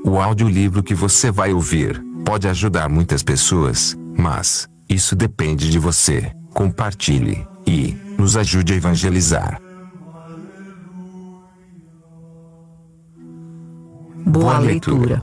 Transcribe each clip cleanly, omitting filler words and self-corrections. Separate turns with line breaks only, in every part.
O audiolivro que você vai ouvir pode ajudar muitas pessoas, mas isso depende de você. Compartilhe e nos ajude a evangelizar.
Boa leitura.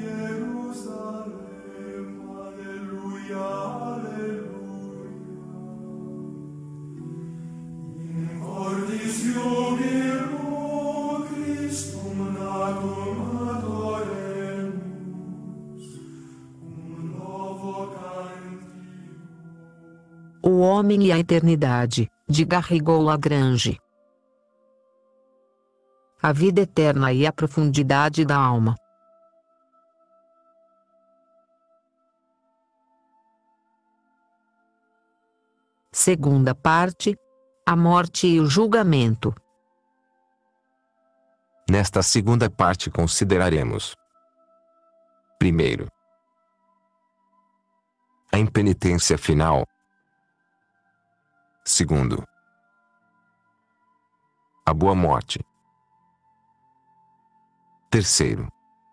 O Homem e a Eternidade, de Garrigou Lagrange. A vida eterna e a profundidade da alma. Segunda parte: a morte e o julgamento.
Nesta segunda parte consideraremos: primeiro, a impenitência final. Segundo, a boa morte. Terceiro,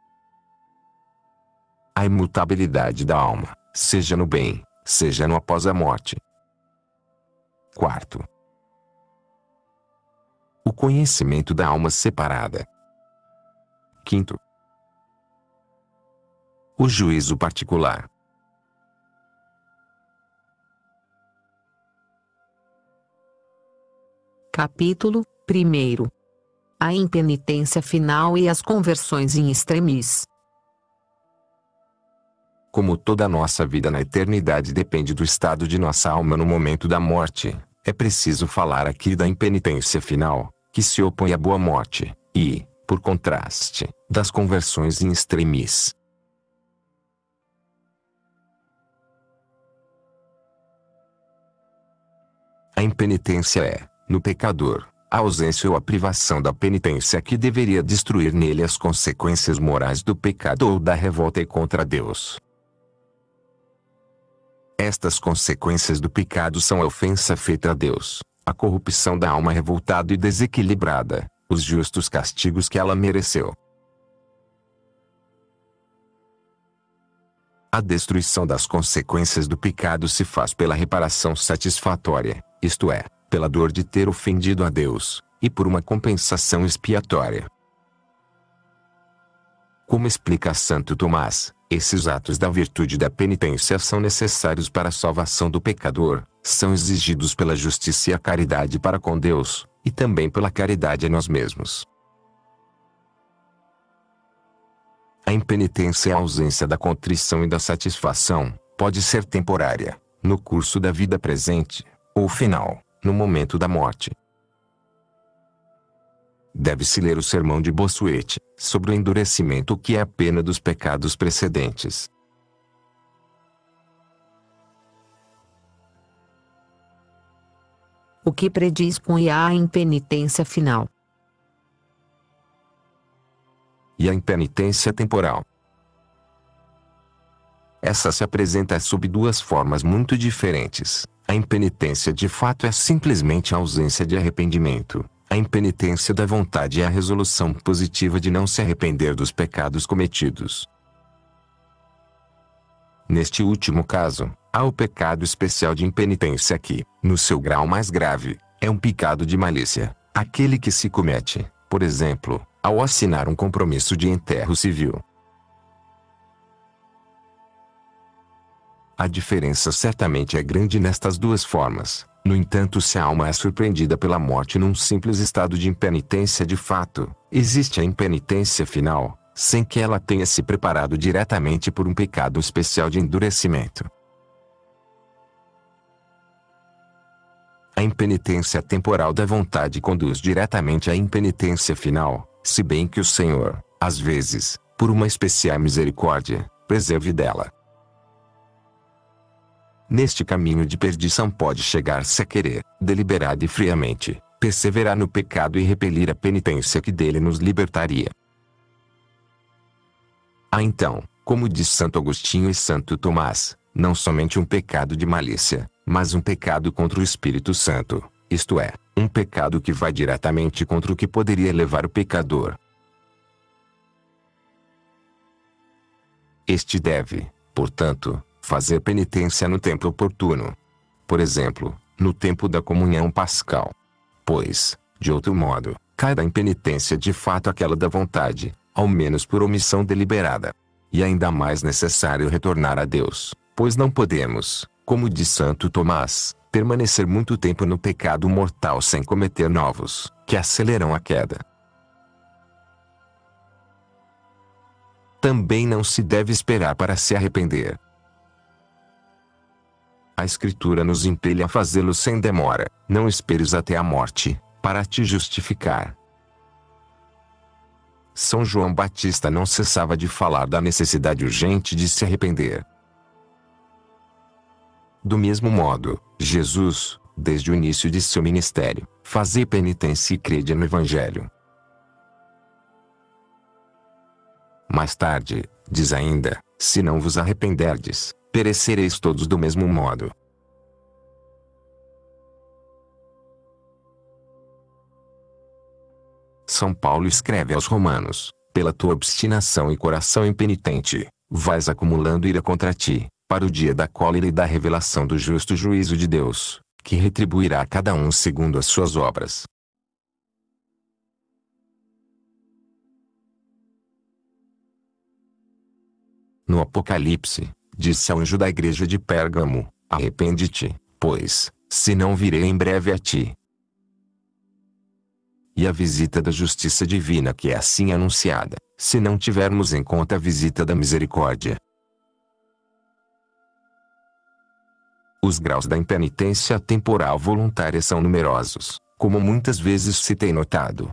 a imutabilidade da alma, seja no bem, seja no após a morte. Quarto, o conhecimento da alma separada. Quinto, o juízo particular.
Capítulo 1. A impenitência final e as conversões in extremis.
Como toda a nossa vida na eternidade depende do estado de nossa alma no momento da morte, é preciso falar aqui da impenitência final, que se opõe à boa morte, e, por contraste, das conversões in extremis. A impenitência é, no pecador, a ausência ou a privação da penitência que deveria destruir nele as consequências morais do pecado ou da revolta contra Deus. Estas consequências do pecado são a ofensa feita a Deus, a corrupção da alma revoltada e desequilibrada, os justos castigos que ela mereceu. A destruição das consequências do pecado se faz pela reparação satisfatória, isto é, pela dor de ter ofendido a Deus, e por uma compensação expiatória. Como explica Santo Tomás, esses atos da virtude da penitência são necessários para a salvação do pecador, são exigidos pela justiça e a caridade para com Deus, e também pela caridade a nós mesmos. A impenitência é a ausência da contrição e da satisfação, pode ser temporária, no curso da vida presente, ou final, no momento da morte. Deve-se ler o sermão de Bossuet, sobre o endurecimento que é a pena dos pecados precedentes.
O que predispõe à impenitência final.
E a impenitência temporal. Essa se apresenta sob duas formas muito diferentes. A impenitência de fato é simplesmente a ausência de arrependimento. A impenitência da vontade é a resolução positiva de não se arrepender dos pecados cometidos. Neste último caso, há o pecado especial de impenitência que, no seu grau mais grave, é um pecado de malícia, aquele que se comete, por exemplo, ao assinar um compromisso de enterro civil. A diferença certamente é grande nestas duas formas. No entanto, se a alma é surpreendida pela morte num simples estado de impenitência de fato, existe a impenitência final, sem que ela tenha se preparado diretamente por um pecado especial de endurecimento. A impenitência temporal da vontade conduz diretamente à impenitência final, se bem que o Senhor, às vezes, por uma especial misericórdia, preserve dela. Neste caminho de perdição pode chegar-se a querer, deliberada e friamente, perseverar no pecado e repelir a penitência que dele nos libertaria. Há então, como diz Santo Agostinho e Santo Tomás, não somente um pecado de malícia, mas um pecado contra o Espírito Santo, isto é, um pecado que vai diretamente contra o que poderia levar o pecador Este deve, portanto, fazer penitência no tempo oportuno. Por exemplo, no tempo da comunhão pascal. Pois, de outro modo, cai da impenitência de fato aquela da vontade, ao menos por omissão deliberada. E ainda mais necessário retornar a Deus, pois não podemos, como diz Santo Tomás, permanecer muito tempo no pecado mortal sem cometer novos, que aceleram a queda. Também não se deve esperar para se arrepender. A Escritura nos impele a fazê-lo sem demora. Não esperes até a morte, para te justificar. São João Batista não cessava de falar da necessidade urgente de se arrepender. Do mesmo modo, Jesus, desde o início de seu ministério, fazei penitência e crede no Evangelho. Mais tarde, diz ainda, se não vos arrependerdes, perecereis todos do mesmo modo. São Paulo escreve aos Romanos, pela tua obstinação e coração impenitente, vais acumulando ira contra ti, para o dia da cólera e da revelação do justo juízo de Deus, que retribuirá a cada um segundo as suas obras. No Apocalipse, disse ao anjo da igreja de Pérgamo, arrepende-te, pois, senão virei em breve a ti. E a visita da justiça divina que é assim anunciada, se não tivermos em conta a visita da misericórdia. Os graus da impenitência temporal voluntária são numerosos, como muitas vezes se tem notado.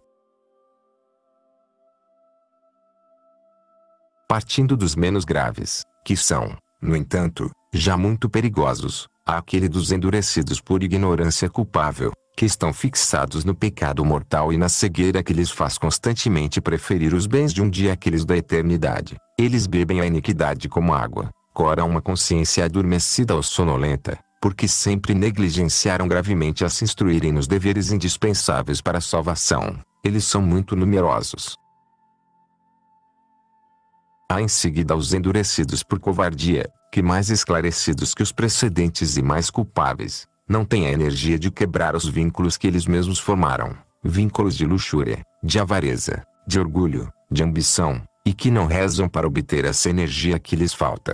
Partindo dos menos graves, que são, no entanto, já muito perigosos, há aquele dos endurecidos por ignorância culpável, que estão fixados no pecado mortal e na cegueira que lhes faz constantemente preferir os bens de um dia àqueles da eternidade. Eles bebem a iniquidade como água, coram uma consciência adormecida ou sonolenta, porque sempre negligenciaram gravemente a se instruírem nos deveres indispensáveis para a salvação. Eles são muito numerosos. Há em seguida os endurecidos por covardia, que mais esclarecidos que os precedentes e mais culpáveis, não têm a energia de quebrar os vínculos que eles mesmos formaram, vínculos de luxúria, de avareza, de orgulho, de ambição, e que não rezam para obter essa energia que lhes falta.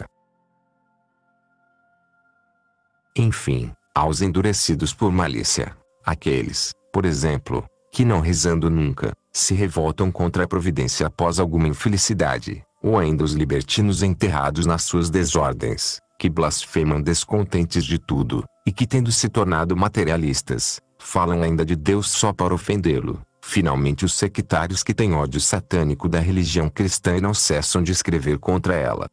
Enfim, há os endurecidos por malícia, aqueles, por exemplo, que não rezando nunca, se revoltam contra a providência após alguma infelicidade, ou ainda os libertinos enterrados nas suas desordens, que blasfemam descontentes de tudo, e que tendo se tornado materialistas, falam ainda de Deus só para ofendê-lo. Finalmente os sectários que têm ódio satânico da religião cristã e não cessam de escrever contra ela.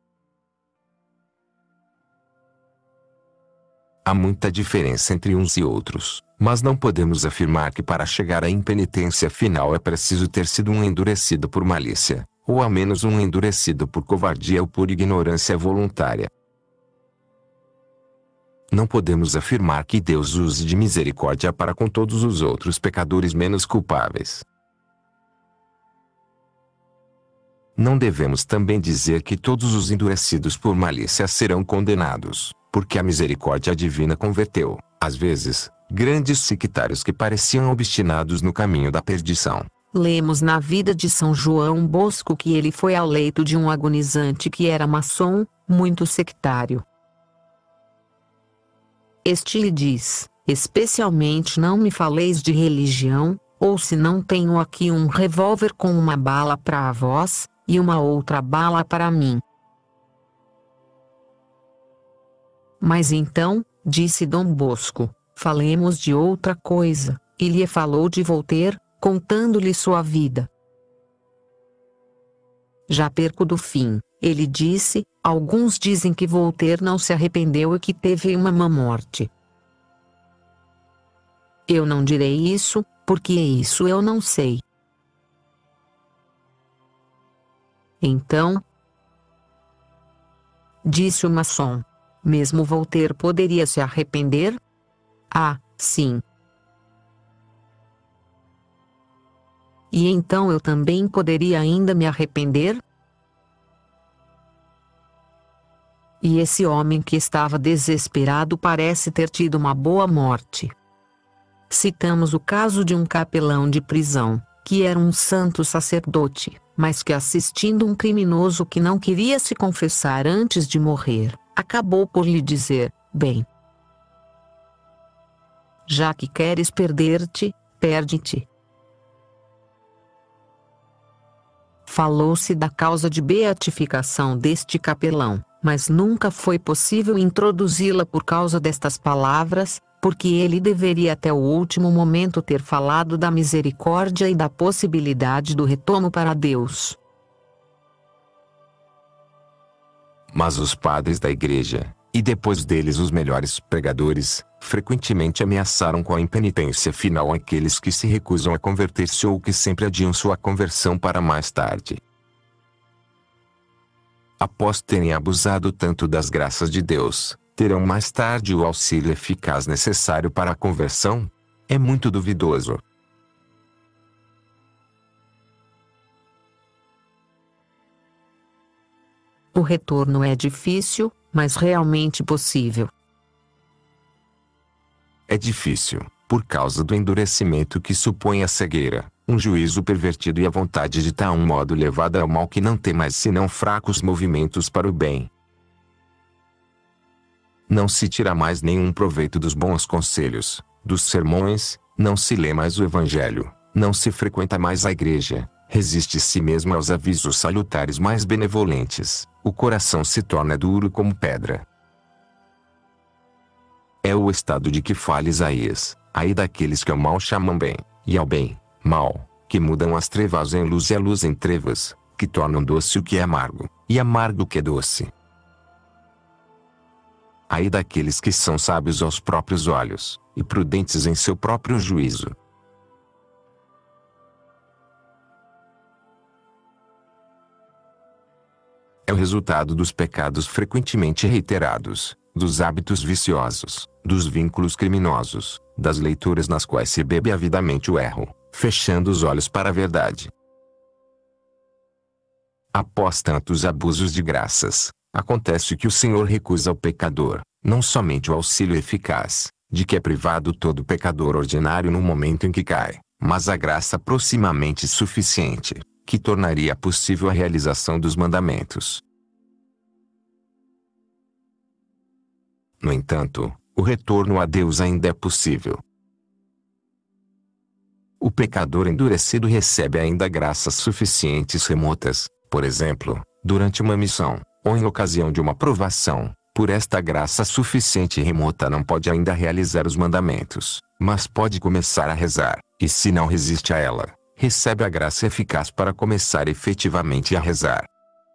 Há muita diferença entre uns e outros, mas não podemos afirmar que para chegar à impenitência final é preciso ter sido um endurecido por malícia, ou ao menos um endurecido por covardia ou por ignorância voluntária. Não podemos afirmar que Deus use de misericórdia para com todos os outros pecadores menos culpáveis. Não devemos também dizer que todos os endurecidos por malícia serão condenados, porque a misericórdia divina converteu, às vezes, grandes sectários que pareciam obstinados no caminho da perdição.
Lemos na vida de São João Bosco que ele foi ao leito de um agonizante que era maçom, muito sectário. Este lhe diz, especialmente não me faleis de religião, ou se não tenho aqui um revólver com uma bala para vós, e uma outra bala para mim. Mas então, disse Dom Bosco, falemos de outra coisa, e lhe falou de Voltaire, contando-lhe sua vida. Já perco do fim, ele disse, alguns dizem que Voltaire não se arrependeu e que teve uma má morte. Eu não direi isso, porque isso eu não sei. Então, disse o maçom, mesmo Voltaire poderia se arrepender? Ah, sim. E então eu também poderia ainda me arrepender? e esse homem que estava desesperado parece ter tido uma boa morte. Citamos o caso de um capelão de prisão, que era um santo sacerdote, mas que assistindo um criminoso que não queria se confessar antes de morrer, acabou por lhe dizer: bem, já que queres perder-te, perde-te. Falou-se da causa de beatificação deste capelão, mas nunca foi possível introduzi-la por causa destas palavras, porque ele deveria até o último momento ter falado da misericórdia e da possibilidade do retorno para Deus.
Mas os padres da igreja, e depois deles os melhores pregadores, frequentemente ameaçaram com a impenitência final aqueles que se recusam a converter-se ou que sempre adiam sua conversão para mais tarde. Após terem abusado tanto das graças de Deus, terão mais tarde o auxílio eficaz necessário para a conversão? É muito duvidoso.
O retorno é difícil, mas realmente possível.
É difícil, por causa do endurecimento que supõe a cegueira, um juízo pervertido e a vontade de tal modo levada ao mal que não tem mais senão fracos movimentos para o bem. Não se tira mais nenhum proveito dos bons conselhos, dos sermões, não se lê mais o Evangelho, não se frequenta mais a igreja, resiste-se mesmo aos avisos salutares mais benevolentes, o coração se torna duro como pedra. É o estado de que fala Isaías: ai daqueles que ao mal chamam bem, e ao bem, mal, que mudam as trevas em luz e a luz em trevas, que tornam doce o que é amargo, e amargo o que é doce. Ai daqueles que são sábios aos próprios olhos, e prudentes em seu próprio juízo. É o resultado dos pecados frequentemente reiterados, dos hábitos viciosos, dos vínculos criminosos, das leituras nas quais se bebe avidamente o erro, fechando os olhos para a verdade. Após tantos abusos de graças, acontece que o Senhor recusa ao pecador, não somente o auxílio eficaz, de que é privado todo pecador ordinário no momento em que cai, mas a graça proximamente suficiente, que tornaria possível a realização dos mandamentos. No entanto, o retorno a Deus ainda é possível. O pecador endurecido recebe ainda graças suficientes remotas, por exemplo, durante uma missão, ou em ocasião de uma provação. Por esta graça suficiente e remota não pode ainda realizar os mandamentos, mas pode começar a rezar, e se não resiste a ela, recebe a graça eficaz para começar efetivamente a rezar.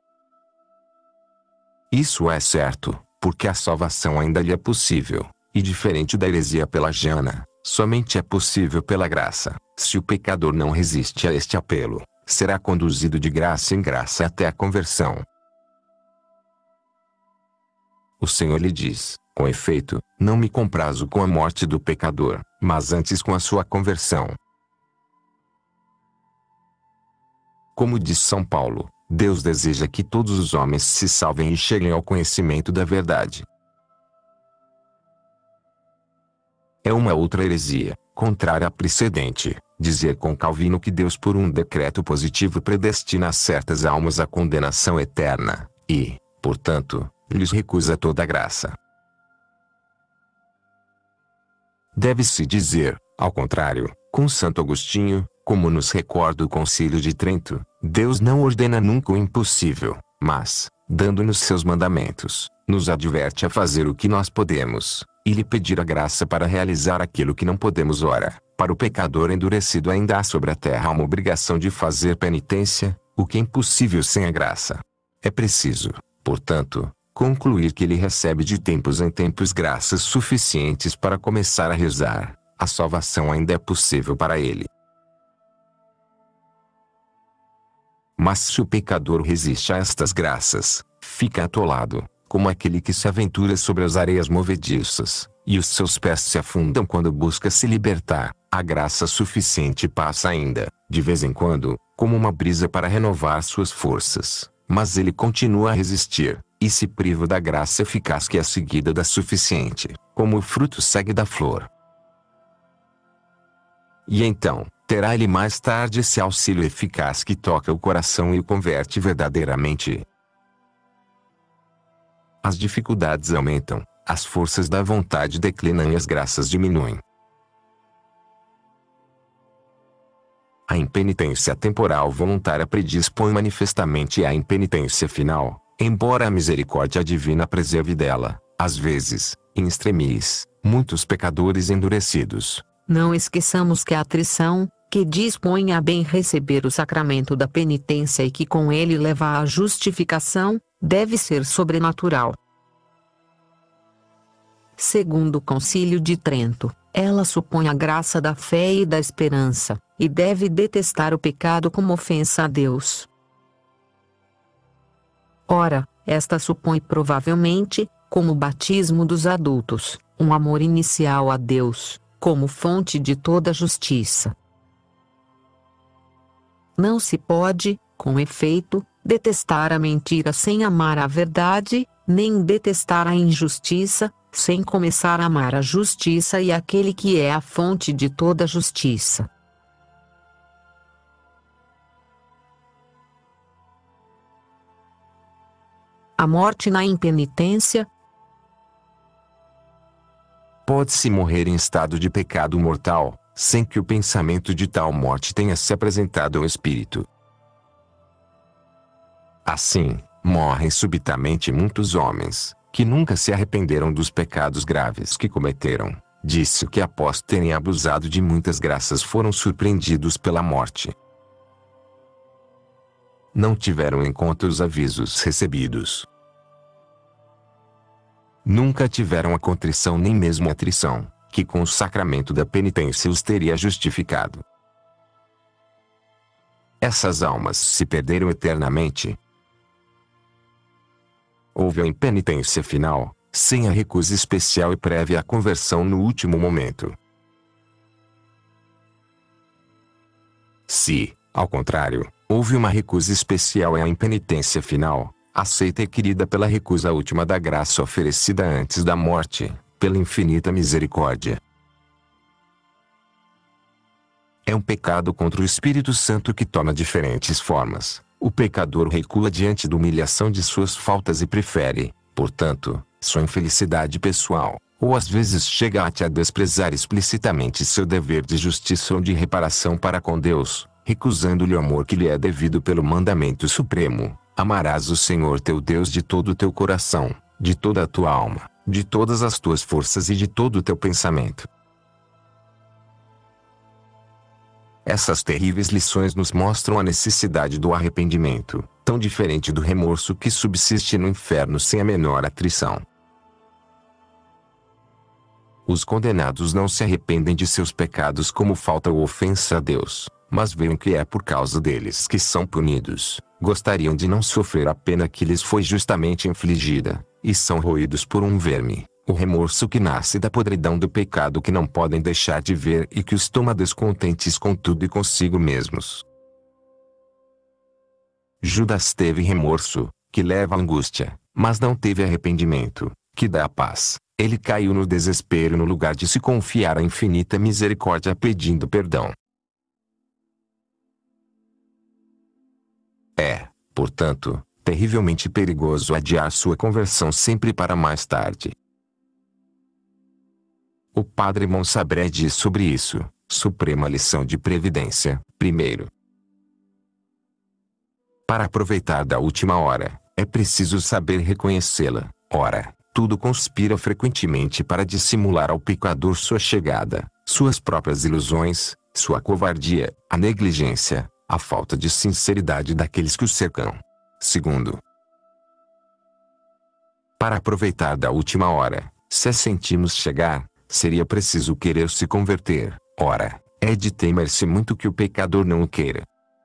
Isso é certo, porque a salvação ainda lhe é possível, e diferente da heresia pelagiana, somente é possível pela graça. Se o pecador não resiste a este apelo, será conduzido de graça em graça até a conversão. O Senhor lhe diz: com efeito, não me comprazo com a morte do pecador, mas antes com a sua conversão. Como diz São Paulo, Deus deseja que todos os homens se salvem e cheguem ao conhecimento da verdade. É uma outra heresia, contrária à precedente, dizer com Calvino que Deus por um decreto positivo predestina certas almas à condenação eterna, e, portanto, lhes recusa toda a graça. Deve-se dizer, ao contrário, com Santo Agostinho, como nos recorda o Concílio de Trento, Deus não ordena nunca o impossível, mas, dando-nos seus mandamentos, nos adverte a fazer o que nós podemos, e lhe pedir a graça para realizar aquilo que não podemos. Ora, para o pecador endurecido ainda há sobre a terra uma obrigação de fazer penitência, o que é impossível sem a graça. É preciso, portanto, concluir que ele recebe de tempos em tempos graças suficientes para começar a rezar. A salvação ainda é possível para ele. Mas se o pecador resiste a estas graças, fica atolado, como aquele que se aventura sobre as areias movediças, e os seus pés se afundam quando busca se libertar. A graça suficiente passa ainda, de vez em quando, como uma brisa para renovar suas forças, mas ele continua a resistir, e se priva da graça eficaz que é seguida da suficiente, como o fruto segue da flor. E então, terá ele mais tarde esse auxílio eficaz que toca o coração e o converte verdadeiramente. As dificuldades aumentam, as forças da vontade declinam e as graças diminuem. A impenitência temporal voluntária predispõe manifestamente à impenitência final, embora a misericórdia divina preserve dela, às vezes, em extremis, muitos pecadores endurecidos.
Não esqueçamos que a atrição, que dispõe a bem receber o sacramento da penitência e que com ele leva à justificação, deve ser sobrenatural. Segundo o Concílio de Trento, ela supõe a graça da fé e da esperança, e deve detestar o pecado como ofensa a Deus. Ora, esta supõe provavelmente, como o batismo dos adultos, um amor inicial a Deus, como fonte de toda justiça. Não se pode, com efeito, detestar a mentira sem amar a verdade, nem detestar a injustiça, sem começar a amar a justiça e aquele que é a fonte de toda justiça. A morte na impenitência.
Pode-se morrer em estado de pecado mortal, sem que o pensamento de tal morte tenha se apresentado ao espírito. Assim, morrem subitamente muitos homens, que nunca se arrependeram dos pecados graves que cometeram. Disse que após terem abusado de muitas graças foram surpreendidos pela morte. Não tiveram em conta os avisos recebidos. Nunca tiveram a contrição nem mesmo a atrição, que com o sacramento da penitência os teria justificado. Essas almas se perderam eternamente. Houve a impenitência final, sem a recusa especial e prévia à conversão no último momento. Se, ao contrário, houve uma recusa especial e a impenitência final, aceita e querida pela recusa última da graça oferecida antes da morte, pela infinita misericórdia. É um pecado contra o Espírito Santo que toma diferentes formas. O pecador recua diante da humilhação de suas faltas e prefere, portanto, sua infelicidade pessoal, ou às vezes chega até a desprezar explicitamente seu dever de justiça ou de reparação para com Deus, recusando-lhe o amor que lhe é devido pelo mandamento supremo: amarás o Senhor teu Deus de todo o teu coração, de toda a tua alma, de todas as tuas forças e de todo o teu pensamento. Essas terríveis lições nos mostram a necessidade do arrependimento, tão diferente do remorso que subsiste no inferno sem a menor atrição. Os condenados não se arrependem de seus pecados como falta ou ofensa a Deus, mas veem que é por causa deles que são punidos, gostariam de não sofrer a pena que lhes foi justamente infligida, e são roídos por um verme, o remorso que nasce da podridão do pecado que não podem deixar de ver e que os toma descontentes com tudo e consigo mesmos. Judas teve remorso, que leva à angústia, mas não teve arrependimento, que dá a paz. Ele caiu no desespero no lugar de se confiar à infinita misericórdia pedindo perdão. É, portanto, terrivelmente perigoso adiar sua conversão sempre para mais tarde. O padre Monsabré diz sobre isso: suprema lição de previdência. Primeiro, para aproveitar da última hora, é preciso saber reconhecê-la. Ora, tudo conspira frequentemente para dissimular ao pecador sua chegada, suas próprias ilusões, sua covardia, a negligência, a falta de sinceridade daqueles que o cercam. Segundo, para aproveitar da última hora, se a sentimos chegar, seria preciso querer se converter. Ora, é de temer-se muito que o pecador não o queira.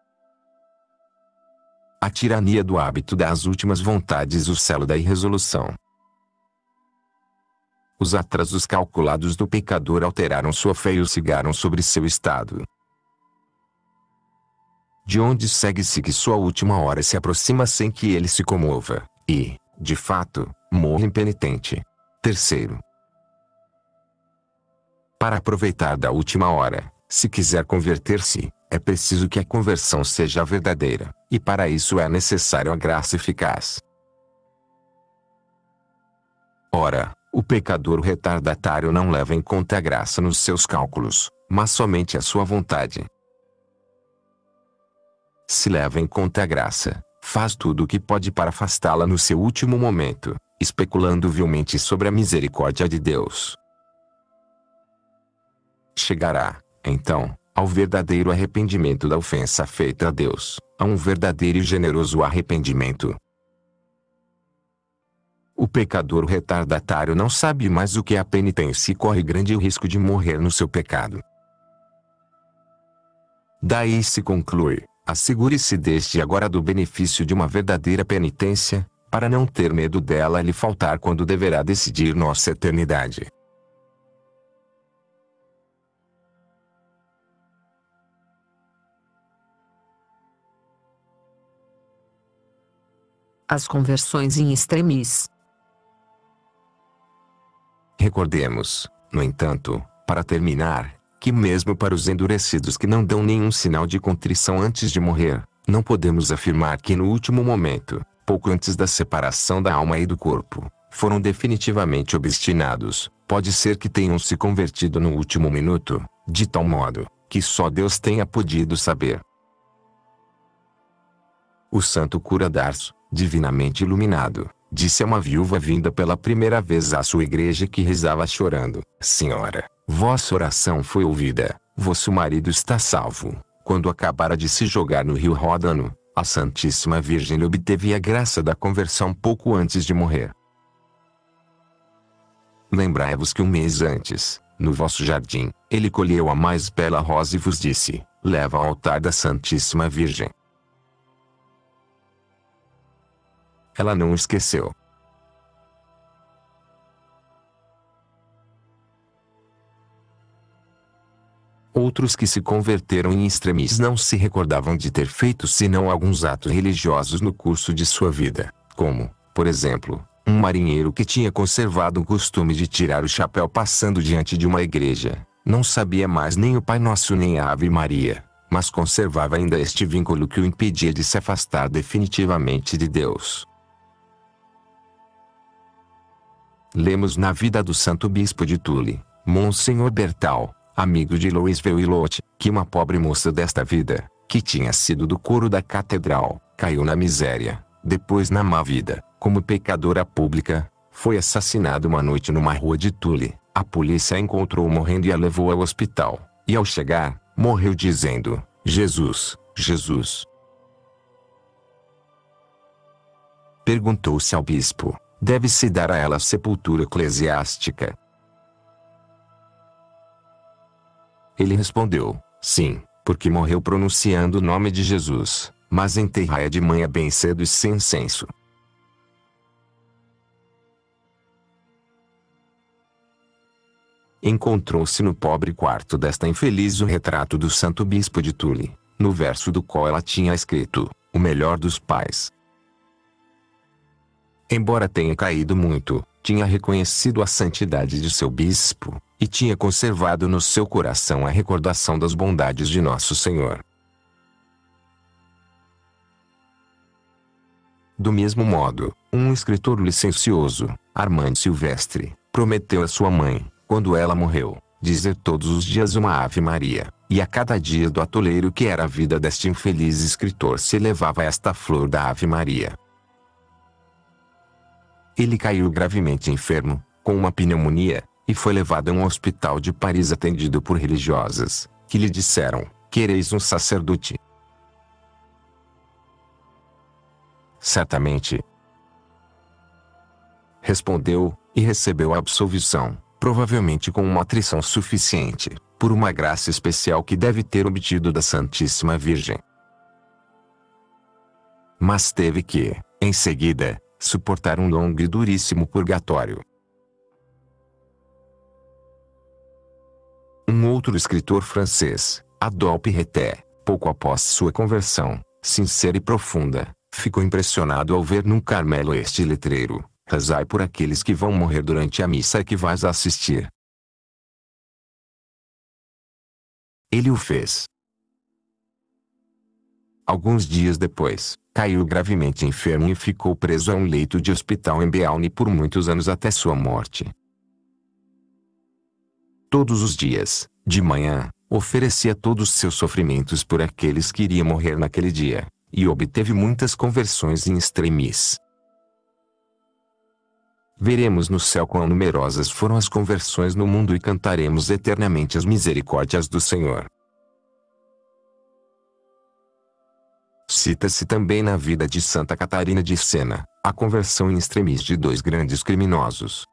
A tirania do hábito das últimas vontades o selo da irresolução. Os atrasos calculados do pecador alteraram sua fé e o cigaram sobre seu estado. De onde segue-se que sua última hora se aproxima sem que ele se comova, e, de fato, morra impenitente. Terceiro, para aproveitar da última hora, se quiser converter-se, é preciso que a conversão seja verdadeira, e para isso é necessário a graça eficaz. Ora, o pecador retardatário não leva em conta a graça nos seus cálculos, mas somente a sua vontade. Se leva em conta a graça, faz tudo o que pode para afastá-la no seu último momento, especulando vilmente sobre a misericórdia de Deus. Chegará, então, ao verdadeiro arrependimento da ofensa feita a Deus, a um verdadeiro e generoso arrependimento. O pecador retardatário não sabe mais o que é a penitência e corre grande risco de morrer no seu pecado. Daí se conclui: assegure-se desde agora do benefício de uma verdadeira penitência, para não ter medo dela lhe faltar quando deverá decidir nossa eternidade.
As conversões em extremis.
Recordemos, no entanto, para terminar, que mesmo para os endurecidos que não dão nenhum sinal de contrição antes de morrer, não podemos afirmar que no último momento, pouco antes da separação da alma e do corpo, foram definitivamente obstinados. Pode ser que tenham se convertido no último minuto, de tal modo, que só Deus tenha podido saber. O santo cura d'Ars, divinamente iluminado, disse a uma viúva vinda pela primeira vez à sua igreja que rezava chorando: Senhora, vossa oração foi ouvida, vosso marido está salvo. Quando acabara de se jogar no rio Ródano, a Santíssima Virgem lhe obteve a graça da conversão pouco antes de morrer. Lembrai-vos que um mês antes, no vosso jardim, ele colheu a mais bela rosa e vos disse: leva ao altar da Santíssima Virgem. Ela não esqueceu. Outros que se converteram em extremis não se recordavam de ter feito senão alguns atos religiosos no curso de sua vida, como, por exemplo, um marinheiro que tinha conservado o costume de tirar o chapéu passando diante de uma igreja. Não sabia mais nem o Pai Nosso nem a Ave Maria, mas conservava ainda este vínculo que o impedia de se afastar definitivamente de Deus. Lemos na vida do Santo Bispo de Tule, Monsenhor Bertal, amigo de Louisville e Lot, que uma pobre moça desta vida, que tinha sido do coro da catedral, caiu na miséria, depois na má vida, como pecadora pública, foi assassinada uma noite numa rua de Tule. A polícia a encontrou morrendo e a levou ao hospital, e ao chegar, morreu dizendo: Jesus, Jesus. Perguntou-se ao bispo: deve-se dar a ela sepultura eclesiástica? Ele respondeu: sim, porque morreu pronunciando o nome de Jesus, mas enterrai-a de manhã bem cedo e sem censo. Encontrou-se no pobre quarto desta infeliz o retrato do Santo Bispo de Tule, no verso do qual ela tinha escrito: o melhor dos pais. Embora tenha caído muito, tinha reconhecido a santidade de seu bispo, e tinha conservado no seu coração a recordação das bondades de Nosso Senhor. Do mesmo modo, um escritor licencioso, Armand Silvestre, prometeu a sua mãe, quando ela morreu, dizer todos os dias uma Ave Maria, e a cada dia do atoleiro que era a vida deste infeliz escritor se elevava esta flor da Ave Maria. Ele caiu gravemente enfermo, com uma pneumonia, e foi levado a um hospital de Paris atendido por religiosas, que lhe disseram: quereis um sacerdote? Certamente. Respondeu, e recebeu a absolvição, provavelmente com uma atrição suficiente, por uma graça especial que deve ter obtido da Santíssima Virgem. Mas teve que, em seguida, suportar um longo e duríssimo purgatório. Um outro escritor francês, Adolphe Rété, pouco após sua conversão, sincera e profunda, ficou impressionado ao ver no Carmelo este letreiro: rezai por aqueles que vão morrer durante a missa que vais assistir. Ele o fez. Alguns dias depois, caiu gravemente enfermo e ficou preso a um leito de hospital em Beaune por muitos anos até sua morte. Todos os dias, de manhã, oferecia todos os seus sofrimentos por aqueles que iriam morrer naquele dia, e obteve muitas conversões in extremis. Veremos no céu quão numerosas foram as conversões no mundo e cantaremos eternamente as misericórdias do Senhor. Cita-se também na vida de Santa Catarina de Siena, a conversão in extremis de dois grandes criminosos.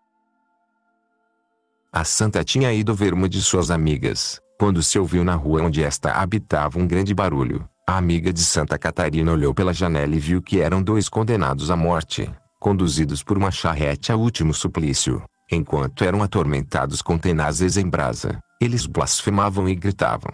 A santa tinha ido ver uma de suas amigas, quando se ouviu na rua onde esta habitava um grande barulho. A amiga de Santa Catarina olhou pela janela e viu que eram dois condenados à morte, conduzidos por uma charrete ao último suplício. Enquanto eram atormentados com tenazes em brasa, eles blasfemavam e gritavam.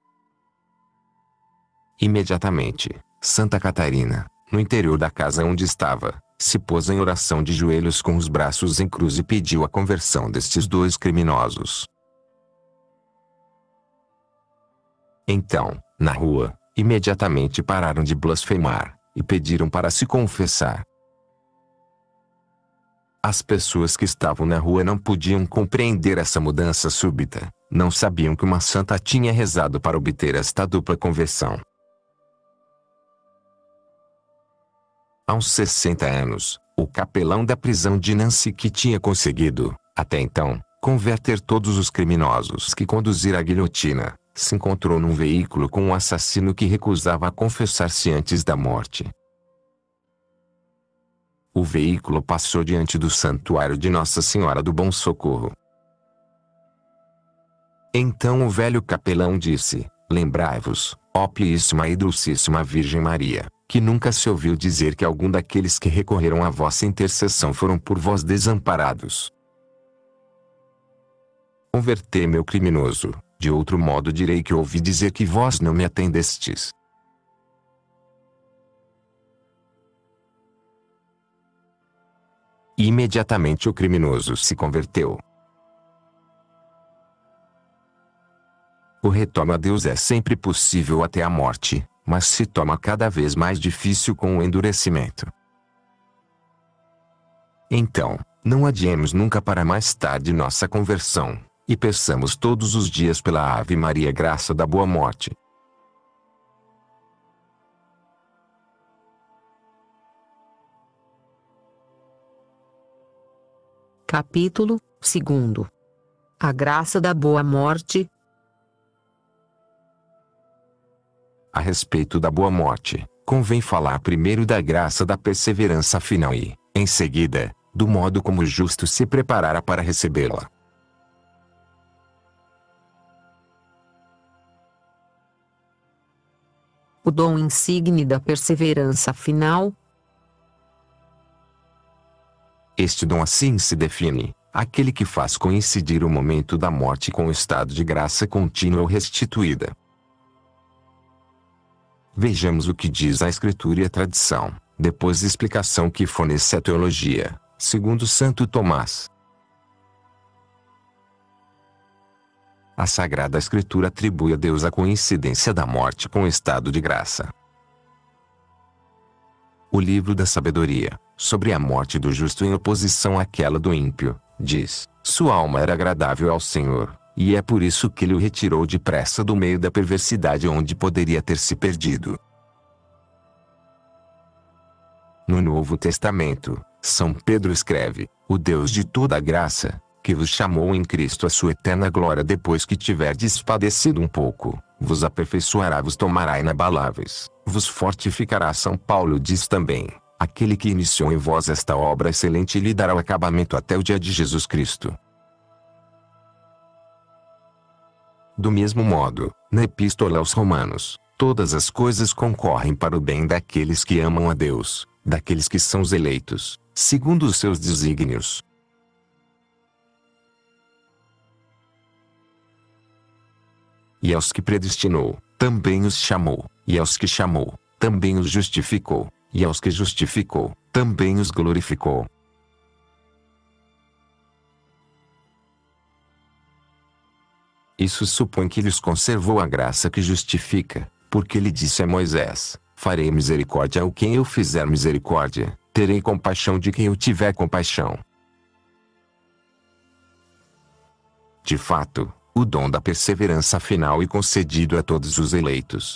Imediatamente, Santa Catarina, no interior da casa onde estava, se pôs em oração de joelhos com os braços em cruz e pediu a conversão destes dois criminosos. Então, na rua, imediatamente pararam de blasfemar, e pediram para se confessar. As pessoas que estavam na rua não podiam compreender essa mudança súbita, não sabiam que uma santa tinha rezado para obter esta dupla conversão. Há uns 60 anos, o capelão da prisão de Nancy, que tinha conseguido, até então, converter todos os criminosos que conduzira à guilhotina, se encontrou num veículo com um assassino que recusava confessar-se antes da morte. O veículo passou diante do santuário de Nossa Senhora do Bom Socorro. Então o velho capelão disse: lembrai-vos, ó Piíssima e Dulcíssima Virgem Maria, que nunca se ouviu dizer que algum daqueles que recorreram à vossa intercessão foram por vós desamparados. Convertei-me o criminoso, de outro modo direi que ouvi dizer que vós não me atendestes. E imediatamente o criminoso se converteu. O retorno a Deus é sempre possível até a morte, mas se torna cada vez mais difícil com o endurecimento. Então, não adiemos nunca para mais tarde nossa conversão, e peçamos todos os dias pela Ave Maria graça da boa morte.
Capítulo 2. A graça da boa morte.
A respeito da boa morte, convém falar primeiro da graça da perseverança final e, em seguida, do modo como o justo se preparará para recebê-la.
O dom insigne da perseverança final.
Este dom assim se define: aquele que faz coincidir o momento da morte com o estado de graça contínua ou restituída. Vejamos o que diz a Escritura e a tradição, depois da explicação que fornece a teologia, segundo Santo Tomás. A Sagrada Escritura atribui a Deus a coincidência da morte com o estado de graça. O livro da Sabedoria, sobre a morte do justo em oposição àquela do ímpio, diz: sua alma era agradável ao Senhor, e é por isso que ele o retirou depressa do meio da perversidade onde poderia ter se perdido. No Novo Testamento, São Pedro escreve: o Deus de toda a graça, que vos chamou em Cristo a sua eterna glória depois que tiverdes padecido um pouco, vos aperfeiçoará, vos tomará inabaláveis, vos fortificará. São Paulo diz também: aquele que iniciou em vós esta obra excelente lhe dará o acabamento até o dia de Jesus Cristo. Do mesmo modo, na Epístola aos Romanos, todas as coisas concorrem para o bem daqueles que amam a Deus, daqueles que são os eleitos, segundo os seus desígnios. E aos que predestinou, também os chamou, e aos que chamou, também os justificou, e aos que justificou, também os glorificou. Isso supõe que lhes conservou a graça que justifica, porque ele disse a Moisés: farei misericórdia a quem eu fizer misericórdia, terei compaixão de quem eu tiver compaixão. De fato, o dom da perseverança final é concedido a todos os eleitos.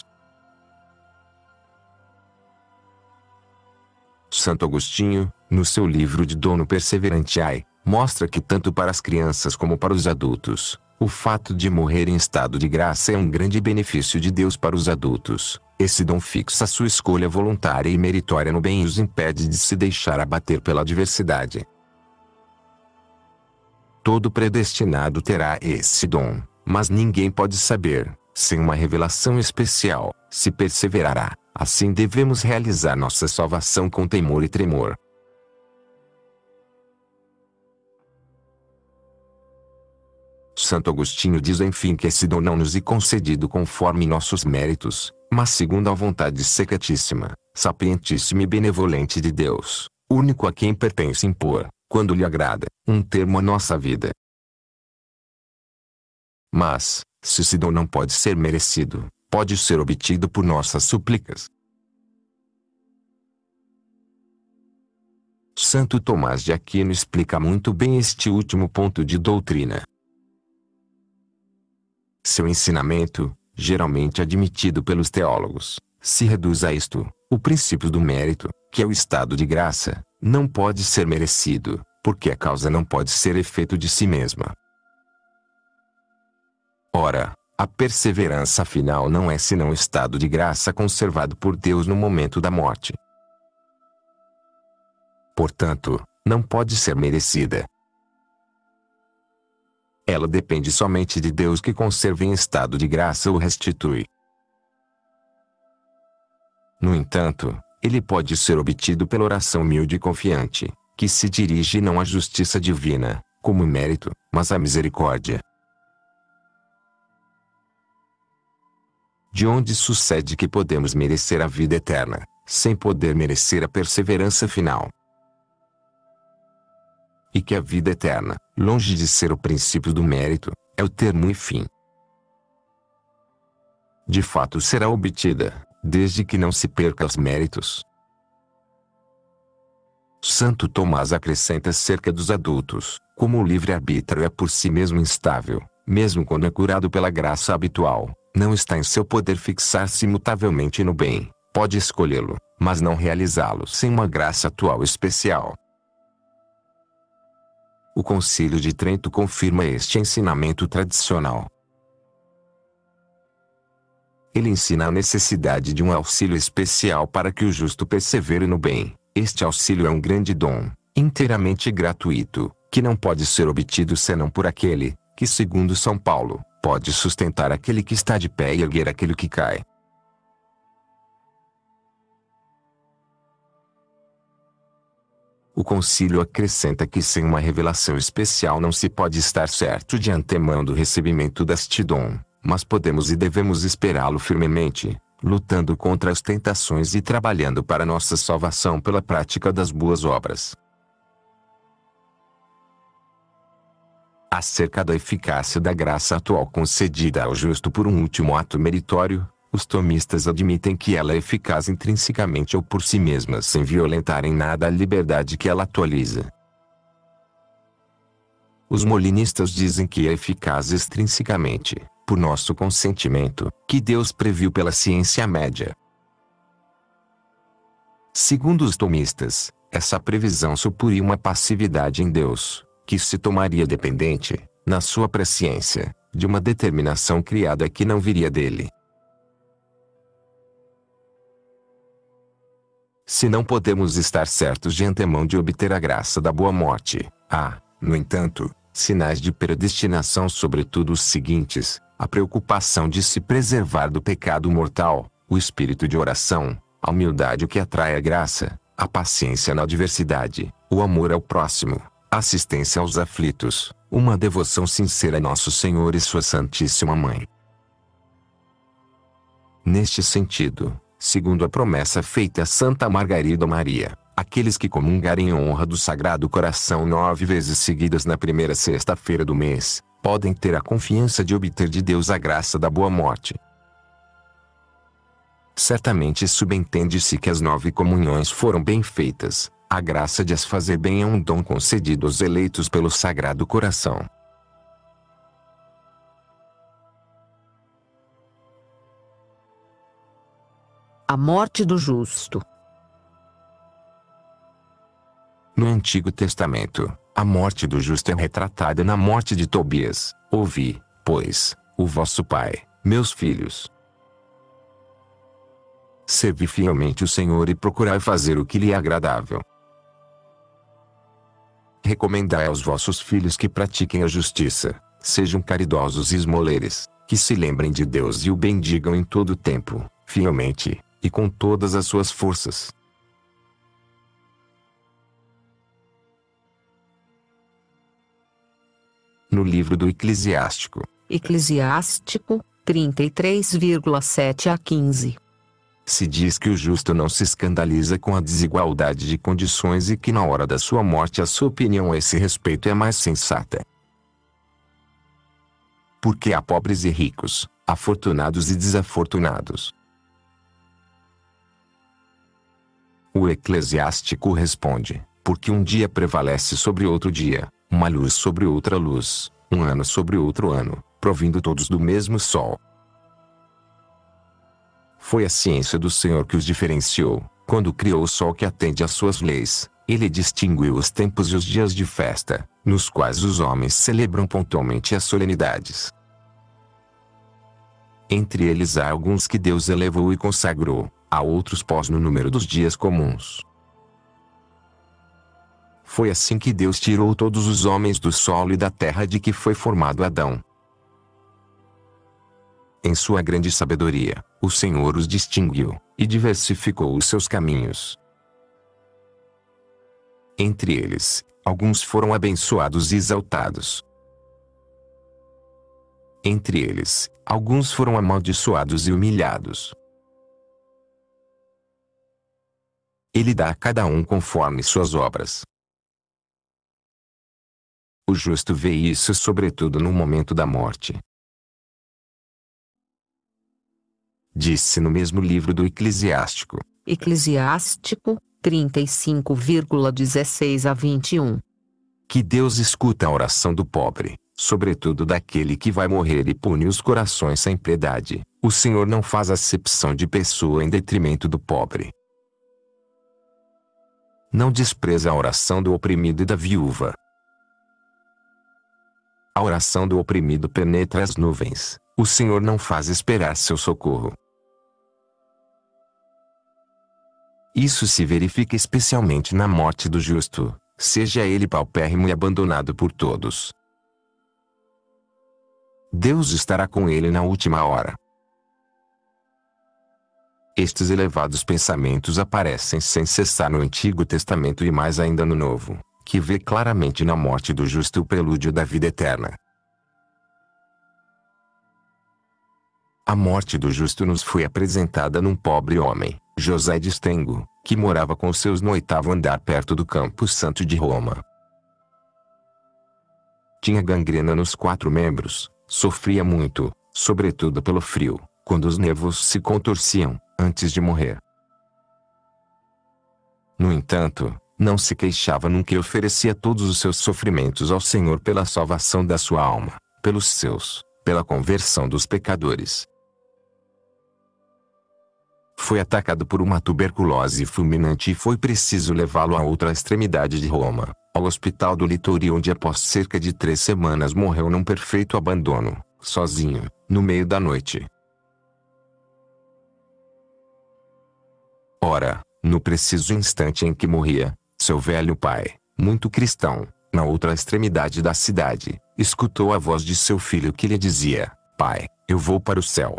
Santo Agostinho, no seu livro De Dono Perseverantiae, mostra que tanto para as crianças como para os adultos, o fato de morrer em estado de graça é um grande benefício de Deus para os adultos. Esse dom fixa sua escolha voluntária e meritória no bem e os impede de se deixar abater pela adversidade. Todo predestinado terá esse dom, mas ninguém pode saber, sem uma revelação especial, se perseverará. Assim devemos realizar nossa salvação com temor e tremor. Santo Agostinho diz enfim que esse dom não nos é concedido conforme nossos méritos, mas segundo a vontade secretíssima, sapientíssima e benevolente de Deus, único a quem pertence impor, quando lhe agrada, um termo à nossa vida. Mas, se esse dom não pode ser merecido, pode ser obtido por nossas súplicas. Santo Tomás de Aquino explica muito bem este último ponto de doutrina. Seu ensinamento, geralmente admitido pelos teólogos, se reduz a isto: o princípio do mérito, que é o estado de graça, não pode ser merecido, porque a causa não pode ser efeito de si mesma. Ora, a perseverança final não é senão o estado de graça conservado por Deus no momento da morte. Portanto, não pode ser merecida. Ela depende somente de Deus, que conserva em estado de graça ou restitui. No entanto, ele pode ser obtido pela oração humilde e confiante, que se dirige não à justiça divina, como mérito, mas à misericórdia. De onde sucede que podemos merecer a vida eterna, sem poder merecer a perseverança final. E que a vida eterna, longe de ser o princípio do mérito, é o termo e fim. De fato será obtida, desde que não se perca os méritos. Santo Tomás acrescenta acerca dos adultos: como o livre-arbítrio é por si mesmo instável, mesmo quando é curado pela graça habitual, não está em seu poder fixar-se imutavelmente no bem, pode escolhê-lo, mas não realizá-lo sem uma graça atual especial. O Concílio de Trento confirma este ensinamento tradicional. Ele ensina a necessidade de um auxílio especial para que o justo persevere no bem. Este auxílio é um grande dom, inteiramente gratuito, que não pode ser obtido senão por aquele, que segundo São Paulo, pode sustentar aquele que está de pé e erguer aquele que cai. O concílio acrescenta que sem uma revelação especial não se pode estar certo de antemão do recebimento deste dom, mas podemos e devemos esperá-lo firmemente, lutando contra as tentações e trabalhando para nossa salvação pela prática das boas obras. Acerca da eficácia da graça atual concedida ao justo por um último ato meritório, os tomistas admitem que ela é eficaz intrinsecamente ou por si mesma sem violentar em nada a liberdade que ela atualiza. Os molinistas dizem que é eficaz extrinsecamente, por nosso consentimento, que Deus previu pela ciência média. Segundo os tomistas, essa previsão supuria uma passividade em Deus, que se tomaria dependente, na sua presciência, de uma determinação criada que não viria dele. Se não podemos estar certos de antemão de obter a graça da boa morte, há, no entanto, sinais de predestinação, sobretudo os seguintes: a preocupação de se preservar do pecado mortal, o espírito de oração, a humildade que atrai a graça, a paciência na adversidade, o amor ao próximo, a assistência aos aflitos, uma devoção sincera a Nosso Senhor e Sua Santíssima Mãe. Neste sentido, segundo a promessa feita a Santa Margarida Maria, aqueles que comungarem em honra do Sagrado Coração 9 vezes seguidas na primeira sexta-feira do mês, podem ter a confiança de obter de Deus a graça da boa morte. Certamente subentende-se que as 9 comunhões foram bem feitas. A graça de as fazer bem é um dom concedido aos eleitos pelo Sagrado Coração.
A morte do justo.
No Antigo Testamento, a morte do justo é retratada na morte de Tobias. Ouvi, pois, o vosso pai, meus filhos. Servi fielmente o Senhor e procurai fazer o que lhe é agradável. Recomendai aos vossos filhos que pratiquem a justiça, sejam caridosos e esmoleres, que se lembrem de Deus e o bendigam em todo o tempo, fielmente, e com todas as suas forças. No livro do Eclesiástico.
Eclesiástico 33,7 a 15.
Se diz que o justo não se escandaliza com a desigualdade de condições e que na hora da sua morte a sua opinião a esse respeito é mais sensata. Porque há pobres e ricos, afortunados e desafortunados. O Eclesiástico responde, porque um dia prevalece sobre outro dia, uma luz sobre outra luz, um ano sobre outro ano, provindo todos do mesmo sol. Foi a ciência do Senhor que os diferenciou, quando criou o sol que atende às suas leis. Ele distinguiu os tempos e os dias de festa, nos quais os homens celebram pontualmente as solenidades. Entre eles há alguns que Deus elevou e consagrou, há outros pôs no número dos dias comuns. Foi assim que Deus tirou todos os homens do solo e da terra de que foi formado Adão. Em sua grande sabedoria, o Senhor os distinguiu, e diversificou os seus caminhos. Entre eles, alguns foram abençoados e exaltados. Entre eles, alguns foram amaldiçoados e humilhados. Ele dá a cada um conforme suas obras. O justo vê isso sobretudo no momento da morte. Disse no mesmo livro do Eclesiástico.
Eclesiástico 35,16 a 21.
Que Deus escuta a oração do pobre, sobretudo daquele que vai morrer, e pune os corações sem piedade. O Senhor não faz acepção de pessoa em detrimento do pobre. Não despreza a oração do oprimido e da viúva. A oração do oprimido penetra as nuvens. O Senhor não faz esperar seu socorro. Isso se verifica especialmente na morte do justo, seja ele paupérrimo e abandonado por todos. Deus estará com ele na última hora. Estes elevados pensamentos aparecem sem cessar no Antigo Testamento e mais ainda no Novo, que vê claramente na morte do justo o prelúdio da vida eterna. A morte do justo nos foi apresentada num pobre homem, José de Estengo, que morava com seus no 8º andar perto do Campo Santo de Roma. Tinha gangrena nos 4 membros, sofria muito, sobretudo pelo frio, quando os nervos se contorciam, antes de morrer. No entanto, não se queixava nunca e oferecia todos os seus sofrimentos ao Senhor pela salvação da sua alma, pelos seus, pela conversão dos pecadores. Foi atacado por uma tuberculose fulminante e foi preciso levá-lo a outra extremidade de Roma, ao hospital do Litori, onde após cerca de 3 semanas morreu num perfeito abandono, sozinho, no meio da noite. Ora, no preciso instante em que morria, seu velho pai, muito cristão, na outra extremidade da cidade, escutou a voz de seu filho que lhe dizia: Pai, eu vou para o céu.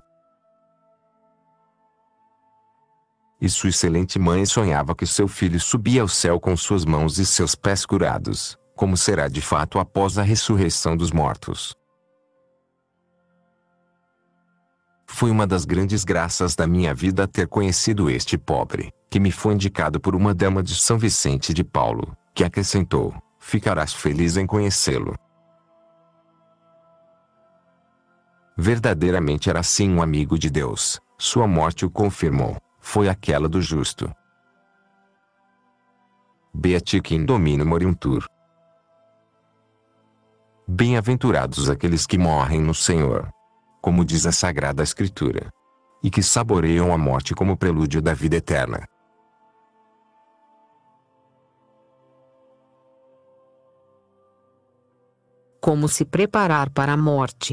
E sua excelente mãe sonhava que seu filho subia ao céu com suas mãos e seus pés curados, como será de fato após a ressurreição dos mortos. Foi uma das grandes graças da minha vida ter conhecido este pobre, que me foi indicado por uma dama de São Vicente de Paulo, que acrescentou: ficarás feliz em conhecê-lo. Verdadeiramente era sim um amigo de Deus, sua morte o confirmou, foi aquela do justo. Beati in domino moriuntur. Bem-aventurados aqueles que morrem no Senhor, como diz a Sagrada Escritura, e que saboreiam a morte como prelúdio da vida eterna.
Como se preparar para a morte?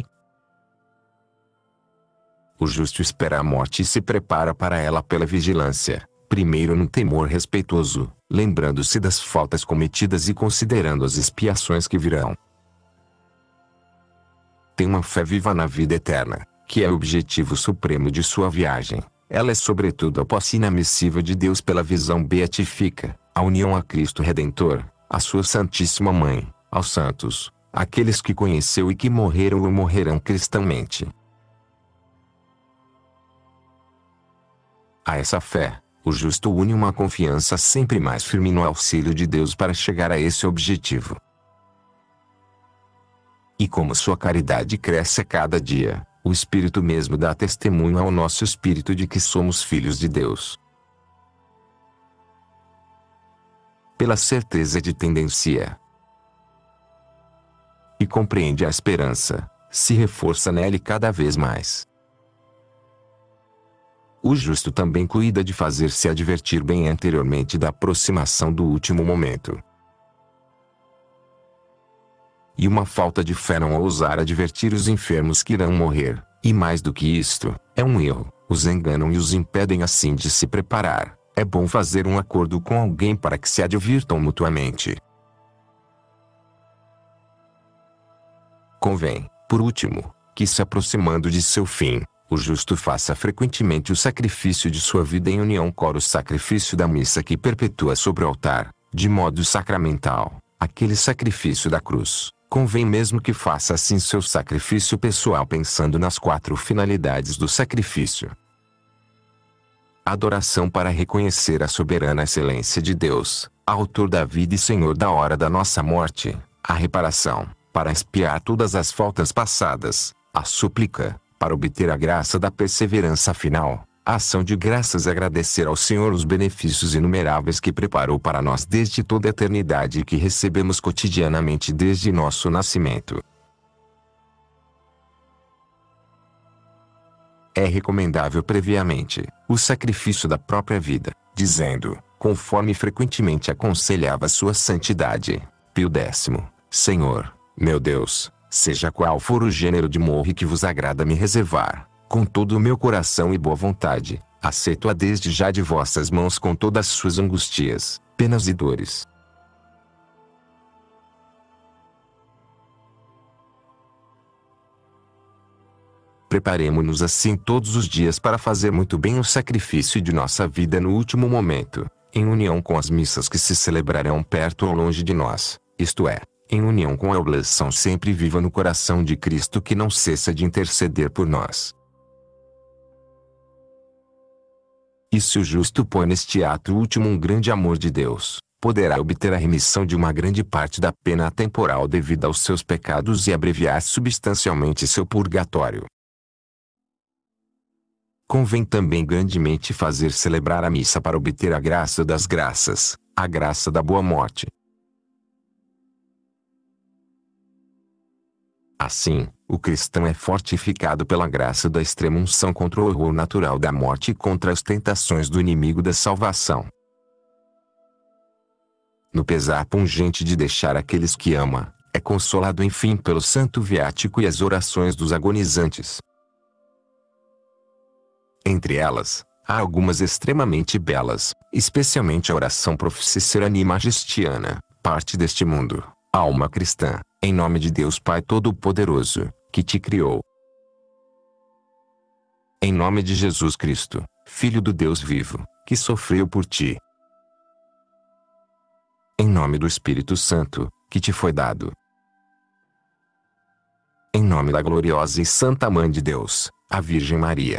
O justo espera a morte e se prepara para ela pela vigilância, primeiro num temor respeitoso, lembrando-se das faltas cometidas e considerando as expiações que virão. Tem uma fé viva na vida eterna, que é o objetivo supremo de sua viagem. Ela é sobretudo a posse inamissível de Deus pela visão beatifica, a união a Cristo Redentor, a sua Santíssima Mãe, aos santos, aqueles que conheceu e que morreram ou morrerão cristãmente. A essa fé, o justo une uma confiança sempre mais firme no auxílio de Deus para chegar a esse objetivo. E como sua caridade cresce a cada dia, o Espírito mesmo dá testemunho ao nosso espírito de que somos filhos de Deus. Pela certeza de tendencia e compreende a esperança, se reforça nele cada vez mais. O justo também cuida de fazer-se advertir bem anteriormente da aproximação do último momento. E uma falta de fé não ousar advertir os enfermos que irão morrer, e mais do que isto, é um erro, os enganam e os impedem assim de se preparar. É bom fazer um acordo com alguém para que se advirtam mutuamente. Convém, por último, que se aproximando de seu fim, o justo faça frequentemente o sacrifício de sua vida em união com o sacrifício da missa que perpetua sobre o altar, de modo sacramental, aquele sacrifício da cruz. Convém mesmo que faça assim seu sacrifício pessoal pensando nas 4 finalidades do sacrifício. Adoração para reconhecer a soberana excelência de Deus, autor da vida e Senhor da hora da nossa morte. A reparação, para expiar todas as faltas passadas. A súplica, para obter a graça da perseverança final. A ação de graças é agradecer ao Senhor os benefícios inumeráveis que preparou para nós desde toda a eternidade e que recebemos cotidianamente desde nosso nascimento. É recomendável previamente o sacrifício da própria vida, dizendo, conforme frequentemente aconselhava sua santidade, Pio X, Senhor, meu Deus, seja qual for o gênero de morte que vos agrada me reservar, com todo o meu coração e boa vontade, aceito-a desde já de vossas mãos com todas as suas angustias, penas e dores. Preparemo-nos assim todos os dias para fazer muito bem o sacrifício de nossa vida no último momento, em união com as missas que se celebrarão perto ou longe de nós, isto é, em união com a oblação sempre viva no coração de Cristo que não cessa de interceder por nós. E se o justo põe neste ato último um grande amor de Deus, poderá obter a remissão de uma grande parte da pena temporal devida aos seus pecados e abreviar substancialmente seu purgatório. Convém também grandemente fazer celebrar a missa para obter a graça das graças, a graça da boa morte. Assim, o cristão é fortificado pela graça da extrema-unção contra o horror natural da morte e contra as tentações do inimigo da salvação. No pesar pungente de deixar aqueles que ama, é consolado enfim pelo santo viático e as orações dos agonizantes. Entre elas, há algumas extremamente belas, especialmente a oração Proficeranima Majestiana, parte deste mundo, alma cristã, em nome de Deus Pai Todo-Poderoso, que te criou. Em nome de Jesus Cristo, Filho do Deus vivo, que sofreu por ti. Em nome do Espírito Santo, que te foi dado. em nome da gloriosa e santa Mãe de Deus, a Virgem Maria.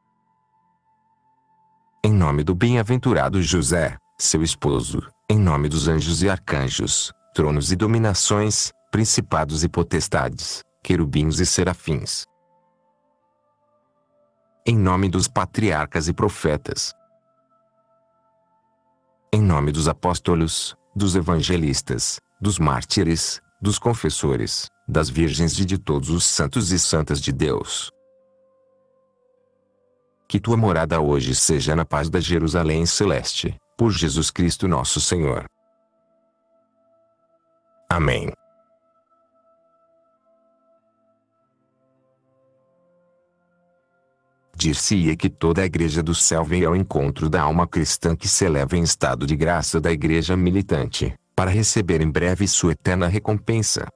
Em nome do bem-aventurado José, seu esposo, em nome dos anjos e arcanjos, tronos e dominações, principados e potestades, querubins e serafins. Em nome dos patriarcas e profetas. Em nome dos apóstolos, dos evangelistas, dos mártires, dos confessores, das virgens e de todos os santos e santas de Deus. Que tua morada hoje seja na paz da Jerusalém celeste, por Jesus Cristo nosso Senhor. Amém. Dir-se-ia que toda a Igreja do céu veio ao encontro da alma cristã que se eleva em estado de graça da Igreja militante, para receber em breve sua eterna recompensa.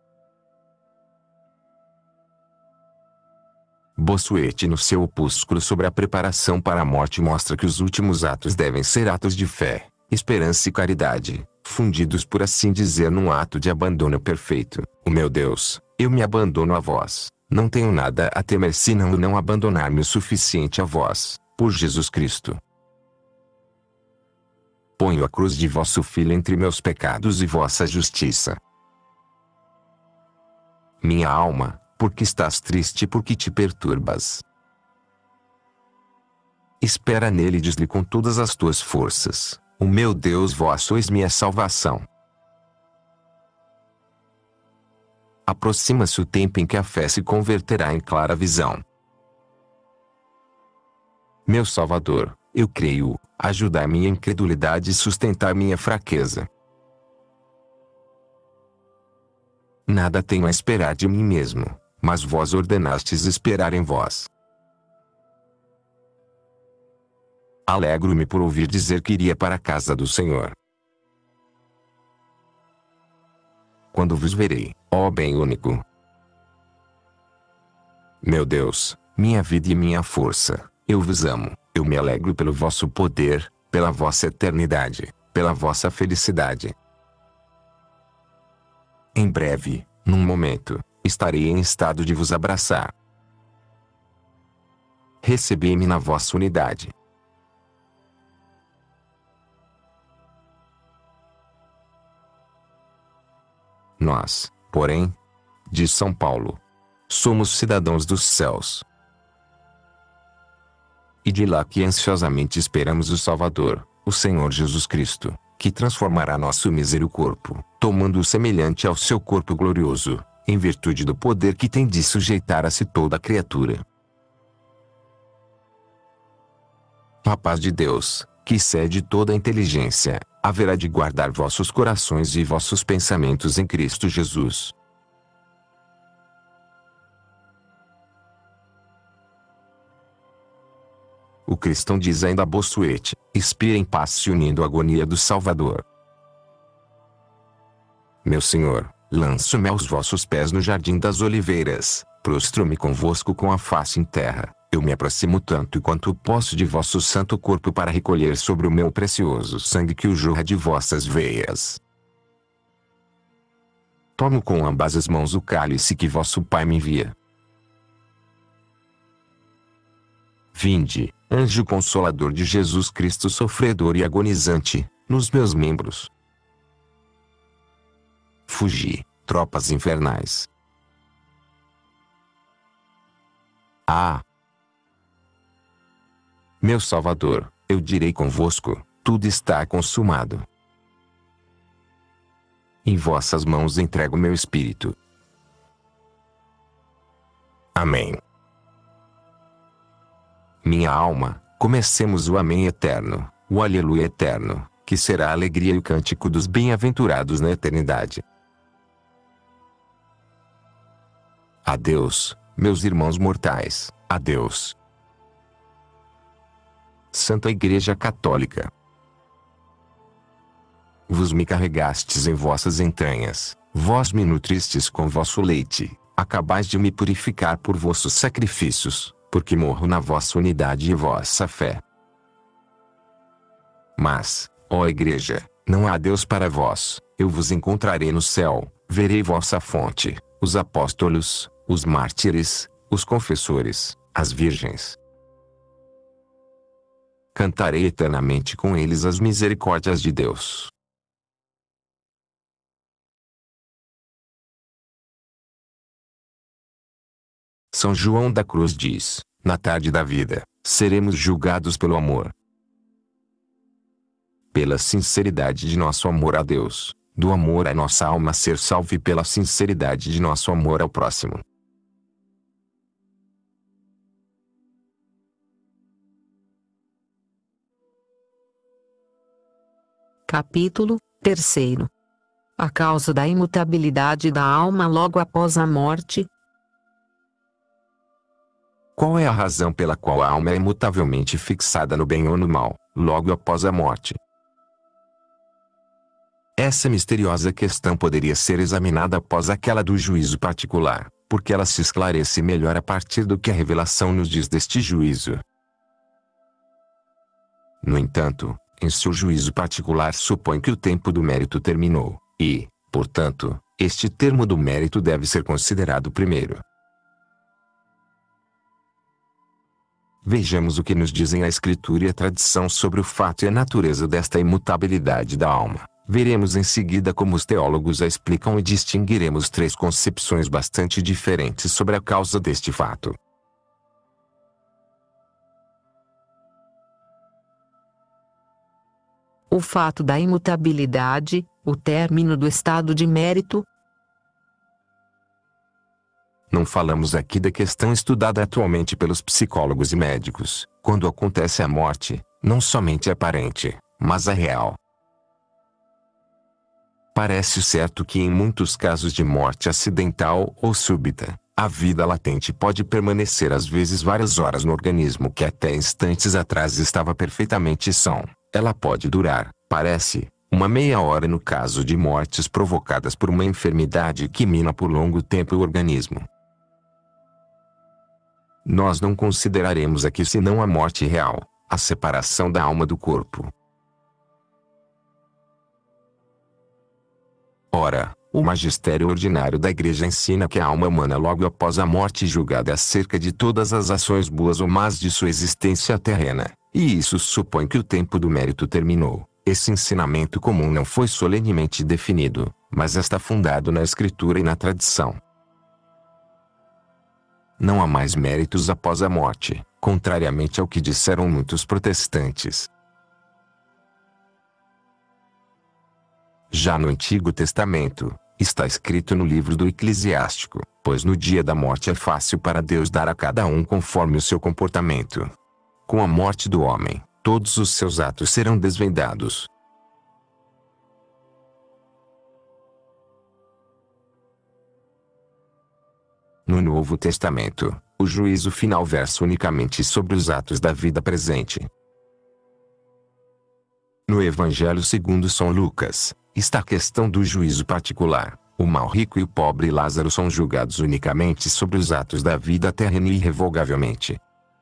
Bossuet, no seu opúsculo sobre a preparação para a morte, mostra que os últimos atos devem ser atos de fé, esperança e caridade, fundidos por assim dizer num ato de abandono perfeito. O meu Deus, eu me abandono a vós, não tenho nada a temer senão o não abandonar-me o suficiente a vós, por Jesus Cristo. Ponho a cruz de vosso Filho entre meus pecados e vossa justiça. Minha alma, porque estás triste e porque te perturbas. Espera nele e diz-lhe com todas as tuas forças, o meu Deus, vós sois minha salvação. Aproxima-se o tempo em que a fé se converterá em clara visão. Meu Salvador, eu creio, ajudai minha incredulidade e sustentar minha fraqueza. Nada tenho a esperar de mim mesmo, mas vós ordenastes esperar em vós. Alegro-me por ouvir dizer que iria para a casa do Senhor. Quando vos verei, ó bem único. Meu Deus, minha vida e minha força, eu vos amo, eu me alegro pelo vosso poder, pela vossa eternidade, pela vossa felicidade. Em breve, num momento, estarei em estado de vos abraçar. Recebei-me na vossa unidade. Nós, porém, diz São Paulo, somos cidadãos dos céus. E de lá que ansiosamente esperamos o Salvador, o Senhor Jesus Cristo, que transformará nosso mísero corpo, tomando-o semelhante ao seu corpo glorioso, em virtude do poder que tem de sujeitar a si toda a criatura. A paz de Deus, que excede toda a inteligência, haverá de guardar vossos corações e vossos pensamentos em Cristo Jesus. O cristão diz ainda a Bossuet, expira em paz se unindo à agonia do Salvador. Meu Senhor, lanço-me aos vossos pés no jardim das oliveiras, prostro-me convosco com a face em terra, eu me aproximo tanto quanto posso de vosso santo corpo para recolher sobre o meu precioso sangue que o jorra de vossas veias. Tomo com ambas as mãos o cálice que vosso Pai me envia. Vinde, anjo consolador de Jesus Cristo sofredor e agonizante, nos meus membros. Fugi, tropas infernais. Ah! Meu Salvador, eu direi convosco, tudo está consumado. Em vossas mãos entrego meu espírito. Amém. Minha alma, comecemos o Amém eterno, o Aleluia eterno, que será a alegria e o cântico dos bem-aventurados na eternidade. Adeus, meus irmãos mortais, adeus. Santa Igreja Católica. Vos me carregastes em vossas entranhas, vós me nutristes com vosso leite, acabais de me purificar por vossos sacrifícios, porque morro na vossa unidade e vossa fé. Mas, ó Igreja, não há Deus para vós, eu vos encontrarei no céu, verei vossa fonte, os apóstolos, os mártires, os confessores, as virgens. Cantarei eternamente com eles as misericórdias de Deus. São João da Cruz diz: na tarde da vida, seremos julgados pelo amor. Pela sinceridade de nosso amor a Deus, do amor a nossa alma ser salva e pela sinceridade de nosso amor ao próximo.
Capítulo 3. A causa da imutabilidade da alma logo após a morte.
Qual é a razão pela qual a alma é imutavelmente fixada no bem ou no mal, logo após a morte? Essa misteriosa questão poderia ser examinada após aquela do juízo particular, porque ela se esclarece melhor a partir do que a revelação nos diz deste juízo. No entanto, em seu juízo particular supõe que o tempo do mérito terminou, e, portanto, este termo do mérito deve ser considerado primeiro. Vejamos o que nos dizem a Escritura e a tradição sobre o fato e a natureza desta imutabilidade da alma. Veremos em seguida como os teólogos a explicam e distinguiremos três concepções bastante diferentes sobre a causa deste fato.
O fato da imutabilidade, o término do estado de mérito.
Não falamos aqui da questão estudada atualmente pelos psicólogos e médicos. Quando acontece a morte, não somente é aparente, mas é real. Parece certo que em muitos casos de morte acidental ou súbita, a vida latente pode permanecer às vezes várias horas no organismo que até instantes atrás estava perfeitamente são. Ela pode durar, parece, uma meia hora no caso de mortes provocadas por uma enfermidade que mina por longo tempo o organismo. Nós não consideraremos aqui senão a morte real, a separação da alma do corpo. Ora, o magistério ordinário da Igreja ensina que a alma humana logo após a morte julgada acerca de todas as ações boas ou más de sua existência terrena, e isso supõe que o tempo do mérito terminou. Esse ensinamento comum não foi solenemente definido, mas está fundado na Escritura e na tradição. Não há mais méritos após a morte, contrariamente ao que disseram muitos protestantes. Já no Antigo Testamento, está escrito no livro do Eclesiástico, pois no dia da morte é fácil para Deus dar a cada um conforme o seu comportamento. Com a morte do homem, todos os seus atos serão desvendados. No Novo Testamento, o juízo final versa unicamente sobre os atos da vida presente. No Evangelho segundo São Lucas, está a questão do juízo particular. O mau rico e o pobre Lázaro são julgados unicamente sobre os atos da vida terrena e irrevogavelmente.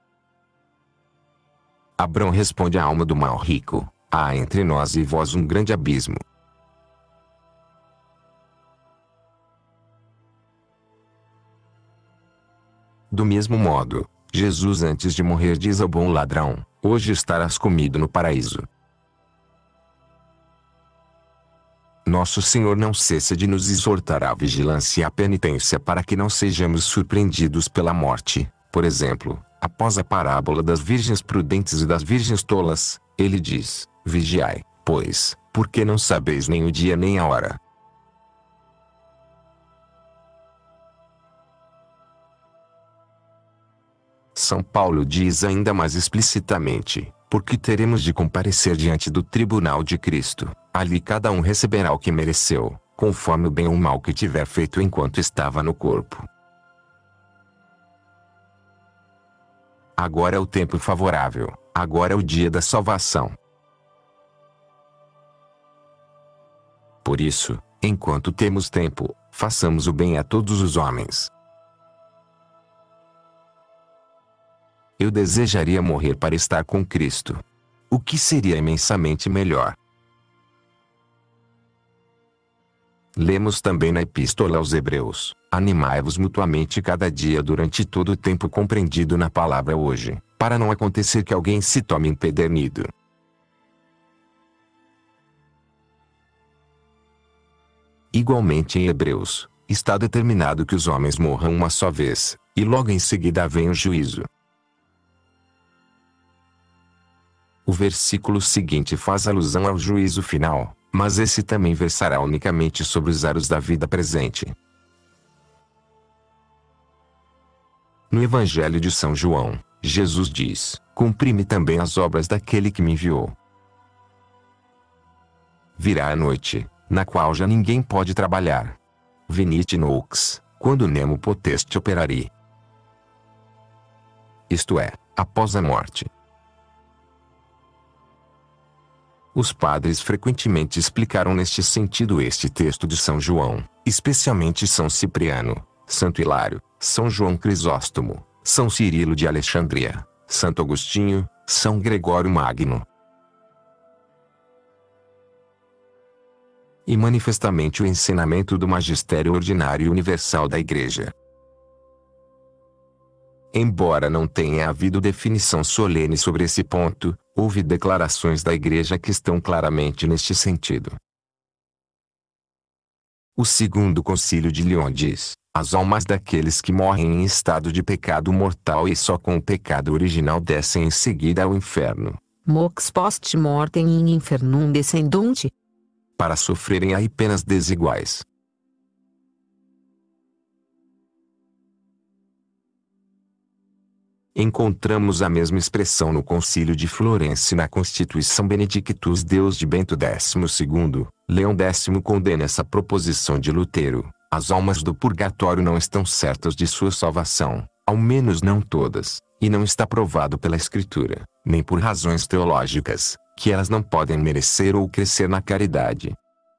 Abrão responde à alma do mau rico: há entre nós e vós um grande abismo. Do mesmo modo, Jesus antes de morrer diz ao bom ladrão: hoje estarás comigo no paraíso. Nosso Senhor não cessa de nos exortar à vigilância e à penitência para que não sejamos surpreendidos pela morte. Por exemplo, após a parábola das virgens prudentes e das virgens tolas, ele diz: vigiai, pois, porque não sabeis nem o dia nem a hora. São Paulo diz ainda mais explicitamente: porque teremos de comparecer diante do tribunal de Cristo. Ali cada um receberá o que mereceu, conforme o bem ou o mal que tiver feito enquanto estava no corpo. Agora é o tempo favorável, agora é o dia da salvação. Por isso, enquanto temos tempo, façamos o bem a todos os homens. Eu desejaria morrer para estar com Cristo. O que seria imensamente melhor? Lemos também na Epístola aos Hebreus: animai-vos mutuamente cada dia durante todo o tempo compreendido na palavra hoje, para não acontecer que alguém se tome empedernido. Igualmente em Hebreus, está determinado que os homens morram uma só vez, e logo em seguida vem o juízo. O versículo seguinte faz alusão ao juízo final, mas esse também versará unicamente sobre os aros da vida presente. No Evangelho de São João, Jesus diz: cumpri-me também as obras daquele que me enviou. Virá a noite, na qual já ninguém pode trabalhar. Venite nox, quando nemo poteste operari. Isto é, após a morte. Os padres frequentemente explicaram neste sentido este texto de São João, especialmente São Cipriano, Santo Hilário, São João Crisóstomo, São Cirilo de Alexandria, Santo Agostinho, São Gregório Magno. E manifestamente o ensinamento do magistério ordinário universal da Igreja. Embora não tenha havido definição solene sobre esse ponto, houve declarações da Igreja que estão claramente neste sentido. O Segundo Concílio de Lyon diz: as almas daqueles que morrem em estado de pecado mortal e só com o pecado original descem em seguida ao inferno.
Mox post mortem in infernum descendunt.
Para sofrerem aí penas desiguais. Encontramos a mesma expressão no Concílio de Florença e na Constituição Benedictus Deus de Bento XII. Leão X condena essa proposição de Lutero: as almas do purgatório não estão certas de sua salvação, ao menos não todas, e não está provado pela Escritura, nem por razões teológicas, que elas não podem merecer ou crescer na caridade.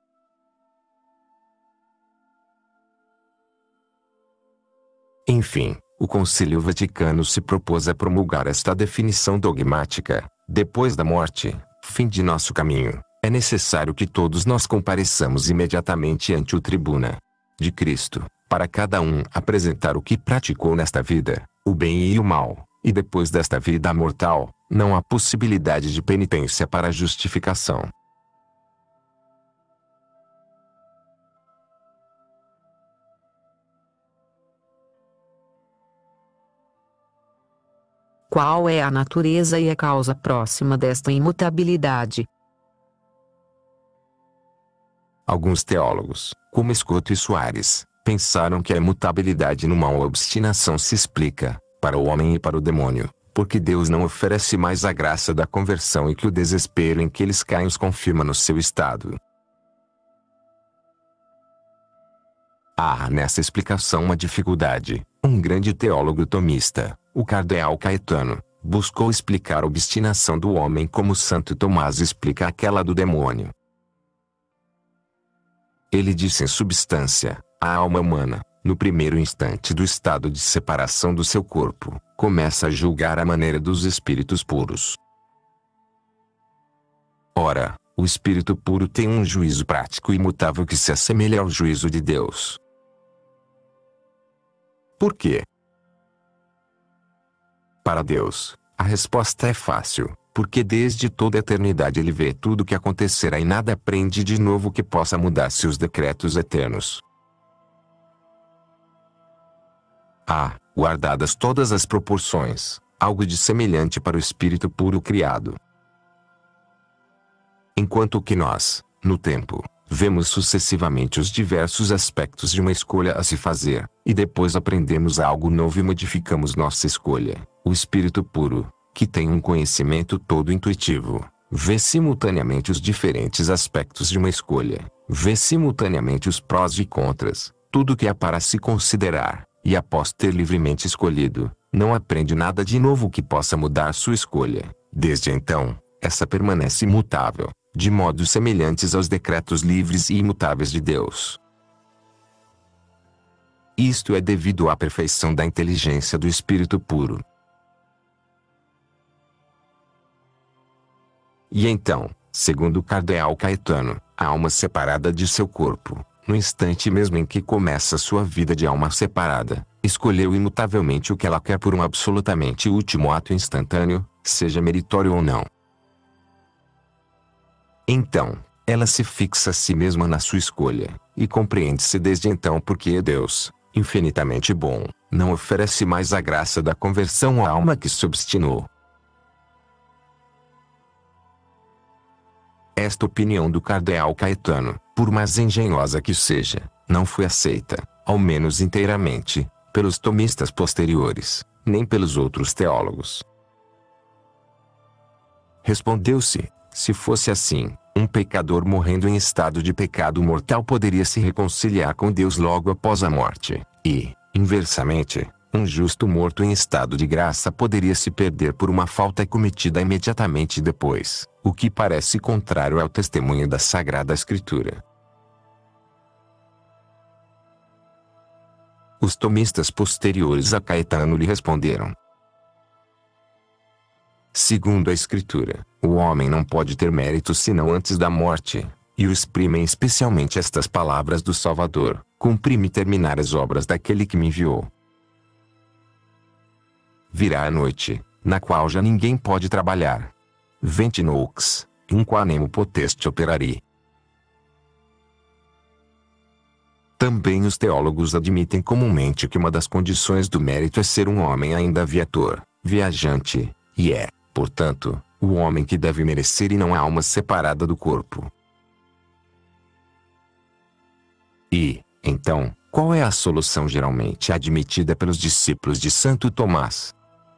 Enfim, o Concílio Vaticano se propôs a promulgar esta definição dogmática: depois da morte, fim de nosso caminho, é necessário que todos nós compareçamos imediatamente ante o tribuna de Cristo, para cada um apresentar o que praticou nesta vida, o bem e o mal, e depois desta vida mortal, não há possibilidade de penitência para justificação.
Qual é a natureza e a causa próxima desta imutabilidade?
Alguns teólogos, como Escoto e Soares, pensaram que a imutabilidade no mal ou obstinação se explica, para o homem e para o demônio, porque Deus não oferece mais a graça da conversão e que o desespero em que eles caem os confirma no seu estado. Há nessa explicação uma dificuldade. Um grande teólogo tomista, o cardeal Caetano, buscou explicar a obstinação do homem como Santo Tomás explica aquela do demônio. Ele disse em substância: a alma humana, no primeiro instante do estado de separação do seu corpo, começa a julgar à maneira dos espíritos puros. Ora, o espírito puro tem um juízo prático e imutável que se assemelha ao juízo de Deus. Por quê? Para Deus, a resposta é fácil, porque desde toda a eternidade ele vê tudo o que acontecerá e nada aprende de novo que possa mudar seus decretos eternos. Há, guardadas todas as proporções, algo de semelhante para o espírito puro criado. Enquanto que nós, no tempo, vemos sucessivamente os diversos aspectos de uma escolha a se fazer, e depois aprendemos algo novo e modificamos nossa escolha, o espírito puro, que tem um conhecimento todo intuitivo, vê simultaneamente os diferentes aspectos de uma escolha, vê simultaneamente os prós e contras, tudo que há para se considerar, e após ter livremente escolhido, não aprende nada de novo que possa mudar sua escolha. Desde então, essa permanece imutável, de modos semelhantes aos decretos livres e imutáveis de Deus. Isto é devido à perfeição da inteligência do espírito puro. E então, segundo o cardeal Caetano, a alma separada de seu corpo, no instante mesmo em que começa sua vida de alma separada, escolheu imutavelmente o que ela quer por um absolutamente último ato instantâneo, seja meritório ou não. Então, ela se fixa a si mesma na sua escolha, e compreende-se desde então porque Deus, infinitamente bom, não oferece mais a graça da conversão à alma que se obstinou. Esta opinião do cardeal Caetano, por mais engenhosa que seja, não foi aceita, ao menos inteiramente, pelos tomistas posteriores, nem pelos outros teólogos. Respondeu-se, se fosse assim, um pecador morrendo em estado de pecado mortal poderia se reconciliar com Deus logo após a morte, e, inversamente, um justo morto em estado de graça poderia se perder por uma falta cometida imediatamente depois, o que parece contrário ao testemunho da Sagrada Escritura. Os tomistas posteriores a Caetano lhe responderam: segundo a Escritura, o homem não pode ter mérito senão antes da morte, e o exprimem especialmente estas palavras do Salvador: cumpri-me terminar as obras daquele que me enviou. Virá a noite, na qual já ninguém pode trabalhar. Venti nox, in qua nemo potest operari. Também os teólogos admitem comumente que uma das condições do mérito é ser um homem ainda viator, viajante, e é, portanto, o homem que deve merecer e não a alma separada do corpo. E, então, qual é a solução geralmente admitida pelos discípulos de Santo Tomás?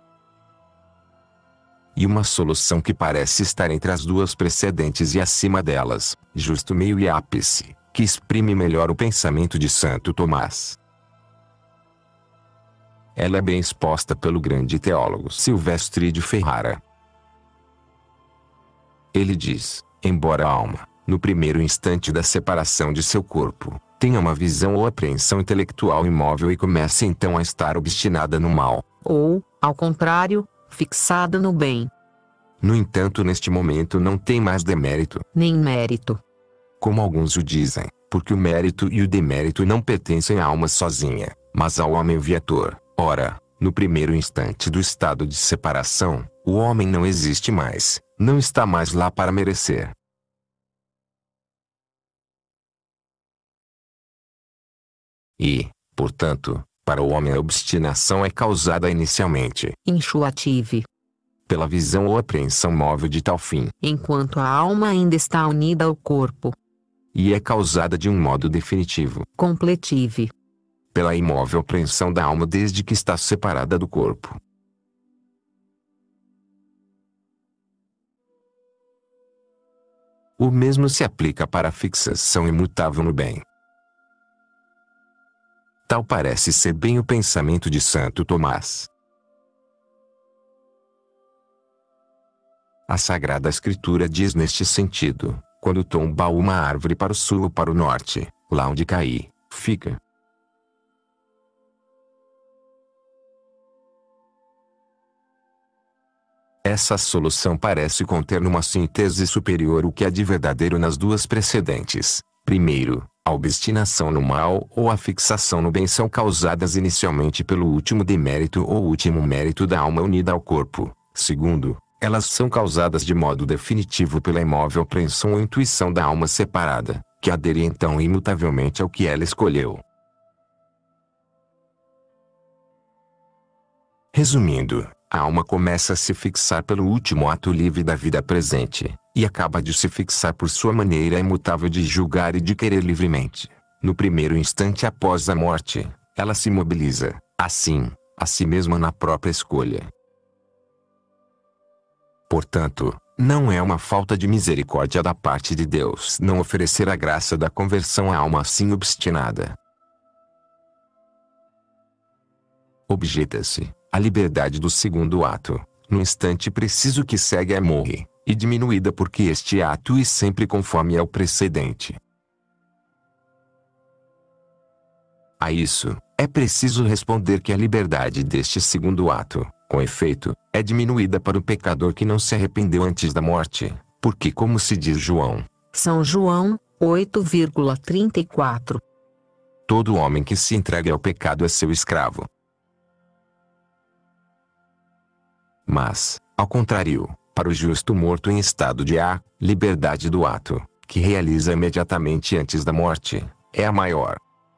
E uma solução que parece estar entre as duas precedentes e acima delas, justo meio e ápice, que exprime melhor o pensamento de Santo Tomás. Ela é bem exposta pelo grande teólogo Silvestre de Ferrara. Ele diz, embora a alma, no primeiro instante da separação de seu corpo, tenha uma visão ou apreensão intelectual imóvel e comece então a estar obstinada no mal,
ou, ao contrário, fixada no bem.
No entanto, neste momento não tem mais demérito,
nem mérito.
Como alguns o dizem, porque o mérito e o demérito não pertencem à alma sozinha, mas ao homem viator. Ora, no primeiro instante do estado de separação, o homem não existe mais, não está mais lá para merecer. E, portanto, para o homem a obstinação é causada inicialmente,
enxuative,
pela visão ou apreensão móvel de tal fim,
enquanto a alma ainda está unida ao corpo,
e é causada de um modo definitivo,
completive,
pela imóvel apreensão da alma desde que está separada do corpo. O mesmo se aplica para a fixação imutável no bem. Tal parece ser bem o pensamento de Santo Tomás. A Sagrada Escritura diz neste sentido, quando tomba uma árvore para o sul ou para o norte, lá onde cair, fica. Essa solução parece conter numa síntese superior o que há de verdadeiro nas duas precedentes. Primeiro, a obstinação no mal ou a fixação no bem são causadas inicialmente pelo último demérito ou último mérito da alma unida ao corpo. Segundo, elas são causadas de modo definitivo pela imóvel apreensão ou intuição da alma separada, que adere então imutavelmente ao que ela escolheu. Resumindo, a alma começa a se fixar pelo último ato livre da vida presente, e acaba de se fixar por sua maneira imutável de julgar e de querer livremente. No primeiro instante após a morte, ela se mobiliza, assim, a si mesma na própria escolha. Portanto, não é uma falta de misericórdia da parte de Deus não oferecer a graça da conversão à alma assim obstinada. Objeta-se, a liberdade do segundo ato, no instante preciso que segue morre, e diminuída porque este ato e sempre conforme ao precedente. A isso, é preciso responder que a liberdade deste segundo ato, com efeito, é diminuída para o pecador que não se arrependeu antes da morte, porque como se diz João,
São João, 8,34.
Todo homem que se entrega ao pecado é seu escravo. Mas, ao contrário, para o justo morto em estado de liberdade do ato, que realiza imediatamente antes da morte, é a maior.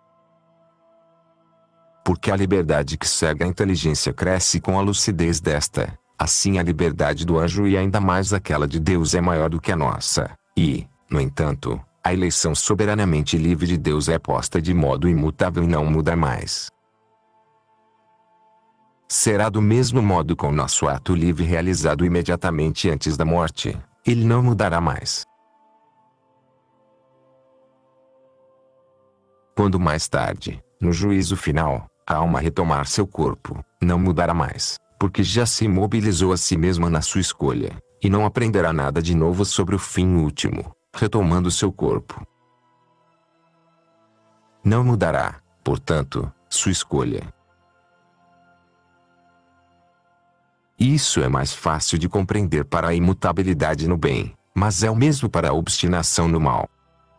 Porque a liberdade que cega a inteligência cresce com a lucidez desta, assim a liberdade do anjo e ainda mais aquela de Deus é maior do que a nossa, e, no entanto, a eleição soberanamente livre de Deus é posta de modo imutável e não muda mais. Será do mesmo modo com o nosso ato livre realizado imediatamente antes da morte, ele não mudará mais. Quando mais tarde, no juízo final, a alma retomar seu corpo, não mudará mais, porque já se imobilizou a si mesma na sua escolha, e não aprenderá nada de novo sobre o fim último, retomando seu corpo. Não mudará, portanto, sua escolha. Isso é mais fácil de compreender para a imutabilidade no bem, mas é o mesmo para a obstinação no mal.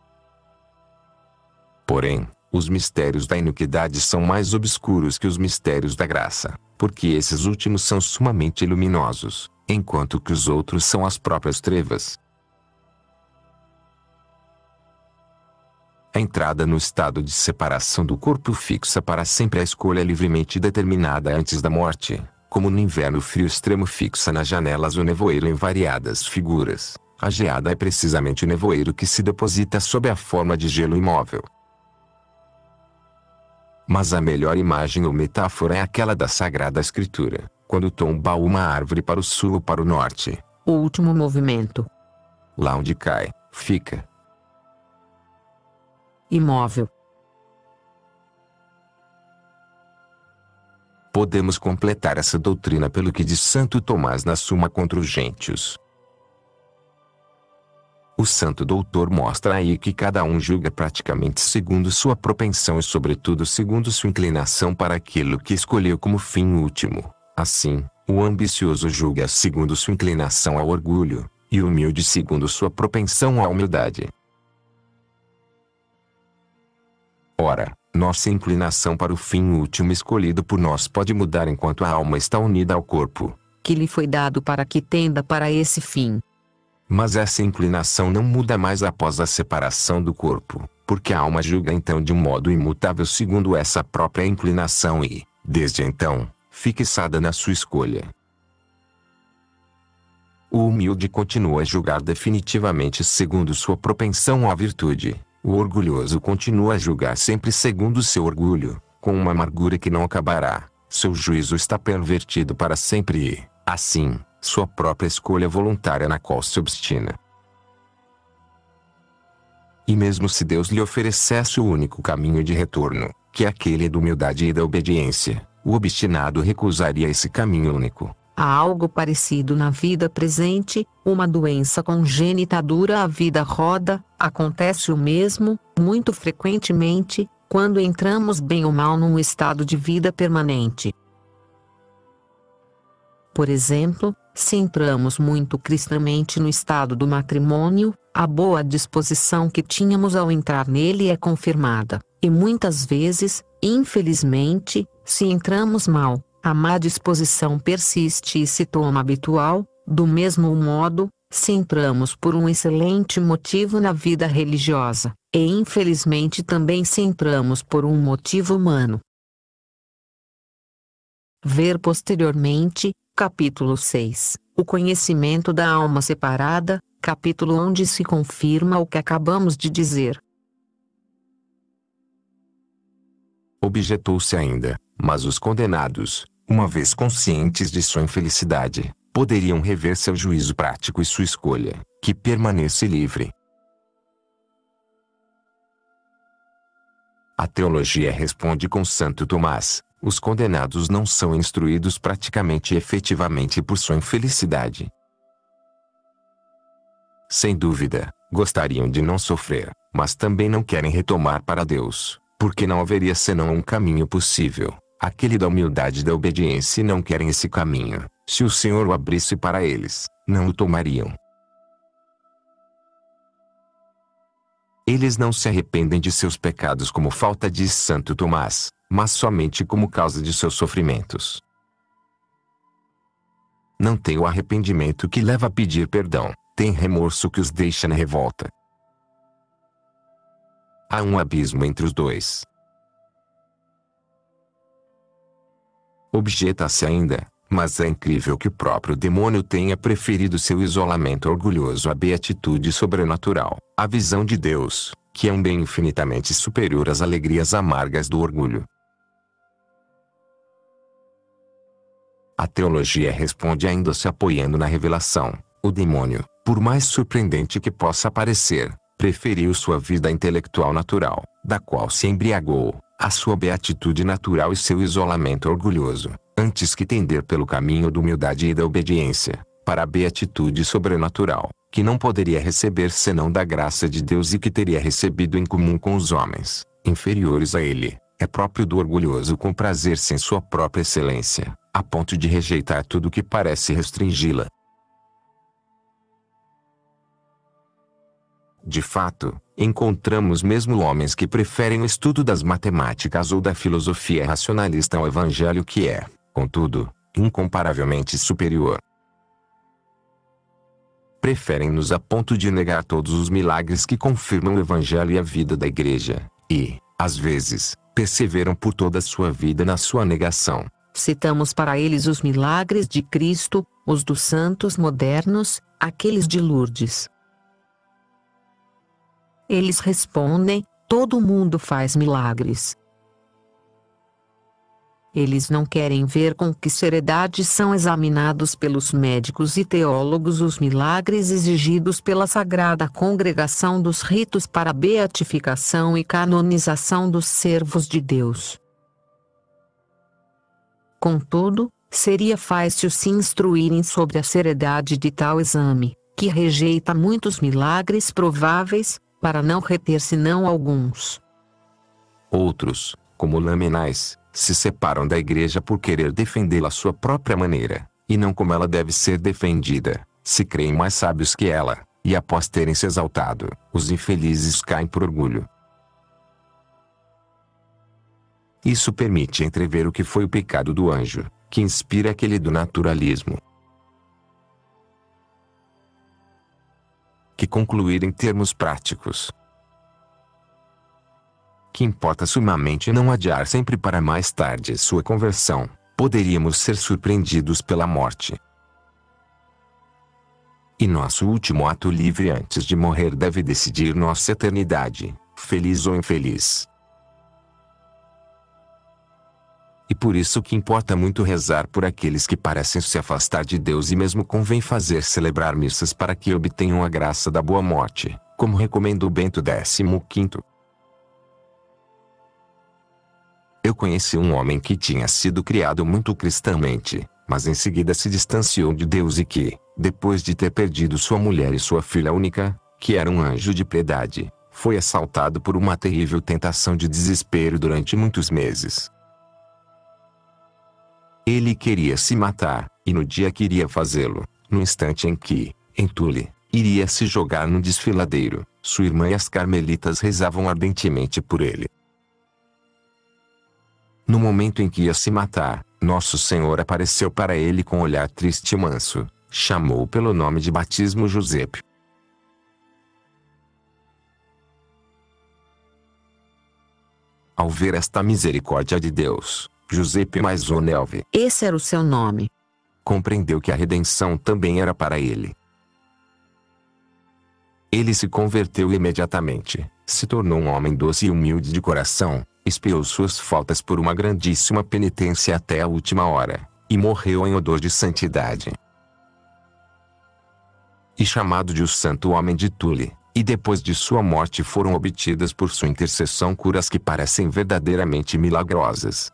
Porém, os mistérios da iniquidade são mais obscuros que os mistérios da graça, porque esses últimos são sumamente luminosos, enquanto que os outros são as próprias trevas. A entrada no estado de separação do corpo fixa para sempre a escolha livremente determinada antes da morte, como no inverno frio extremo fixa nas janelas o nevoeiro em variadas figuras. A geada é precisamente o nevoeiro que se deposita sob a forma de gelo imóvel. Mas a melhor imagem ou metáfora é aquela da Sagrada Escritura, quando tomba uma árvore para o sul ou para o norte.
O último movimento.
Lá onde cai, fica
imóvel.
Podemos completar essa doutrina pelo que diz Santo Tomás na Suma contra os Gentios. O Santo Doutor mostra aí que cada um julga praticamente segundo sua propensão e sobretudo segundo sua inclinação para aquilo que escolheu como fim último. Assim, o ambicioso julga segundo sua inclinação ao orgulho, e o humilde segundo sua propensão à humildade. Ora, nossa inclinação para o fim último escolhido por nós pode mudar enquanto a alma está unida ao corpo,
que lhe foi dado para que tenda para esse fim.
Mas essa inclinação não muda mais após a separação do corpo, porque a alma julga então de um modo imutável segundo essa própria inclinação e, desde então, fixada na sua escolha. O humilde continua a julgar definitivamente segundo sua propensão à virtude. O orgulhoso continua a julgar sempre segundo seu orgulho, com uma amargura que não acabará. Seu juízo está pervertido para sempre e, assim, sua própria escolha voluntária na qual se obstina. E mesmo se Deus lhe oferecesse o único caminho de retorno, que é aquele da humildade e da obediência, o obstinado recusaria esse caminho único.
Há algo parecido na vida presente, uma doença congênita dura a vida roda, acontece o mesmo, muito frequentemente, quando entramos bem ou mal num estado de vida permanente. Por exemplo, se entramos muito cristamente no estado do matrimônio, a boa disposição que tínhamos ao entrar nele é confirmada, e muitas vezes, infelizmente, se entramos mal, a má disposição persiste e se torna habitual. Do mesmo modo, se entramos por um excelente motivo na vida religiosa, e infelizmente também se entramos por um motivo humano. Ver posteriormente, capítulo 6, o conhecimento da alma separada, capítulo onde se confirma o que acabamos de dizer.
Objetou-se ainda, mas os condenados, uma vez conscientes de sua infelicidade, poderiam rever seu juízo prático e sua escolha, que permanece livre. A teologia responde com Santo Tomás: os condenados não são instruídos praticamente e efetivamente por sua infelicidade. Sem dúvida, gostariam de não sofrer, mas também não querem retomar para Deus, porque não haveria senão um caminho possível, aquele da humildade e da obediência, e não querem esse caminho. Se o Senhor o abrisse para eles, não o tomariam. Eles não se arrependem de seus pecados como falta de Santo Tomás, mas somente como causa de seus sofrimentos. Não tem o arrependimento que leva a pedir perdão, tem remorso que os deixa na revolta. Há um abismo entre os dois. Objeta-se ainda, mas é incrível que o próprio demônio tenha preferido seu isolamento orgulhoso à beatitude sobrenatural, a visão de Deus, que é um bem infinitamente superior às alegrias amargas do orgulho. A teologia responde ainda se apoiando na revelação. O demônio, por mais surpreendente que possa parecer, preferiu sua vida intelectual natural, da qual se embriagou, a sua beatitude natural e seu isolamento orgulhoso, antes que tender pelo caminho da humildade e da obediência, para a beatitude sobrenatural, que não poderia receber senão da graça de Deus e que teria recebido em comum com os homens, inferiores a ele. É próprio do orgulhoso comprazer-se em sua própria excelência, a ponto de rejeitar tudo que parece restringi-la. De fato, encontramos mesmo homens que preferem o estudo das matemáticas ou da filosofia racionalista ao evangelho que é, contudo, incomparavelmente superior. Preferem-nos a ponto de negar todos os milagres que confirmam o evangelho e a vida da igreja, e, às vezes, perseveram por toda a sua vida na sua negação.
Citamos para eles os milagres de Cristo, os dos santos modernos, aqueles de Lourdes. Eles respondem: todo mundo faz milagres. Eles não querem ver com que seriedade são examinados pelos médicos e teólogos os milagres exigidos pela Sagrada Congregação dos ritos para a beatificação e canonização dos servos de Deus. Contudo, seria fácil se instruírem sobre a seriedade de tal exame, que rejeita muitos milagres prováveis, para não reter senão alguns.
Outros, como Lamenais, se separam da igreja por querer defendê-la à sua própria maneira, e não como ela deve ser defendida, se creem mais sábios que ela, e após terem se exaltado, os infelizes caem por orgulho. Isso permite entrever o que foi o pecado do anjo, que inspira aquele do naturalismo. Que concluir em termos práticos. Que importa sumamente não adiar sempre para mais tarde sua conversão, poderíamos ser surpreendidos pela morte. E nosso último ato livre antes de morrer deve decidir nossa eternidade, feliz ou infeliz. E por isso que importa muito rezar por aqueles que parecem se afastar de Deus e mesmo convém fazer celebrar missas para que obtenham a graça da boa morte, como recomendou Bento XV. Eu conheci um homem que tinha sido criado muito cristãmente, mas em seguida se distanciou de Deus e que, depois de ter perdido sua mulher e sua filha única, que era um anjo de piedade, foi assaltado por uma terrível tentação de desespero durante muitos meses. Ele queria se matar, e no dia que iria fazê-lo, no instante em que, em Tule, iria se jogar num desfiladeiro, sua irmã e as carmelitas rezavam ardentemente por ele. No momento em que ia se matar, Nosso Senhor apareceu para ele com um olhar triste e manso, chamou-o pelo nome de batismo Giuseppe. Ao ver esta misericórdia de Deus, Giuseppe Maisonneuve,
esse era o seu nome,
compreendeu que a redenção também era para ele. Ele se converteu imediatamente, se tornou um homem doce e humilde de coração, expiou suas faltas por uma grandíssima penitência até a última hora, e morreu em odor de santidade. E chamado de o Santo Homem de Tule, e depois de sua morte foram obtidas por sua intercessão curas que parecem verdadeiramente milagrosas.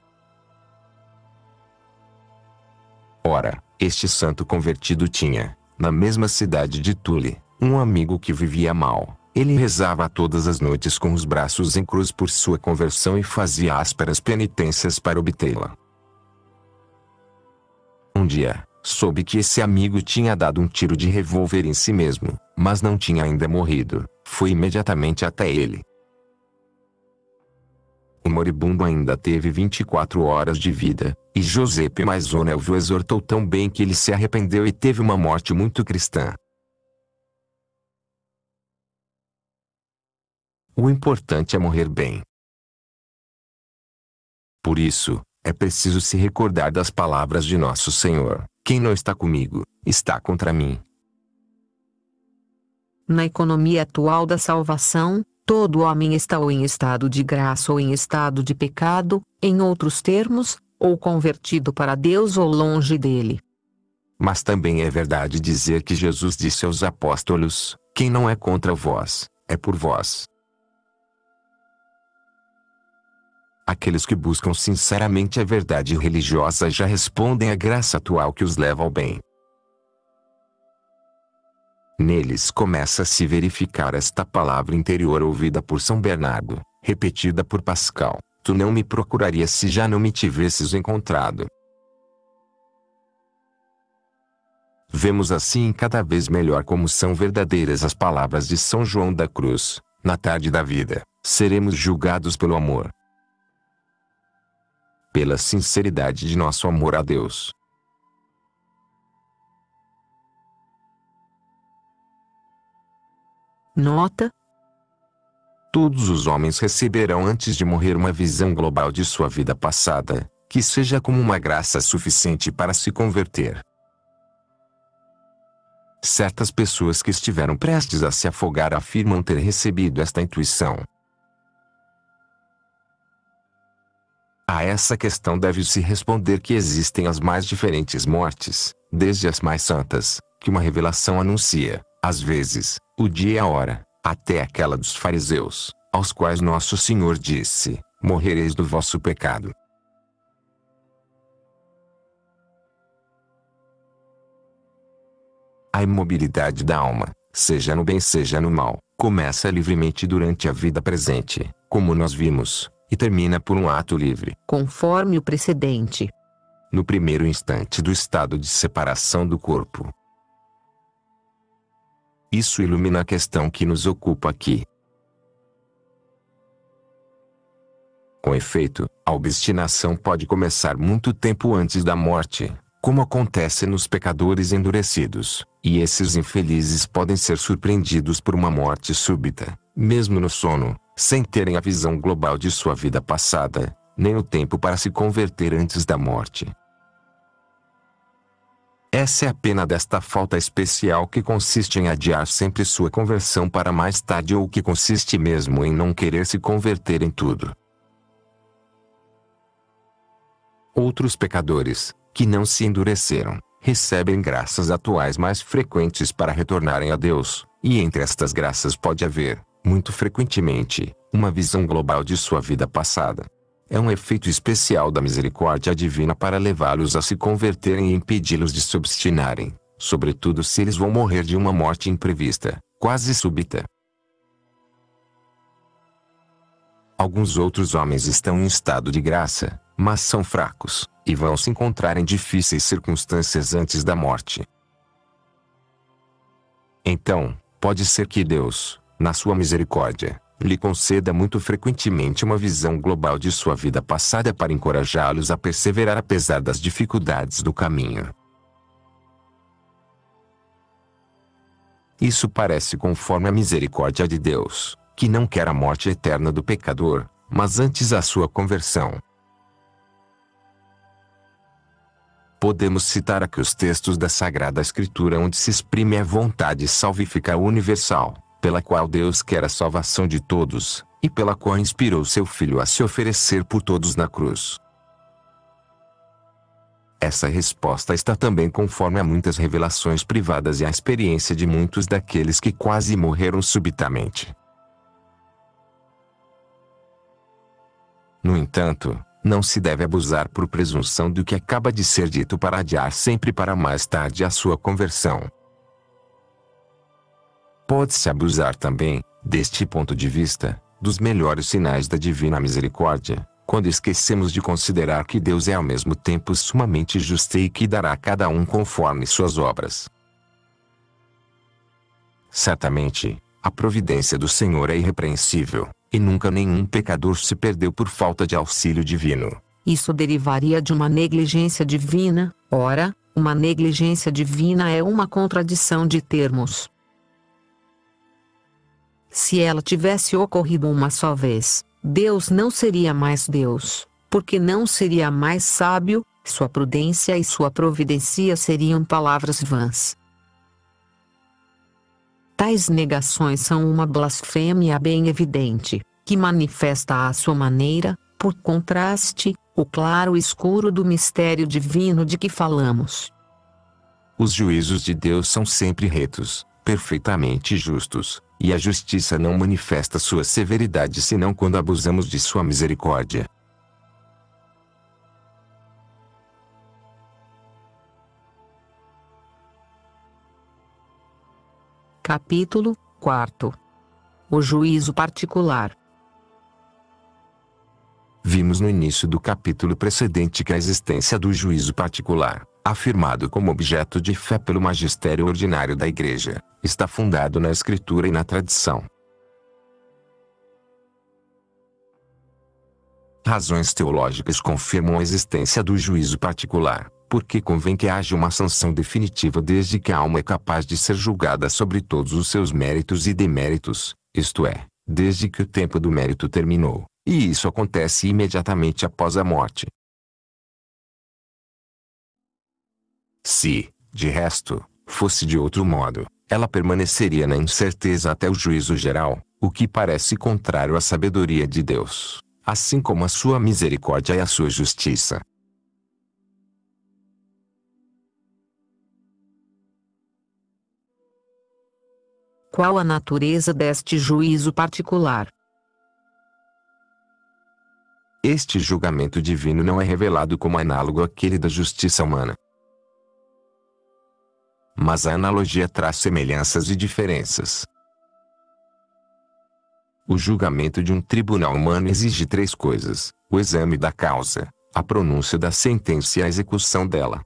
Ora, este santo convertido tinha, na mesma cidade de Tule, um amigo que vivia mal. Ele rezava todas as noites com os braços em cruz por sua conversão e fazia ásperas penitências para obtê-la. Um dia, soube que esse amigo tinha dado um tiro de revólver em si mesmo, mas não tinha ainda morrido. foi imediatamente até ele. O moribundo ainda teve 24 horas de vida, e José Maisonel o exortou tão bem que ele se arrependeu e teve uma morte muito cristã. O importante é morrer bem. Por isso, é preciso se recordar das palavras de nosso Senhor: quem não está comigo, está contra mim.
Na economia atual da salvação, todo homem está ou em estado de graça ou em estado de pecado, em outros termos, ou convertido para Deus ou longe dele.
Mas também é verdade dizer que Jesus disse aos apóstolos: quem não é contra vós, é por vós. Aqueles que buscam sinceramente a verdade religiosa já respondem à graça atual que os leva ao bem. Neles começa a se verificar esta palavra interior ouvida por São Bernardo, repetida por Pascal: tu não me procurarias se já não me tivesses encontrado. Vemos assim cada vez melhor como são verdadeiras as palavras de São João da Cruz: na tarde da vida, seremos julgados pelo amor. Pela sinceridade de nosso amor a Deus.
Nota:
todos os homens receberão antes de morrer uma visão global de sua vida passada, que seja como uma graça suficiente para se converter. Certas pessoas que estiveram prestes a se afogar afirmam ter recebido esta intuição. A essa questão deve-se responder que existem as mais diferentes mortes, desde as mais santas, que uma revelação anuncia, às vezes, o dia e a hora, até aquela dos fariseus, aos quais nosso Senhor disse: morrereis do vosso pecado. A imobilidade da alma, seja no bem seja no mal, começa livremente durante a vida presente, como nós vimos, e termina por um ato livre,
conforme o precedente,
no primeiro instante do estado de separação do corpo. Isso ilumina a questão que nos ocupa aqui. Com efeito, a obstinação pode começar muito tempo antes da morte, como acontece nos pecadores endurecidos, e esses infelizes podem ser surpreendidos por uma morte súbita, mesmo no sono, sem terem a visão global de sua vida passada, nem o tempo para se converter antes da morte. Essa é a pena desta falta especial que consiste em adiar sempre sua conversão para mais tarde ou que consiste mesmo em não querer se converter em tudo. Outros pecadores, que não se endureceram, recebem graças atuais mais frequentes para retornarem a Deus, e entre estas graças pode haver, muito frequentemente, uma visão global de sua vida passada. É um efeito especial da misericórdia divina para levá-los a se converterem e impedi-los de se obstinarem, sobretudo se eles vão morrer de uma morte imprevista, quase súbita. Alguns outros homens estão em estado de graça, mas são fracos, e vão se encontrar em difíceis circunstâncias antes da morte. Então, pode ser que Deus, na sua misericórdia, lhe conceda muito frequentemente uma visão global de sua vida passada para encorajá-los a perseverar apesar das dificuldades do caminho. Isso parece conforme a misericórdia de Deus, que não quer a morte eterna do pecador, mas antes a sua conversão. Podemos citar aqui os textos da Sagrada Escritura onde se exprime a vontade salvífica universal, pela qual Deus quer a salvação de todos, e pela qual inspirou seu Filho a se oferecer por todos na cruz. Essa resposta está também conforme a muitas revelações privadas e a experiência de muitos daqueles que quase morreram subitamente. No entanto, não se deve abusar por presunção do que acaba de ser dito para adiar sempre para mais tarde a sua conversão. Pode-se abusar também, deste ponto de vista, dos melhores sinais da divina misericórdia, quando esquecemos de considerar que Deus é ao mesmo tempo sumamente justo e que dará a cada um conforme suas obras. Certamente, A providência do Senhor é irrepreensível, e nunca nenhum pecador se perdeu por falta de auxílio divino.
Isso derivaria de uma negligência divina. Ora, uma negligência divina é uma contradição de termos. Se ela tivesse ocorrido uma só vez, Deus não seria mais Deus, porque não seria mais sábio, sua prudência e sua providência seriam palavras vãs. Tais negações são uma blasfêmia bem evidente, que manifesta à sua maneira, por contraste, o claro escuro do mistério divino de que falamos.
Os juízos de Deus são sempre retos, perfeitamente justos, e a justiça não manifesta sua severidade senão quando abusamos de sua misericórdia.
Capítulo 4. O juízo particular.
Vimos no início do capítulo precedente que a existência do juízo particular, afirmado como objeto de fé pelo magistério ordinário da Igreja, está fundado na Escritura e na tradição. Razões teológicas confirmam a existência do juízo particular, porque convém que haja uma sanção definitiva desde que a alma é capaz de ser julgada sobre todos os seus méritos e deméritos, isto é, desde que o tempo do mérito terminou, e isso acontece imediatamente após a morte. Se, de resto, fosse de outro modo, ela permaneceria na incerteza até o juízo geral, o que parece contrário à sabedoria de Deus, assim como a sua misericórdia e a sua justiça.
Qual a natureza deste juízo particular?
Este julgamento divino não é revelado como análogo àquele da justiça humana. Mas a analogia traz semelhanças e diferenças. O julgamento de um tribunal humano exige três coisas: o exame da causa, a pronúncia da sentença e a execução dela.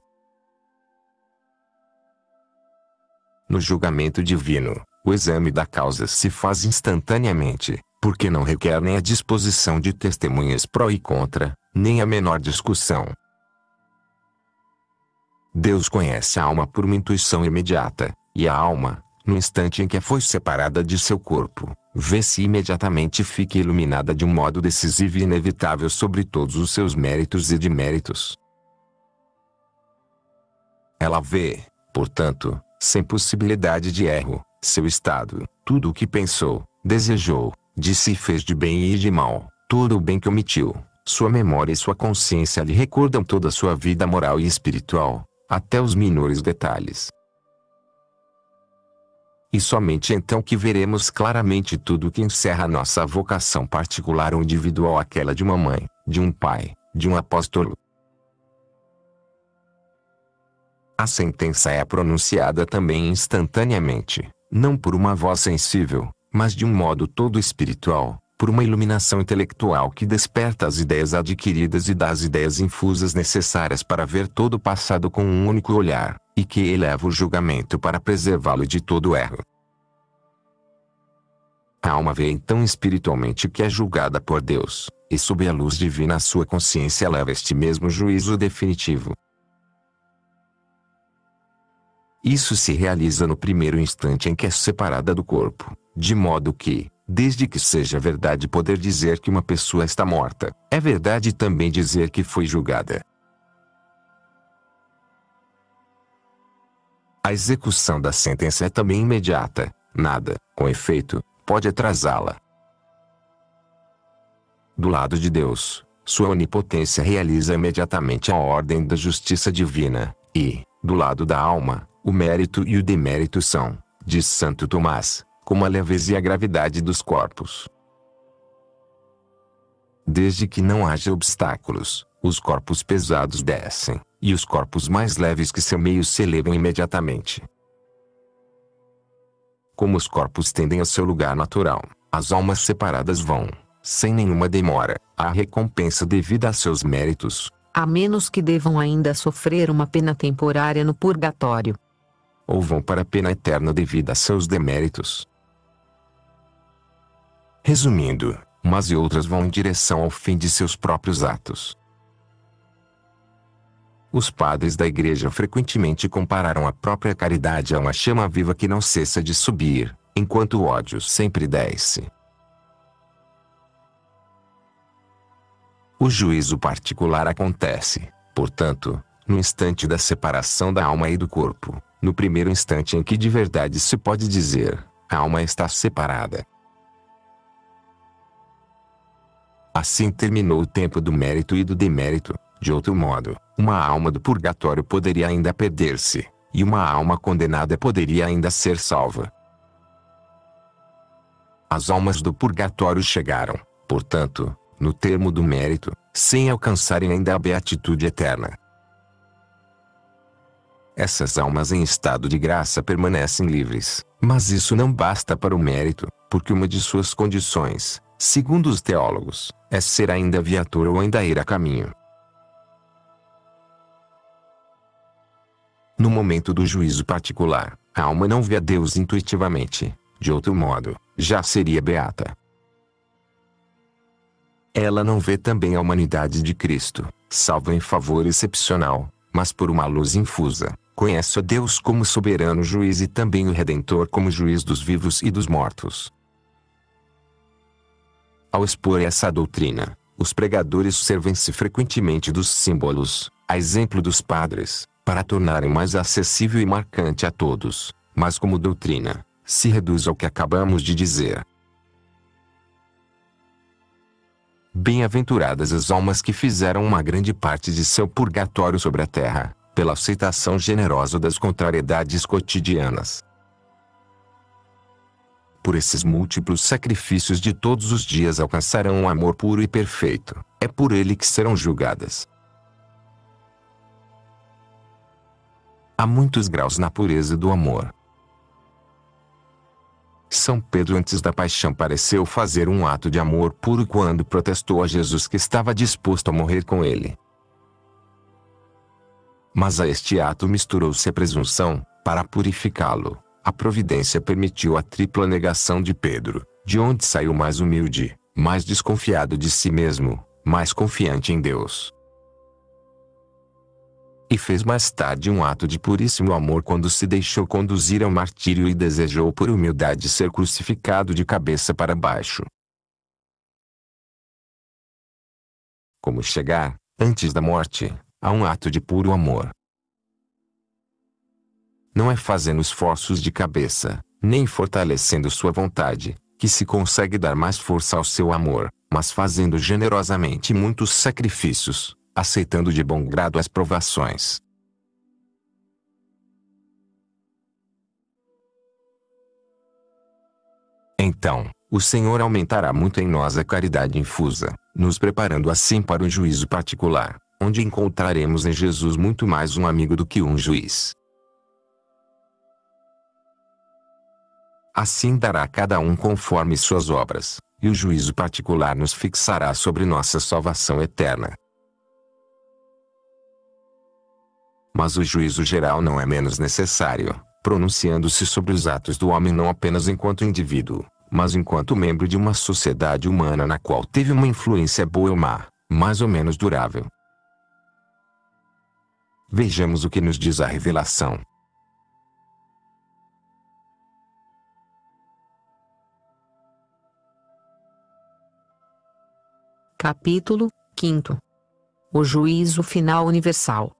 No julgamento divino, o exame da causa se faz instantaneamente, porque não requer nem a disposição de testemunhas pró e contra, nem a menor discussão. Deus conhece a alma por uma intuição imediata, e a alma, no instante em que foi separada de seu corpo, vê-se imediatamente e fica iluminada de um modo decisivo e inevitável sobre todos os seus méritos e deméritos. Ela vê, portanto, sem possibilidade de erro, seu estado, tudo o que pensou, desejou, disse e fez de bem e de mal, todo o bem que omitiu. Sua memória e sua consciência lhe recordam toda a sua vida moral e espiritual, até os menores detalhes. E somente então que veremos claramente tudo o que encerra nossa vocação particular ou individual, aquela de uma mãe, de um pai, de um apóstolo. A sentença é pronunciada também instantaneamente, não por uma voz sensível, mas de um modo todo espiritual, por uma iluminação intelectual que desperta as ideias adquiridas e dá as ideias infusas necessárias para ver todo o passado com um único olhar, e que eleva o julgamento para preservá-lo de todo erro. A alma vê então espiritualmente que é julgada por Deus, e sob a luz divina a sua consciência leva este mesmo juízo definitivo. Isso se realiza no primeiro instante em que é separada do corpo, de modo que, desde que seja verdade poder dizer que uma pessoa está morta, é verdade também dizer que foi julgada. A execução da sentença é também imediata, nada, com efeito, pode atrasá-la. Do lado de Deus, sua onipotência realiza imediatamente a ordem da justiça divina, e, do lado da alma, o mérito e o demérito são, diz Santo Tomás, como a leveza e a gravidade dos corpos. Desde que não haja obstáculos, os corpos pesados descem, e os corpos mais leves que semeiam se elevam imediatamente. Como os corpos tendem ao seu lugar natural, as almas separadas vão, sem nenhuma demora, à recompensa devida a seus méritos,
a menos que devam ainda sofrer uma pena temporária no purgatório,
ou vão para a pena eterna devida a seus deméritos. Resumindo, umas e outras vão em direção ao fim de seus próprios atos. Os padres da igreja frequentemente compararam a própria caridade a uma chama viva que não cessa de subir, enquanto o ódio sempre desce. O juízo particular acontece, portanto, no instante da separação da alma e do corpo, no primeiro instante em que de verdade se pode dizer, a alma está separada. Assim terminou o tempo do mérito e do demérito. De outro modo, uma alma do purgatório poderia ainda perder-se, e uma alma condenada poderia ainda ser salva. As almas do purgatório chegaram, portanto, no termo do mérito, sem alcançarem ainda a beatitude eterna. Essas almas em estado de graça permanecem livres, mas isso não basta para o mérito, porque uma de suas condições, segundo os teólogos, é ser ainda viator ou ainda ir a caminho. No momento do juízo particular, a alma não vê a Deus intuitivamente, de outro modo, já seria beata. Ela não vê também a humanidade de Cristo, salvo em favor excepcional, mas por uma luz infusa, conhece a Deus como soberano juiz e também o Redentor como juiz dos vivos e dos mortos. Ao expor essa doutrina, os pregadores servem-se frequentemente dos símbolos, a exemplo dos padres, para tornarem mais acessível e marcante a todos, mas como doutrina, se reduz ao que acabamos de dizer. Bem-aventuradas as almas que fizeram uma grande parte de seu purgatório sobre a terra, pela aceitação generosa das contrariedades cotidianas. Por esses múltiplos sacrifícios de todos os dias alcançarão um amor puro e perfeito, é por ele que serão julgadas. Há muitos graus na pureza do amor. São Pedro antes da paixão pareceu fazer um ato de amor puro quando protestou a Jesus que estava disposto a morrer com ele. Mas a este ato misturou-se a presunção, para purificá-lo. A providência permitiu a tripla negação de Pedro, de onde saiu mais humilde, mais desconfiado de si mesmo, mais confiante em Deus. E fez mais tarde um ato de puríssimo amor quando se deixou conduzir ao martírio e desejou por humildade ser crucificado de cabeça para baixo. Como chegar, antes da morte, a um ato de puro amor? Não é fazendo esforços de cabeça, nem fortalecendo sua vontade, que se consegue dar mais força ao seu amor, mas fazendo generosamente muitos sacrifícios, aceitando de bom grado as provações. Então, o Senhor aumentará muito em nós a caridade infusa, nos preparando assim para o juízo particular, onde encontraremos em Jesus muito mais um amigo do que um juiz. Assim dará a cada um conforme suas obras, e o juízo particular nos fixará sobre nossa salvação eterna. Mas o juízo geral não é menos necessário, pronunciando-se sobre os atos do homem não apenas enquanto indivíduo, mas enquanto membro de uma sociedade humana na qual teve uma influência boa ou má, mais ou menos durável. Vejamos o que nos diz a revelação.
Capítulo 5. O juízo final universal.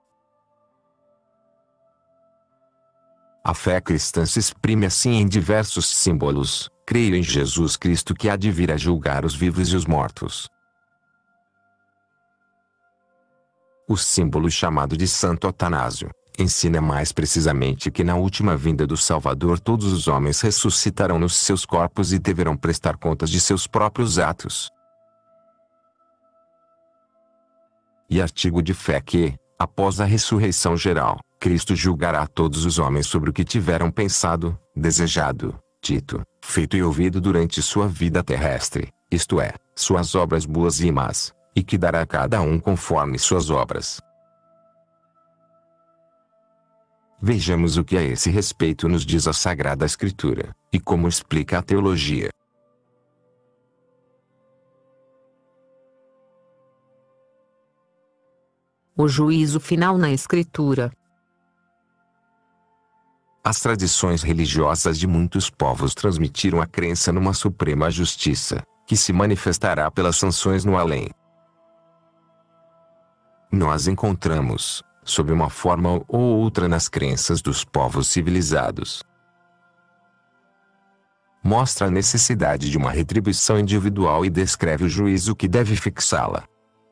A fé cristã se exprime assim em diversos símbolos. Creio em Jesus Cristo que há de vir a julgar os vivos e os mortos. O símbolo chamado de Santo Atanásio ensina mais precisamente que na última vinda do Salvador todos os homens ressuscitarão nos seus corpos e deverão prestar contas de seus próprios atos. E artigo de fé que, após a ressurreição geral, Cristo julgará todos os homens sobre o que tiveram pensado, desejado, dito, feito e ouvido durante sua vida terrestre, isto é, suas obras boas e más, e que dará a cada um conforme suas obras. Vejamos o que a esse respeito nos diz a Sagrada Escritura, e como explica a teologia.
o juízo final na Escritura.
As tradições religiosas de muitos povos transmitiram a crença numa suprema justiça, que se manifestará pelas sanções no além. Nós encontramos, sob uma forma ou outra nas crenças dos povos civilizados. Mostra a necessidade de uma retribuição individual e descreve o juízo que deve fixá-la.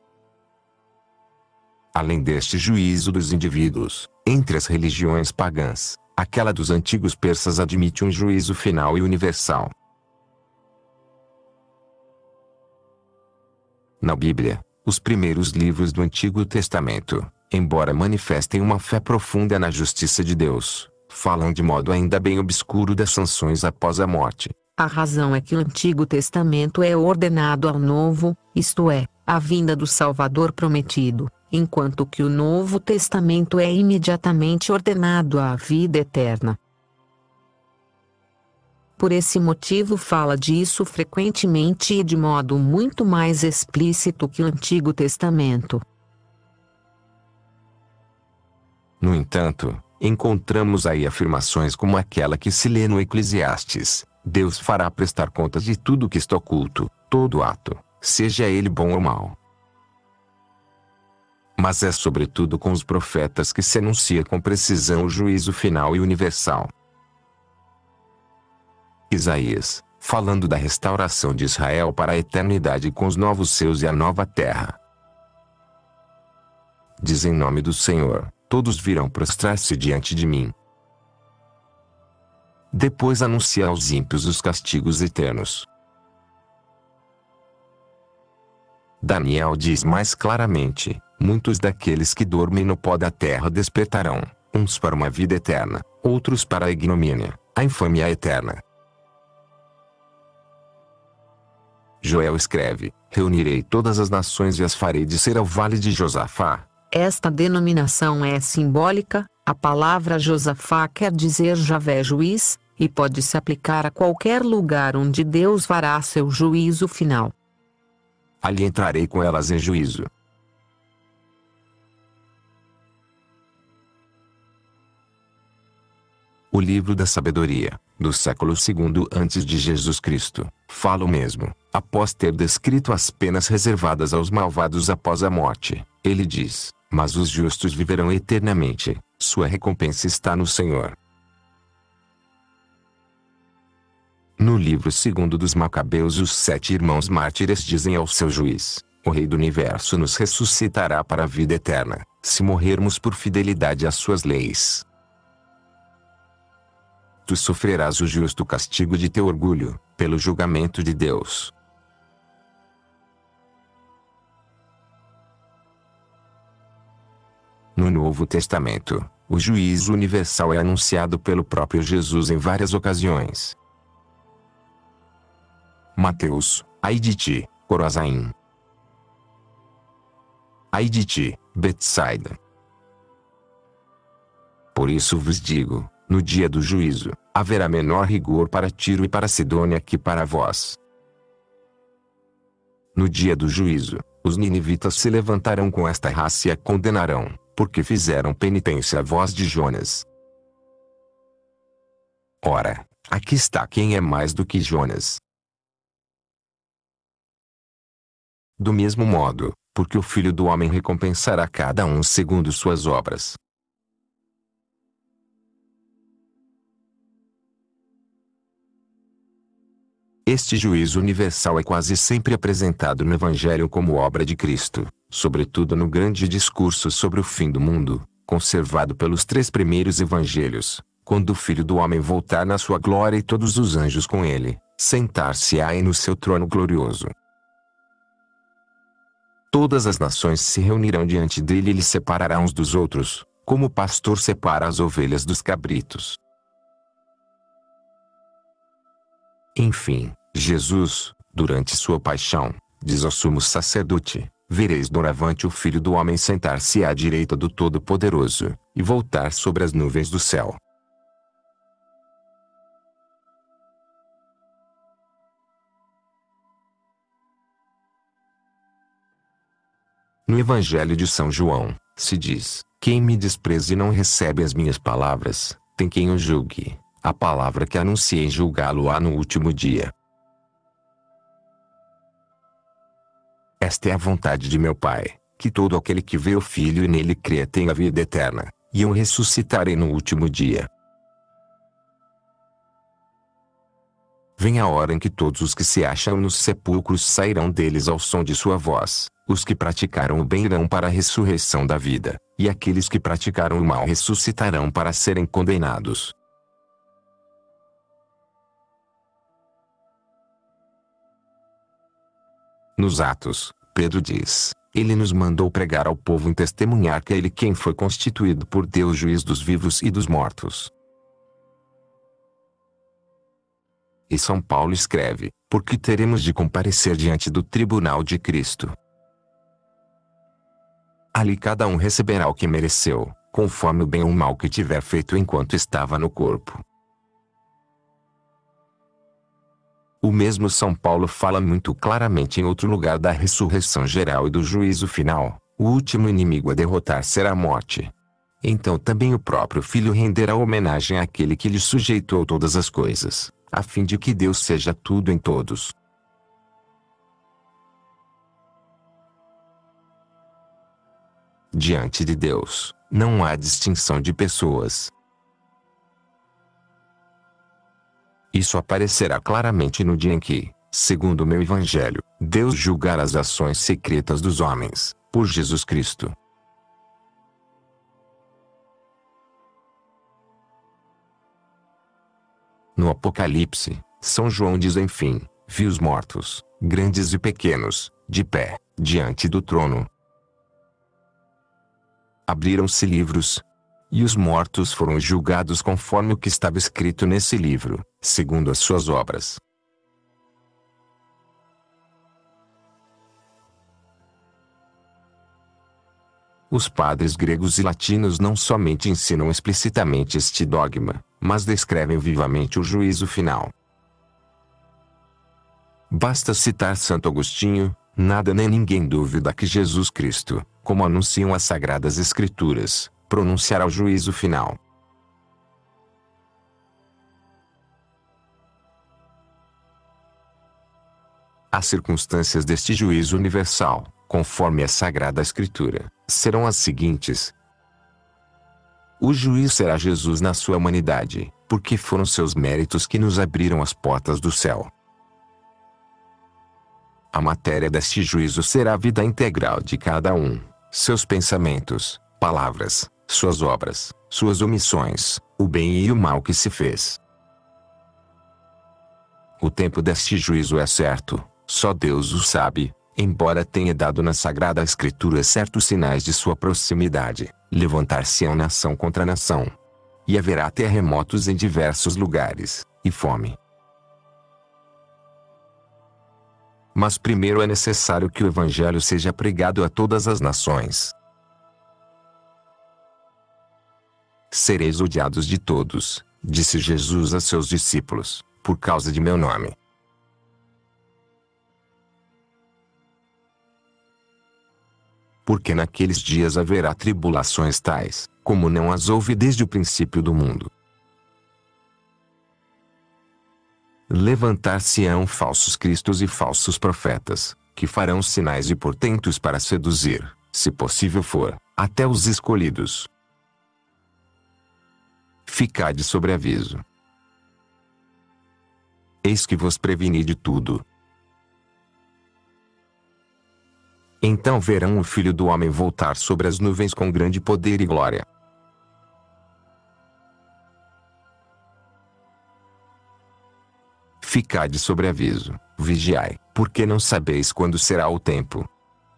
Além deste juízo dos indivíduos, entre as religiões pagãs, aquela dos antigos persas admite um juízo final e universal. Na Bíblia, os primeiros livros do Antigo Testamento, embora manifestem uma fé profunda na justiça de Deus, falam de modo ainda bem obscuro das sanções após a morte.
A razão é que o Antigo Testamento é ordenado ao Novo, isto é, a vinda do Salvador prometido, enquanto que o Novo Testamento é imediatamente ordenado à vida eterna. Por esse motivo fala disso frequentemente e de modo muito mais explícito que o Antigo Testamento.
No entanto, encontramos aí afirmações como aquela que se lê no Eclesiastes: Deus fará prestar contas de tudo que está oculto, todo ato, seja ele bom ou mau. Mas é sobretudo com os profetas que se anuncia com precisão o juízo final e universal. Isaías, falando da restauração de Israel para a eternidade com os novos céus e a nova terra, diz: em nome do Senhor, todos virão prostrar-se diante de mim. Depois anuncia aos ímpios os castigos eternos. Daniel diz mais claramente: muitos daqueles que dormem no pó da terra despertarão, uns para uma vida eterna, outros para a ignomínia, a infâmia eterna. Joel escreve: reunirei todas as nações e as farei descer ao vale de Josafá.
Esta denominação é simbólica. A palavra Josafá quer dizer Javé juiz, e pode se aplicar a qualquer lugar onde Deus fará seu juízo final.
Ali entrarei com elas em juízo. O livro da sabedoria, do século II antes de Jesus Cristo, fala o mesmo. Após ter descrito as penas reservadas aos malvados após a morte, ele diz: mas os justos viverão eternamente, sua recompensa está no Senhor. No livro segundo dos Macabeus, os 7 irmãos mártires dizem ao seu juiz: o Rei do Universo nos ressuscitará para a vida eterna, se morrermos por fidelidade às suas leis. Tu sofrerás o justo castigo de teu orgulho, pelo julgamento de Deus. No Novo Testamento, o juízo universal é anunciado pelo próprio Jesus em várias ocasiões. Mateus: ai de ti, Corozaim. Ai de ti, Betsaida. Por isso vos digo, no dia do juízo, haverá menor rigor para Tiro e para Sidônia que para vós. No dia do juízo, os ninivitas se levantarão com esta raça e a condenarão, porque fizeram penitência à voz de Jonas. Ora, aqui está quem é mais do que Jonas. Do mesmo modo, porque o Filho do Homem recompensará cada um segundo suas obras. Este juízo universal é quase sempre apresentado no Evangelho como obra de Cristo, sobretudo no grande discurso sobre o fim do mundo, conservado pelos 3 primeiros evangelhos, quando o Filho do Homem voltar na sua glória e todos os anjos com ele, sentar-se-á no seu trono glorioso. Todas as nações se reunirão diante dele e ele separará uns dos outros, como o pastor separa as ovelhas dos cabritos. Enfim, Jesus, durante sua paixão, diz ao sumo sacerdote: vereis doravante o Filho do Homem sentar-se à direita do Todo-Poderoso, e voltar sobre as nuvens do céu. No Evangelho de São João, Se diz: quem me despreza e não recebe as minhas palavras, tem quem o julgue. A palavra que anunciei julgá-lo-á no último dia. Esta é a vontade de meu Pai, que todo aquele que vê o Filho e nele crê tenha vida eterna, e eu ressuscitarei no último dia. Vem a hora em que todos os que se acham nos sepulcros sairão deles ao som de sua voz. Os que praticaram o bem irão para a ressurreição da vida, e aqueles que praticaram o mal ressuscitarão para serem condenados. Nos Atos, Pedro diz: ele nos mandou pregar ao povo e testemunhar que é ele quem foi constituído por Deus juiz dos vivos e dos mortos. E São Paulo escreve: porque teremos de comparecer diante do tribunal de Cristo. Ali cada um receberá o que mereceu, conforme o bem ou o mal que tiver feito enquanto estava no corpo. O mesmo São Paulo fala muito claramente em outro lugar da ressurreição geral e do juízo final. O último inimigo a derrotar será a morte. Então também o próprio Filho renderá homenagem àquele que lhe sujeitou todas as coisas, a fim de que Deus seja tudo em todos. Diante de Deus, não há distinção de pessoas. Isso aparecerá claramente no dia em que, segundo o meu Evangelho, Deus julgará as ações secretas dos homens, por Jesus Cristo. No Apocalipse, São João diz enfim: vi os mortos, grandes e pequenos, de pé, diante do trono. Abriram-se livros, e os mortos foram julgados conforme o que estava escrito nesse livro, segundo as suas obras. Os padres gregos e latinos não somente ensinam explicitamente este dogma, mas descrevem vivamente o juízo final. Basta citar Santo Agostinho: nada nem ninguém duvida que Jesus Cristo, como anunciam as Sagradas Escrituras, pronunciará o juízo final. As circunstâncias deste juízo universal, conforme a Sagrada Escritura, serão as seguintes. O juiz será Jesus na sua humanidade, porque foram seus méritos que nos abriram as portas do céu. A matéria deste juízo será a vida integral de cada um, seus pensamentos, palavras, suas obras, suas omissões, o bem e o mal que se fez. O tempo deste juízo é certo, só Deus o sabe, embora tenha dado na Sagrada Escritura certos sinais de sua proximidade. Levantar-se-ão nação contra nação. E haverá terremotos em diversos lugares, e fome. Mas primeiro é necessário que o Evangelho seja pregado a todas as nações. Sereis odiados de todos, disse Jesus a seus discípulos, por causa de meu nome. Porque naqueles dias haverá tribulações tais, como não as houve desde o princípio do mundo. Levantar-se-ão falsos cristos e falsos profetas, que farão sinais e portentos para seduzir, se possível for, até os escolhidos. Ficai de sobreaviso. Eis que vos preveni de tudo. Então verão o Filho do Homem voltar sobre as nuvens com grande poder e glória. Ficai de sobreaviso, vigiai, porque não sabeis quando será o tempo.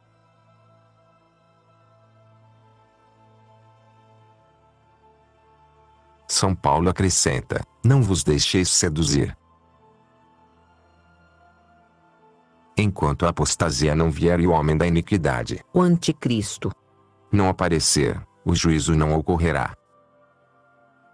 São Paulo acrescenta: não vos deixeis seduzir. Enquanto a apostasia não vier e o homem da iniquidade,
o anticristo,
não aparecer, o juízo não ocorrerá.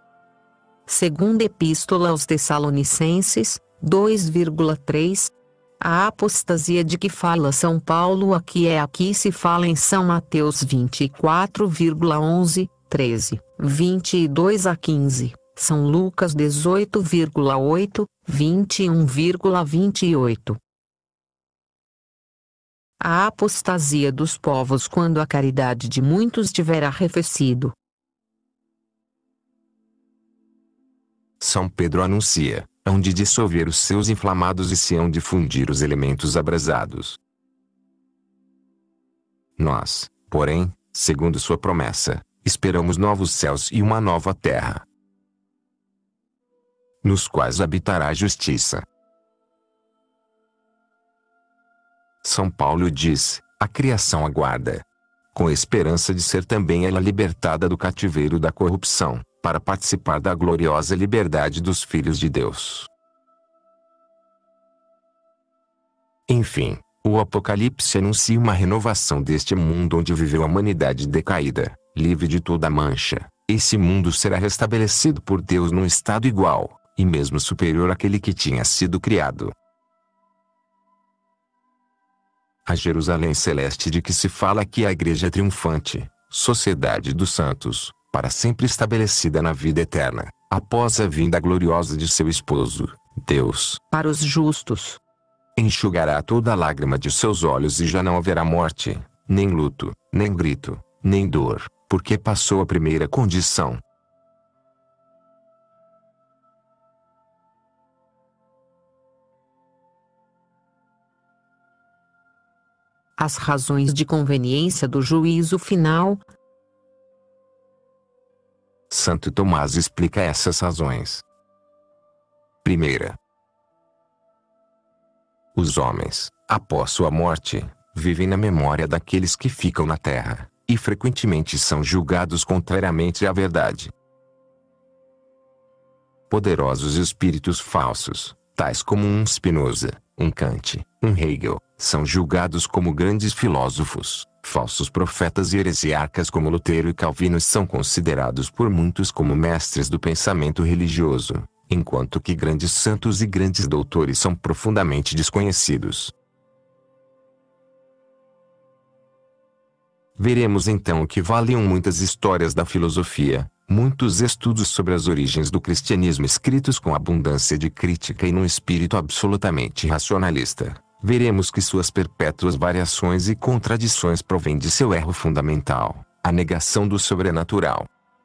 Segunda Epístola aos Tessalonicenses, 2,3. A apostasia de que fala São Paulo aqui é a que se fala em São Mateus 24,11, 13, 22 a 15, São Lucas 18,8, 21,28. A apostasia dos povos quando a caridade de muitos tiver arrefecido.
São Pedro anuncia: hão de dissolver os seus inflamados e se hão de fundir os elementos abrasados. Nós, porém, segundo sua promessa, esperamos novos céus e uma nova terra, nos quais habitará a justiça. São Paulo diz: a criação aguarda, com esperança de ser também ela libertada do cativeiro da corrupção, para participar da gloriosa liberdade dos filhos de Deus. Enfim, o Apocalipse anuncia uma renovação deste mundo onde viveu a humanidade decaída, livre de toda mancha. Esse mundo será restabelecido por Deus num estado igual, e mesmo superior àquele que tinha sido criado. A Jerusalém celeste de que se fala aqui é a Igreja triunfante, sociedade dos santos, para sempre estabelecida na vida eterna, após a vinda gloriosa de seu esposo, Deus.
Para os justos,
enxugará toda a lágrima de seus olhos e já não haverá morte, nem luto, nem grito, nem dor, porque passou a primeira condição.
as razões de conveniência do juízo final.
Santo Tomás explica essas razões. Primeira, os homens, após sua morte, vivem na memória daqueles que ficam na terra, e frequentemente são julgados contrariamente à verdade. Poderosos espíritos falsos, tais como um Spinoza, um Kant, um Hegel, são julgados como grandes filósofos. Falsos profetas e heresiarcas como Lutero e Calvino são considerados por muitos como mestres do pensamento religioso, enquanto que grandes santos e grandes doutores são profundamente desconhecidos. Veremos então que valiam muitas histórias da filosofia, muitos estudos sobre as origens do cristianismo escritos com abundância de crítica e num espírito absolutamente racionalista. Veremos que suas perpétuas variações e contradições provêm de seu erro fundamental, a negação do sobrenatural.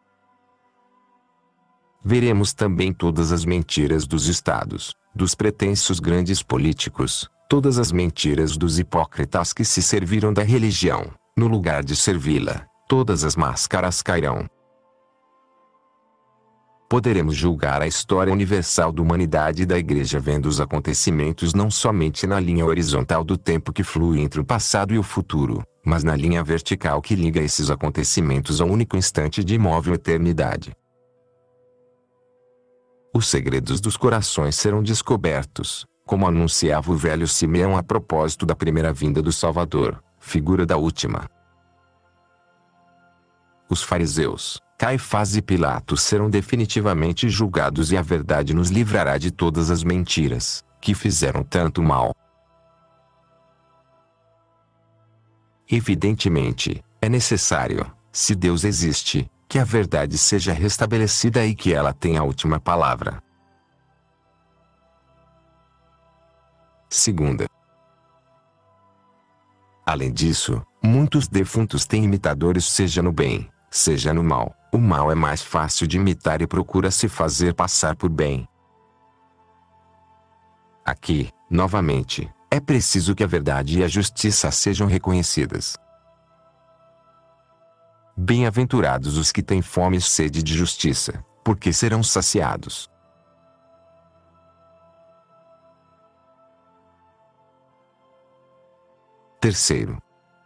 Veremos também todas as mentiras dos estados, dos pretensos grandes políticos, todas as mentiras dos hipócritas que se serviram da religião, no lugar de servi-la, todas as máscaras cairão. Poderemos julgar a história universal da humanidade e da Igreja vendo os acontecimentos não somente na linha horizontal do tempo que flui entre o passado e o futuro, mas na linha vertical que liga esses acontecimentos ao único instante de imóvel eternidade. Os segredos dos corações serão descobertos, como anunciava o velho Simeão a propósito da primeira vinda do Salvador, figura da última. Os fariseus, Caifás e Pilatos serão definitivamente julgados e a verdade nos livrará de todas as mentiras, que fizeram tanto mal. Evidentemente, é necessário, se Deus existe, que a verdade seja restabelecida e que ela tenha a última palavra. Segunda. Além disso, muitos defuntos têm imitadores seja no bem, seja no mal. O mal é mais fácil de imitar e procura se fazer passar por bem. Aqui, novamente, é preciso que a verdade e a justiça sejam reconhecidas. Bem-aventurados os que têm fome e sede de justiça, porque serão saciados. Terceiro.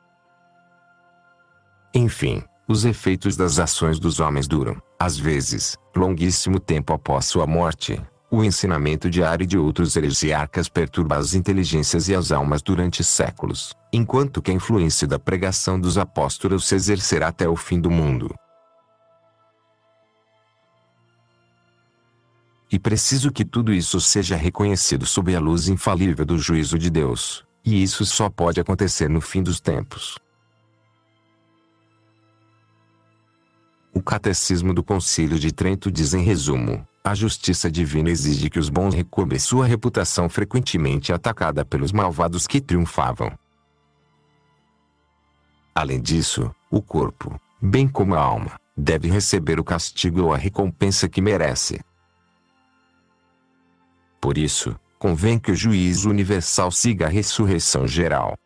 Enfim, os efeitos das ações dos homens duram, às vezes, longuíssimo tempo após sua morte. O ensinamento diário de outros heresiarcas perturba as inteligências e as almas durante séculos, enquanto que a influência da pregação dos apóstolos se exercerá até o fim do mundo. e preciso que tudo isso seja reconhecido sob a luz infalível do juízo de Deus, e isso só pode acontecer no fim dos tempos. O Catecismo do Concílio de Trento diz em resumo: a justiça divina exige que os bons recobrem sua reputação frequentemente atacada pelos malvados que triunfavam. Além disso, o corpo, bem como a alma, deve receber o castigo ou a recompensa que merece. Por isso, convém que o juízo universal siga a ressurreição geral.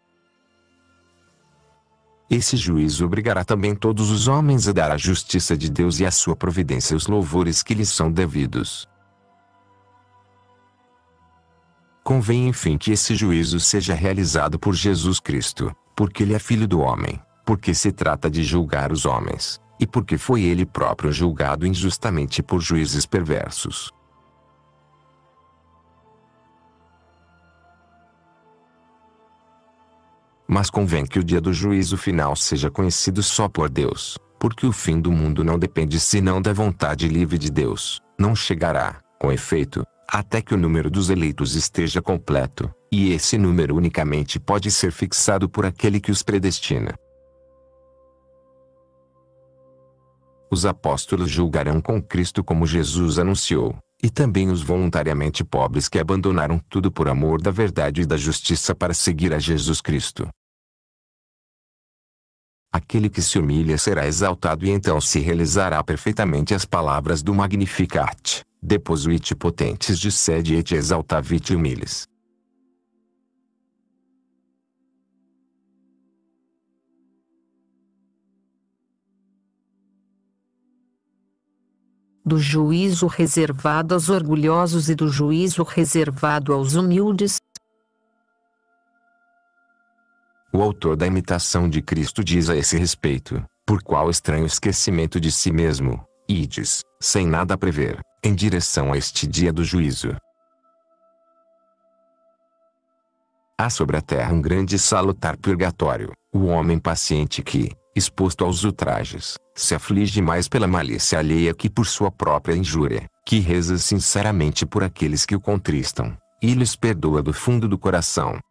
Esse juízo obrigará também todos os homens a dar à justiça de Deus e à sua providência os louvores que lhes são devidos. Convém enfim que esse juízo seja realizado por Jesus Cristo, porque Ele é Filho do homem, porque se trata de julgar os homens, e porque foi Ele próprio julgado injustamente por juízes perversos. Mas convém que o dia do juízo final seja conhecido só por Deus, porque o fim do mundo não depende senão da vontade livre de Deus, não chegará, com efeito, até que o número dos eleitos esteja completo, e esse número unicamente pode ser fixado por aquele que os predestina. Os apóstolos julgarão com Cristo como Jesus anunciou, e também os voluntariamente pobres que abandonaram tudo por amor da verdade e da justiça para seguir a Jesus Cristo. Aquele que se humilha será exaltado e então se realizará perfeitamente as palavras do Magnificat, deposuit potentes de sede et exaltavit humiles.
Do juízo reservado aos orgulhosos e do juízo reservado aos humildes.
O autor da imitação de Cristo diz a esse respeito: por qual estranho esquecimento de si mesmo, ides, sem nada prever, em direção a este dia do juízo. Há sobre a terra um grande e salutar purgatório, o homem paciente que, exposto aos ultrajes, se aflige mais pela malícia alheia que por sua própria injúria, que reza sinceramente por aqueles que o contristam, e lhes perdoa do fundo do coração.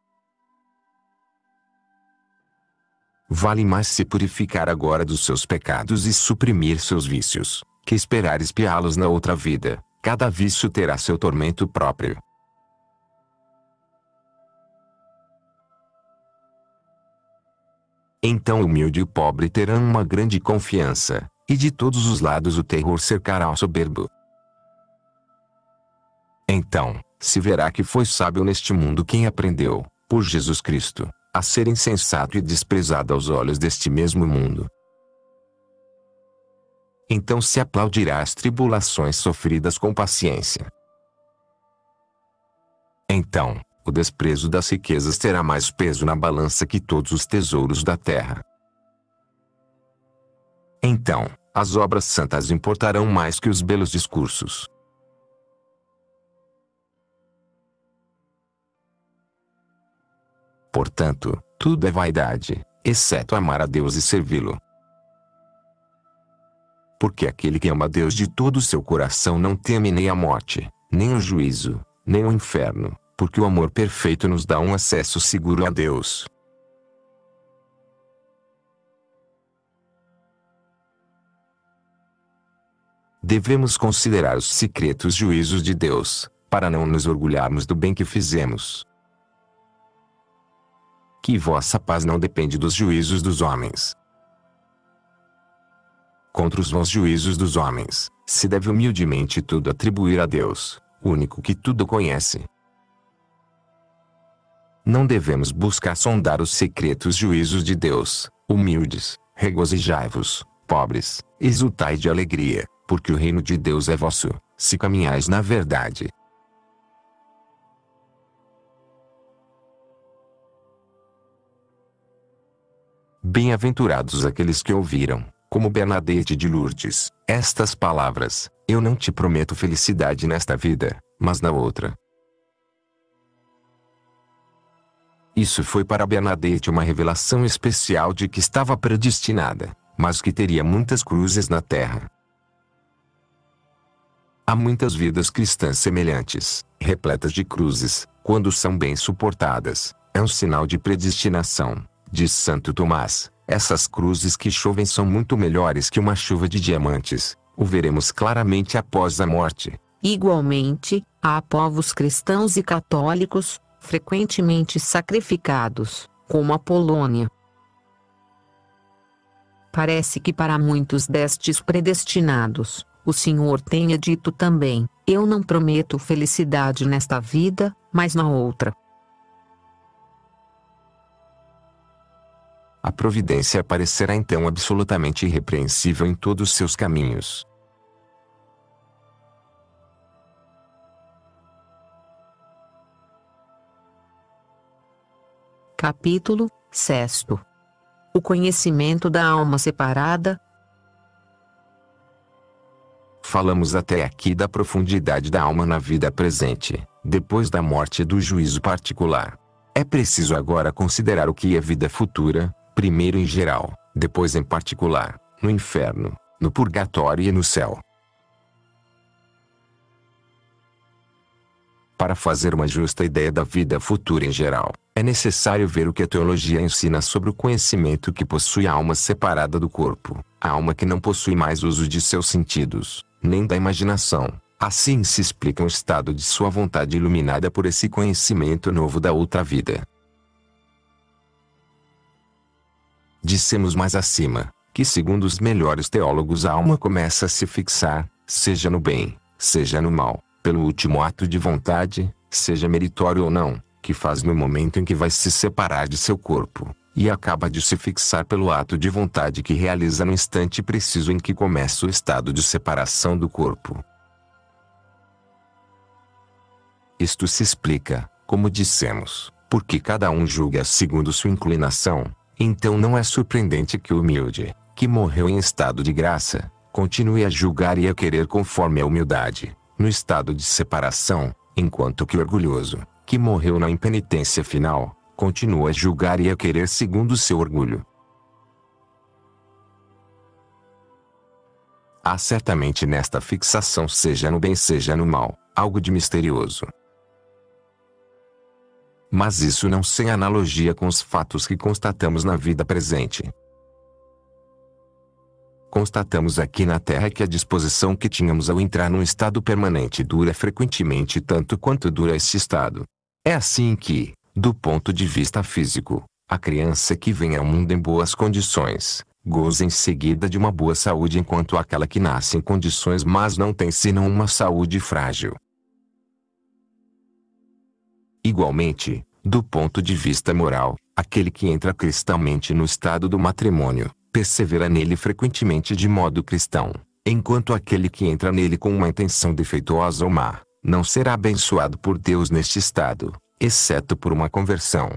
Vale mais se purificar agora dos seus pecados e suprimir seus vícios, que esperar espiá-los na outra vida. Cada vício terá seu tormento próprio. Então o humilde e o pobre terão uma grande confiança, e de todos os lados o terror cercará o soberbo. Então, se verá que foi sábio neste mundo quem aprendeu, por Jesus Cristo, a ser insensato e desprezado aos olhos deste mesmo mundo. Então se aplaudirá as tribulações sofridas com paciência. Então, o desprezo das riquezas terá mais peso na balança que todos os tesouros da terra. Então, as obras santas importarão mais que os belos discursos. Portanto, tudo é vaidade, exceto amar a Deus e servi-lo. Porque aquele que ama a Deus de todo o seu coração não teme nem a morte, nem o juízo, nem o inferno, porque o amor perfeito nos dá um acesso seguro a Deus. Devemos considerar os secretos juízos de Deus, para não nos orgulharmos do bem que fizemos. Que vossa paz não depende dos juízos dos homens. Contra os vãos juízos dos homens, se deve humildemente tudo atribuir a Deus, o único que tudo conhece. Não devemos buscar sondar os secretos juízos de Deus. Humildes, regozijai-vos, pobres, exultai de alegria, porque o reino de Deus é vosso, se caminhais na verdade. Bem-aventurados aqueles que ouviram, como Bernadette de Lourdes, estas palavras: eu não te prometo felicidade nesta vida, mas na outra. Isso foi para Bernadette uma revelação especial de que estava predestinada, mas que teria muitas cruzes na terra. Há muitas vidas cristãs semelhantes, repletas de cruzes, quando são bem suportadas, é um sinal de predestinação, diz Santo Tomás. Essas cruzes que chovem são muito melhores que uma chuva de diamantes, o veremos claramente após a morte.
Igualmente, há povos cristãos e católicos, frequentemente sacrificados, como a Polônia. Parece que para muitos destes predestinados, o Senhor tenha dito também: eu não prometo felicidade nesta vida, mas na outra.
A providência parecerá então absolutamente irrepreensível em todos seus caminhos.
Capítulo 6. O conhecimento da alma separada.
Falamos até aqui da profundidade da alma na vida presente, depois da morte e do juízo particular. É preciso agora considerar o que é vida futura, primeiro em geral, depois em particular, no inferno, no purgatório e no céu. Para fazer uma justa ideia da vida futura em geral, é necessário ver o que a teologia ensina sobre o conhecimento que possui a alma separada do corpo, a alma que não possui mais uso de seus sentidos, nem da imaginação. Assim se explica o estado de sua vontade iluminada por esse conhecimento novo da outra vida. Dissemos mais acima, que segundo os melhores teólogos a alma começa a se fixar, seja no bem, seja no mal, pelo último ato de vontade, seja meritório ou não, que faz no momento em que vai se separar de seu corpo, e acaba de se fixar pelo ato de vontade que realiza no instante preciso em que começa o estado de separação do corpo. Isto se explica, como dissemos, porque cada um julga segundo sua inclinação. Então não é surpreendente que o humilde, que morreu em estado de graça, continue a julgar e a querer conforme a humildade, no estado de separação, enquanto que o orgulhoso, que morreu na impenitência final, continua a julgar e a querer segundo o seu orgulho. Há certamente nesta fixação, seja no bem seja no mal, algo de misterioso. Mas isso não sem analogia com os fatos que constatamos na vida presente. Constatamos aqui na Terra que a disposição que tínhamos ao entrar num estado permanente dura frequentemente tanto quanto dura este estado. É assim que, do ponto de vista físico, a criança que vem ao mundo em boas condições, goza em seguida de uma boa saúde enquanto aquela que nasce em condições mas não tem senão uma saúde frágil. Igualmente, do ponto de vista moral, aquele que entra cristãmente no estado do matrimônio, persevera nele frequentemente de modo cristão, enquanto aquele que entra nele com uma intenção defeituosa ou má, não será abençoado por Deus neste estado, exceto por uma conversão.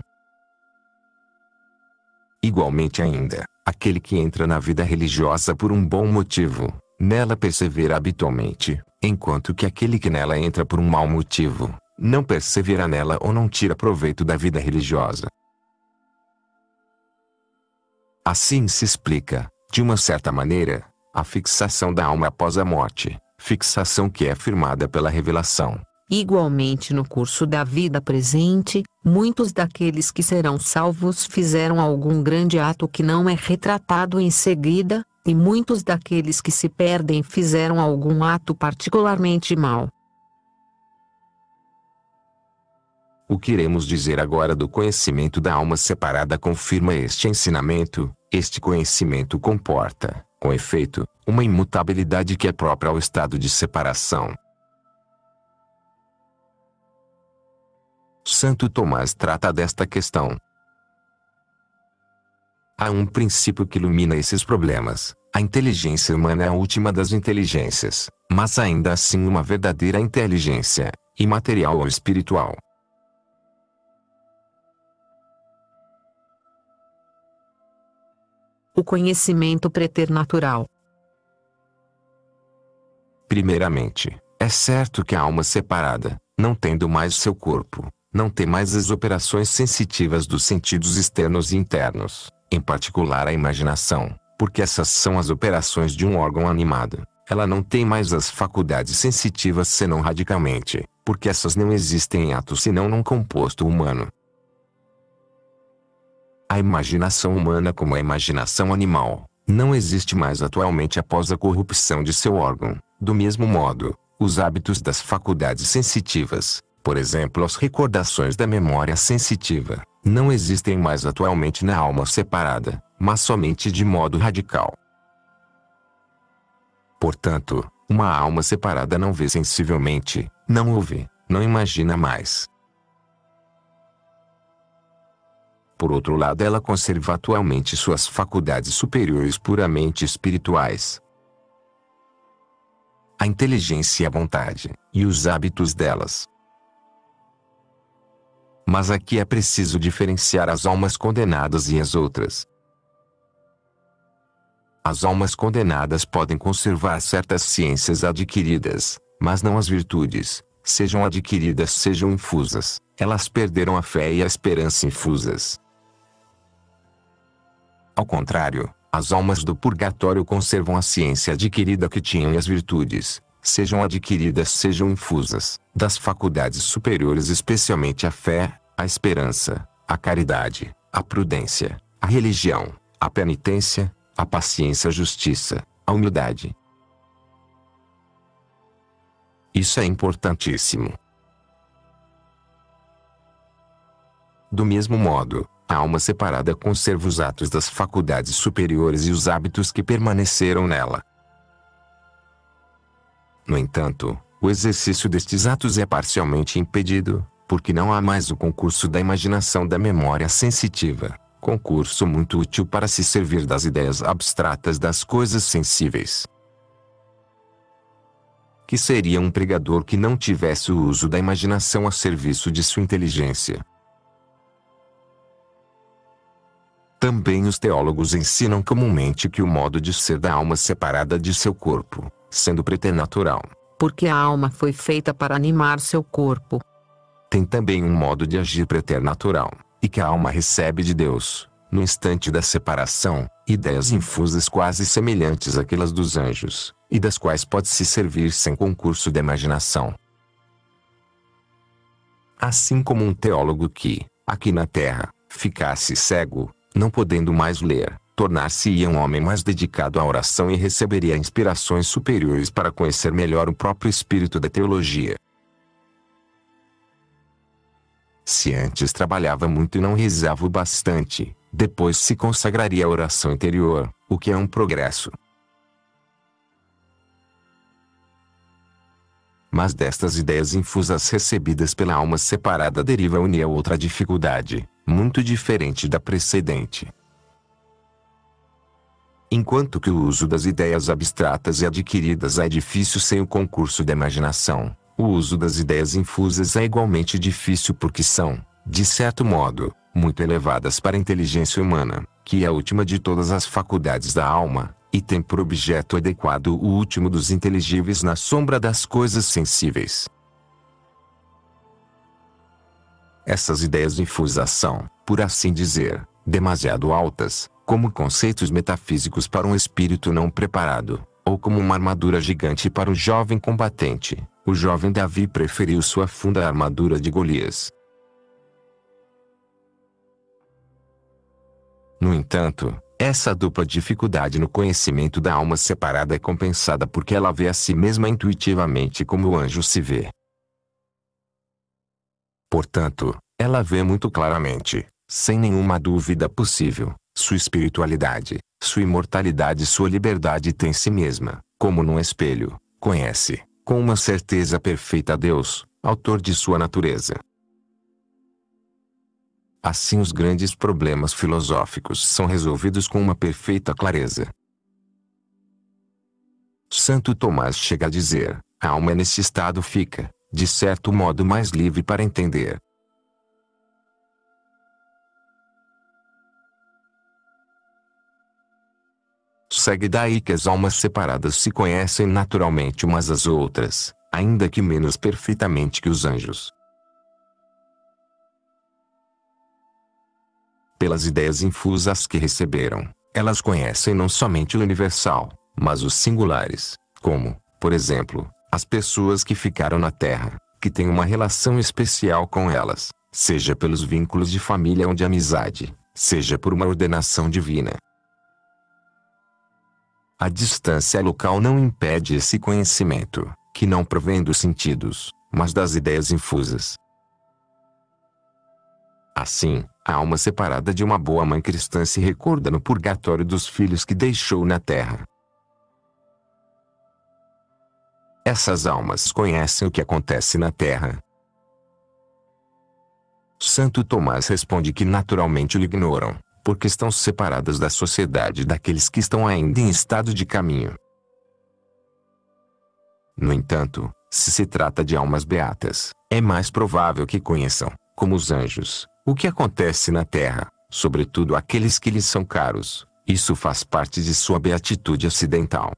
Igualmente ainda, aquele que entra na vida religiosa por um bom motivo, nela persevera habitualmente, enquanto que aquele que nela entra por um mau motivo, não persevera nela ou não tira proveito da vida religiosa. Assim se explica, de uma certa maneira, a fixação da alma após a morte, fixação que é afirmada pela revelação.
Igualmente no curso da vida presente, muitos daqueles que serão salvos fizeram algum grande ato que não é retratado em seguida, e muitos daqueles que se perdem fizeram algum ato particularmente mau.
O que iremos dizer agora do conhecimento da alma separada confirma este ensinamento. Este conhecimento comporta, com efeito, uma imutabilidade que é própria ao estado de separação. Santo Tomás trata desta questão. Há um princípio que ilumina esses problemas. A inteligência humana é a última das inteligências, mas ainda assim uma verdadeira inteligência, imaterial ou espiritual.
O conhecimento preternatural.
Primeiramente, é certo que a alma separada, não tendo mais seu corpo, não tem mais as operações sensitivas dos sentidos externos e internos, em particular a imaginação, porque essas são as operações de um órgão animado, ela não tem mais as faculdades sensitivas senão radicalmente, porque essas não existem em ato senão num composto humano. A imaginação humana como a imaginação animal, não existe mais atualmente após a corrupção de seu órgão. Do mesmo modo, os hábitos das faculdades sensitivas, por exemplo as recordações da memória sensitiva, não existem mais atualmente na alma separada, mas somente de modo radical. Portanto, uma alma separada não vê sensivelmente, não ouve, não imagina mais. Por outro lado, ela conserva atualmente suas faculdades superiores puramente espirituais. A inteligência e a vontade, e os hábitos delas. Mas aqui é preciso diferenciar as almas condenadas e as outras. As almas condenadas podem conservar certas ciências adquiridas, mas não as virtudes, sejam adquiridas sejam infusas, elas perderam a fé e a esperança infusas. Ao contrário, as almas do purgatório conservam a ciência adquirida que tinham e as virtudes, sejam adquiridas sejam infusas, das faculdades superiores especialmente a fé, a esperança, a caridade, a prudência, a religião, a penitência, a paciência, a justiça, a humildade. Isso é importantíssimo. Do mesmo modo, a alma separada conserva os atos das faculdades superiores e os hábitos que permaneceram nela. No entanto, o exercício destes atos é parcialmente impedido, porque não há mais o concurso da imaginação da memória sensitiva, concurso muito útil para se servir das ideias abstratas das coisas sensíveis. Que seria um pregador que não tivesse o uso da imaginação a serviço de sua inteligência? Também os teólogos ensinam comumente que o modo de ser da alma separada de seu corpo, sendo preternatural,
porque a alma foi feita para animar seu corpo,
tem também um modo de agir preternatural, e que a alma recebe de Deus, no instante da separação, ideias infusas quase semelhantes àquelas dos anjos, e das quais pode-se servir sem concurso da imaginação. Assim como um teólogo que, aqui na terra, ficasse cego, não podendo mais ler, tornar-se-ia um homem mais dedicado à oração e receberia inspirações superiores para conhecer melhor o próprio espírito da teologia. Se antes trabalhava muito e não rezava o bastante, depois se consagraria à oração interior, o que é um progresso. Mas destas ideias infusas recebidas pela alma separada deriva une a outra dificuldade, muito diferente da precedente. Enquanto que o uso das ideias abstratas e adquiridas é difícil sem o concurso da imaginação, o uso das ideias infusas é igualmente difícil porque são, de certo modo, muito elevadas para a inteligência humana, que é a última de todas as faculdades da alma, e tem por objeto adequado o último dos inteligíveis na sombra das coisas sensíveis. Essas ideias infusas são, por assim dizer, demasiado altas, como conceitos metafísicos para um espírito não preparado, ou como uma armadura gigante para um jovem combatente. O jovem Davi preferiu sua funda à armadura de Golias. No entanto, essa dupla dificuldade no conhecimento da alma separada é compensada porque ela vê a si mesma intuitivamente como o anjo se vê. Portanto, ela vê muito claramente, sem nenhuma dúvida possível, sua espiritualidade, sua imortalidade e sua liberdade tem si mesma, como num espelho, conhece, com uma certeza perfeita a Deus, autor de sua natureza. Assim os grandes problemas filosóficos são resolvidos com uma perfeita clareza. Santo Tomás chega a dizer, a alma nesse estado fica, de certo modo mais livre para entender. Segue daí que as almas separadas se conhecem naturalmente umas às outras, ainda que menos perfeitamente que os anjos. Pelas ideias infusas que receberam, elas conhecem não somente o universal, mas os singulares, como, por exemplo, as pessoas que ficaram na Terra, que têm uma relação especial com elas, seja pelos vínculos de família ou de amizade, seja por uma ordenação divina. A distância local não impede esse conhecimento, que não provém dos sentidos, mas das ideias infusas. Assim, a alma separada de uma boa mãe cristã se recorda no purgatório dos filhos que deixou na terra. Essas almas conhecem o que acontece na terra. Santo Tomás responde que naturalmente o ignoram, porque estão separadas da sociedade daqueles que estão ainda em estado de caminho. No entanto, se trata de almas beatas, é mais provável que conheçam, como os anjos, o que acontece na terra, sobretudo aqueles que lhes são caros. Isso faz parte de sua beatitude acidental.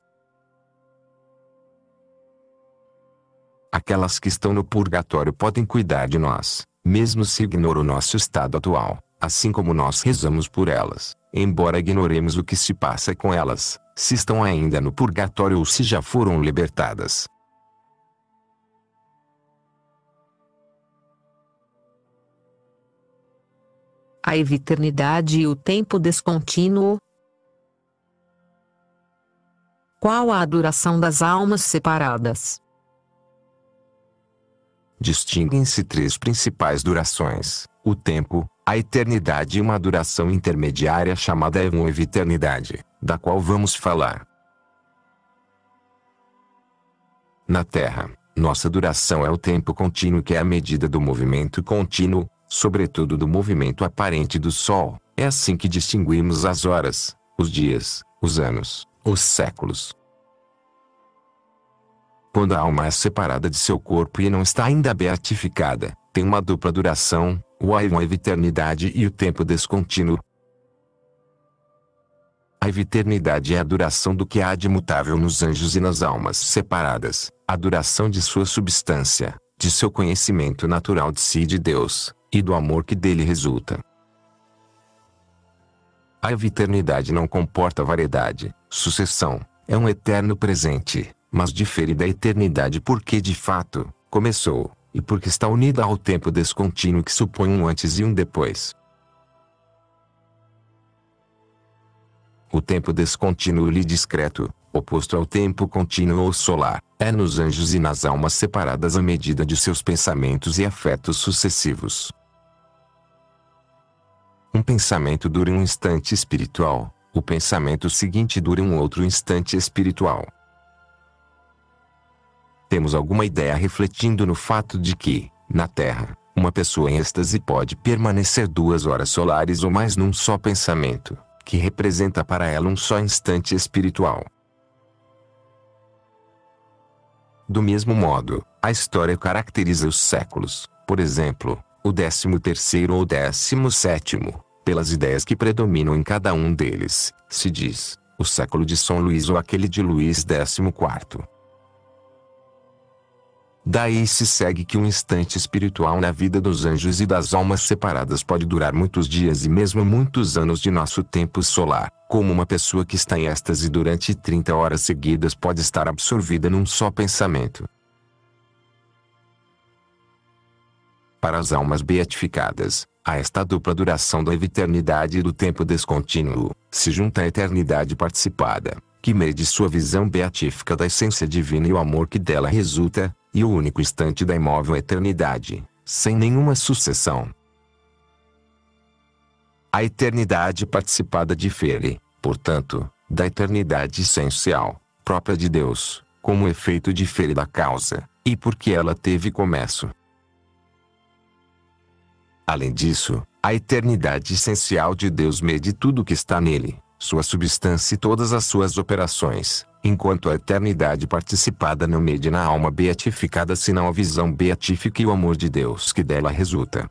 Aquelas que estão no purgatório podem cuidar de nós, mesmo se ignoram o nosso estado atual, assim como nós rezamos por elas, embora ignoremos o que se passa com elas, se estão ainda no purgatório ou se já foram libertadas.
A eviternidade e o tempo descontínuo. Qual a duração das almas separadas?
Distinguem-se três principais durações: o tempo, a eternidade e uma duração intermediária chamada eviternidade, da qual vamos falar. Na Terra, nossa duração é o tempo contínuo, que é a medida do movimento contínuo, sobretudo do movimento aparente do Sol. É assim que distinguimos as horas, os dias, os anos, os séculos. Quando a alma é separada de seu corpo e não está ainda beatificada, tem uma dupla duração, a eviternidade e o tempo descontínuo. A eviternidade é a duração do que há de imutável nos anjos e nas almas separadas, a duração de sua substância, de seu conhecimento natural de si e de Deus, e do amor que dele resulta. A eviternidade não comporta variedade, sucessão, é um eterno presente, mas difere da eternidade porque de fato, começou, e porque está unida ao tempo descontínuo que supõe um antes e um depois. O tempo descontínuo e discreto, oposto ao tempo contínuo ou solar, é nos anjos e nas almas separadas a medida de seus pensamentos e afetos sucessivos. Um pensamento dura um instante espiritual, o pensamento seguinte dura um outro instante espiritual. Temos alguma ideia refletindo no fato de que, na Terra, uma pessoa em êxtase pode permanecer 2 horas solares ou mais num só pensamento, que representa para ela um só instante espiritual. Do mesmo modo, a história caracteriza os séculos, por exemplo, o 13º ou 17º, pelas ideias que predominam em cada um deles. Se diz, o século de São Luís ou aquele de Luís XIV. Daí se segue que um instante espiritual na vida dos anjos e das almas separadas pode durar muitos dias e mesmo muitos anos de nosso tempo solar, como uma pessoa que está em êxtase durante 30 horas seguidas pode estar absorvida num só pensamento. Para as almas beatificadas, a esta dupla duração da eviternidade e do tempo descontínuo, se junta a eternidade participada, que mede sua visão beatífica da essência divina e o amor que dela resulta, e o único instante da imóvel eternidade, sem nenhuma sucessão. A eternidade participada difere, portanto, da eternidade essencial, própria de Deus, como efeito difere da causa, e porque ela teve começo. Além disso, a eternidade essencial de Deus mede tudo o que está nele, sua substância e todas as suas operações, enquanto a eternidade participada não mede na alma beatificada senão a visão beatífica e o amor de Deus que dela resulta.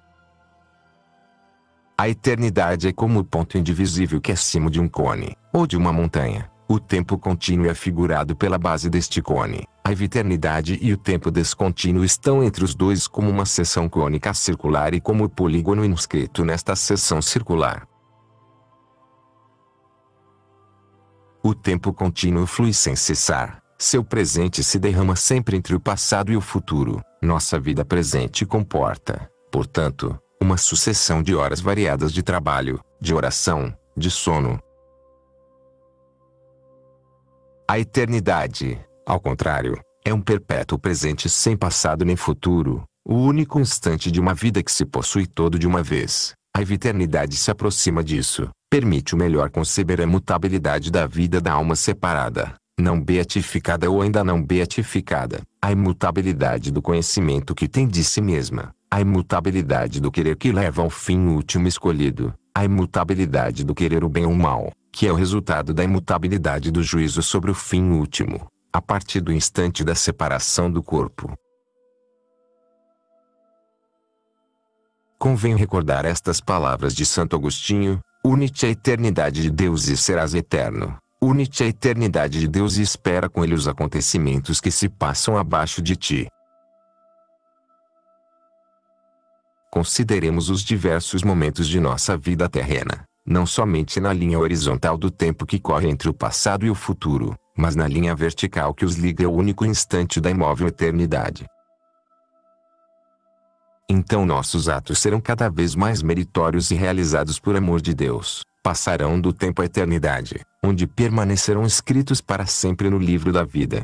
A eternidade é como o ponto indivisível que é cimo de um cone, ou de uma montanha. O tempo contínuo é figurado pela base deste cone. A eviternidade e o tempo descontínuo estão entre os dois como uma seção cônica circular e como o polígono inscrito nesta seção circular. O tempo contínuo flui sem cessar, Seu presente se derrama sempre entre o passado e o futuro. Nossa vida presente comporta, portanto, uma sucessão de horas variadas de trabalho, de oração, de sono. A eternidade, ao contrário, é um perpétuo presente sem passado nem futuro, o único instante de uma vida que se possui todo de uma vez. A eternidade se aproxima disso, permite o melhor conceber a mutabilidade da vida da alma separada, não beatificada ou ainda não beatificada, a imutabilidade do conhecimento que tem de si mesma, a imutabilidade do querer que leva ao fim último escolhido, a imutabilidade do querer o bem ou o mal, que é o resultado da imutabilidade do juízo sobre o fim último, a partir do instante da separação do corpo. Convém recordar estas palavras de Santo Agostinho: une-te à eternidade de Deus e serás eterno. Une-te à eternidade de Deus e espera com ele os acontecimentos que se passam abaixo de ti. Consideremos os diversos momentos de nossa vida terrena, não somente na linha horizontal do tempo que corre entre o passado e o futuro, mas na linha vertical que os liga ao único instante da imóvel eternidade. Então nossos atos serão cada vez mais meritórios e realizados por amor de Deus, passarão do tempo à eternidade, onde permanecerão escritos para sempre no livro da vida.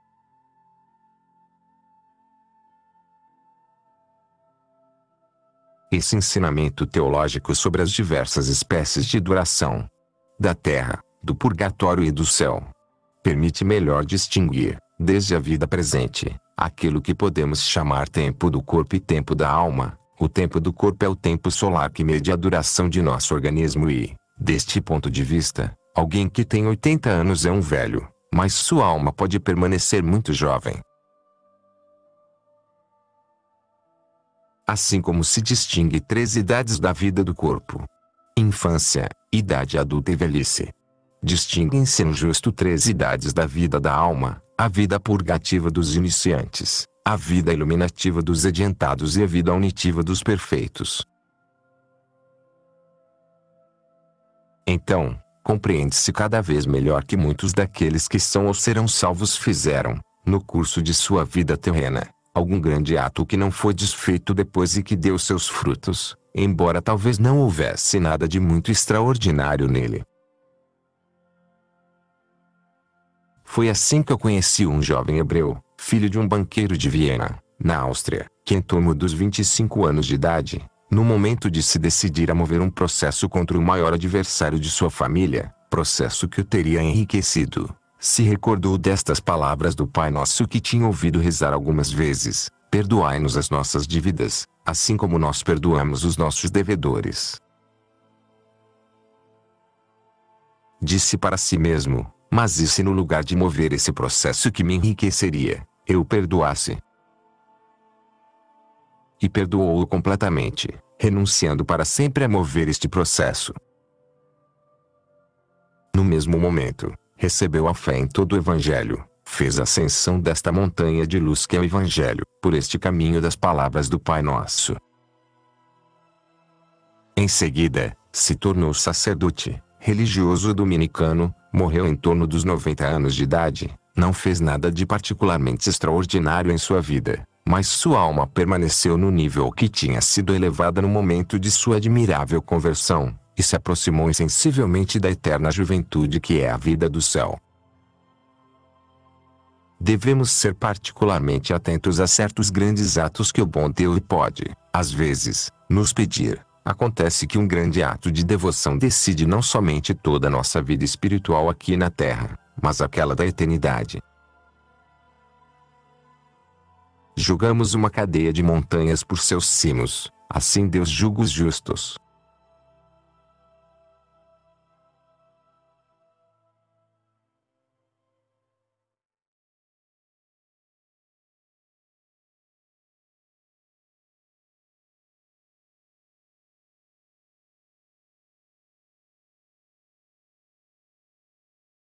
Esse ensinamento teológico sobre as diversas espécies de duração da terra, do purgatório e do céu permite melhor distinguir, desde a vida presente, aquilo que podemos chamar tempo do corpo e tempo da alma. O tempo do corpo é o tempo solar que mede a duração de nosso organismo e, deste ponto de vista, alguém que tem 80 anos é um velho, mas sua alma pode permanecer muito jovem. Assim como se distingue 3 idades da vida do corpo: infância, idade adulta e velhice. Distinguem-se no justo 3 idades da vida da alma: a vida purgativa dos iniciantes, a vida iluminativa dos adiantados e a vida unitiva dos perfeitos. Então, compreende-se cada vez melhor que muitos daqueles que são ou serão salvos fizeram, no curso de sua vida terrena, algum grande ato que não foi desfeito depois e que deu seus frutos, embora talvez não houvesse nada de muito extraordinário nele. Foi assim que eu conheci um jovem hebreu, filho de um banqueiro de Viena, na Áustria, que em torno dos 25 anos de idade, no momento de se decidir a mover um processo contra o maior adversário de sua família, processo que o teria enriquecido, se recordou destas palavras do Pai Nosso que tinha ouvido rezar algumas vezes: perdoai-nos as nossas dívidas, assim como nós perdoamos os nossos devedores. Disse para si mesmo: mas e se no lugar de mover esse processo que me enriqueceria, eu perdoasse? E perdoou-o completamente, renunciando para sempre a mover este processo. No mesmo momento, recebeu a fé em todo o Evangelho, fez a ascensão desta montanha de luz que é o Evangelho, por este caminho das palavras do Pai Nosso. Em seguida, se tornou sacerdote, religioso dominicano, morreu em torno dos 90 anos de idade, não fez nada de particularmente extraordinário em sua vida, mas sua alma permaneceu no nível que tinha sido elevada no momento de sua admirável conversão, e se aproximou insensivelmente da eterna juventude que é a vida do céu. Devemos ser particularmente atentos a certos grandes atos que o bom Deus pode, às vezes, nos pedir. Acontece que um grande ato de devoção decide não somente toda a nossa vida espiritual aqui na Terra, mas aquela da eternidade. Julgamos uma cadeia de montanhas por seus cimos, assim Deus julga os justos.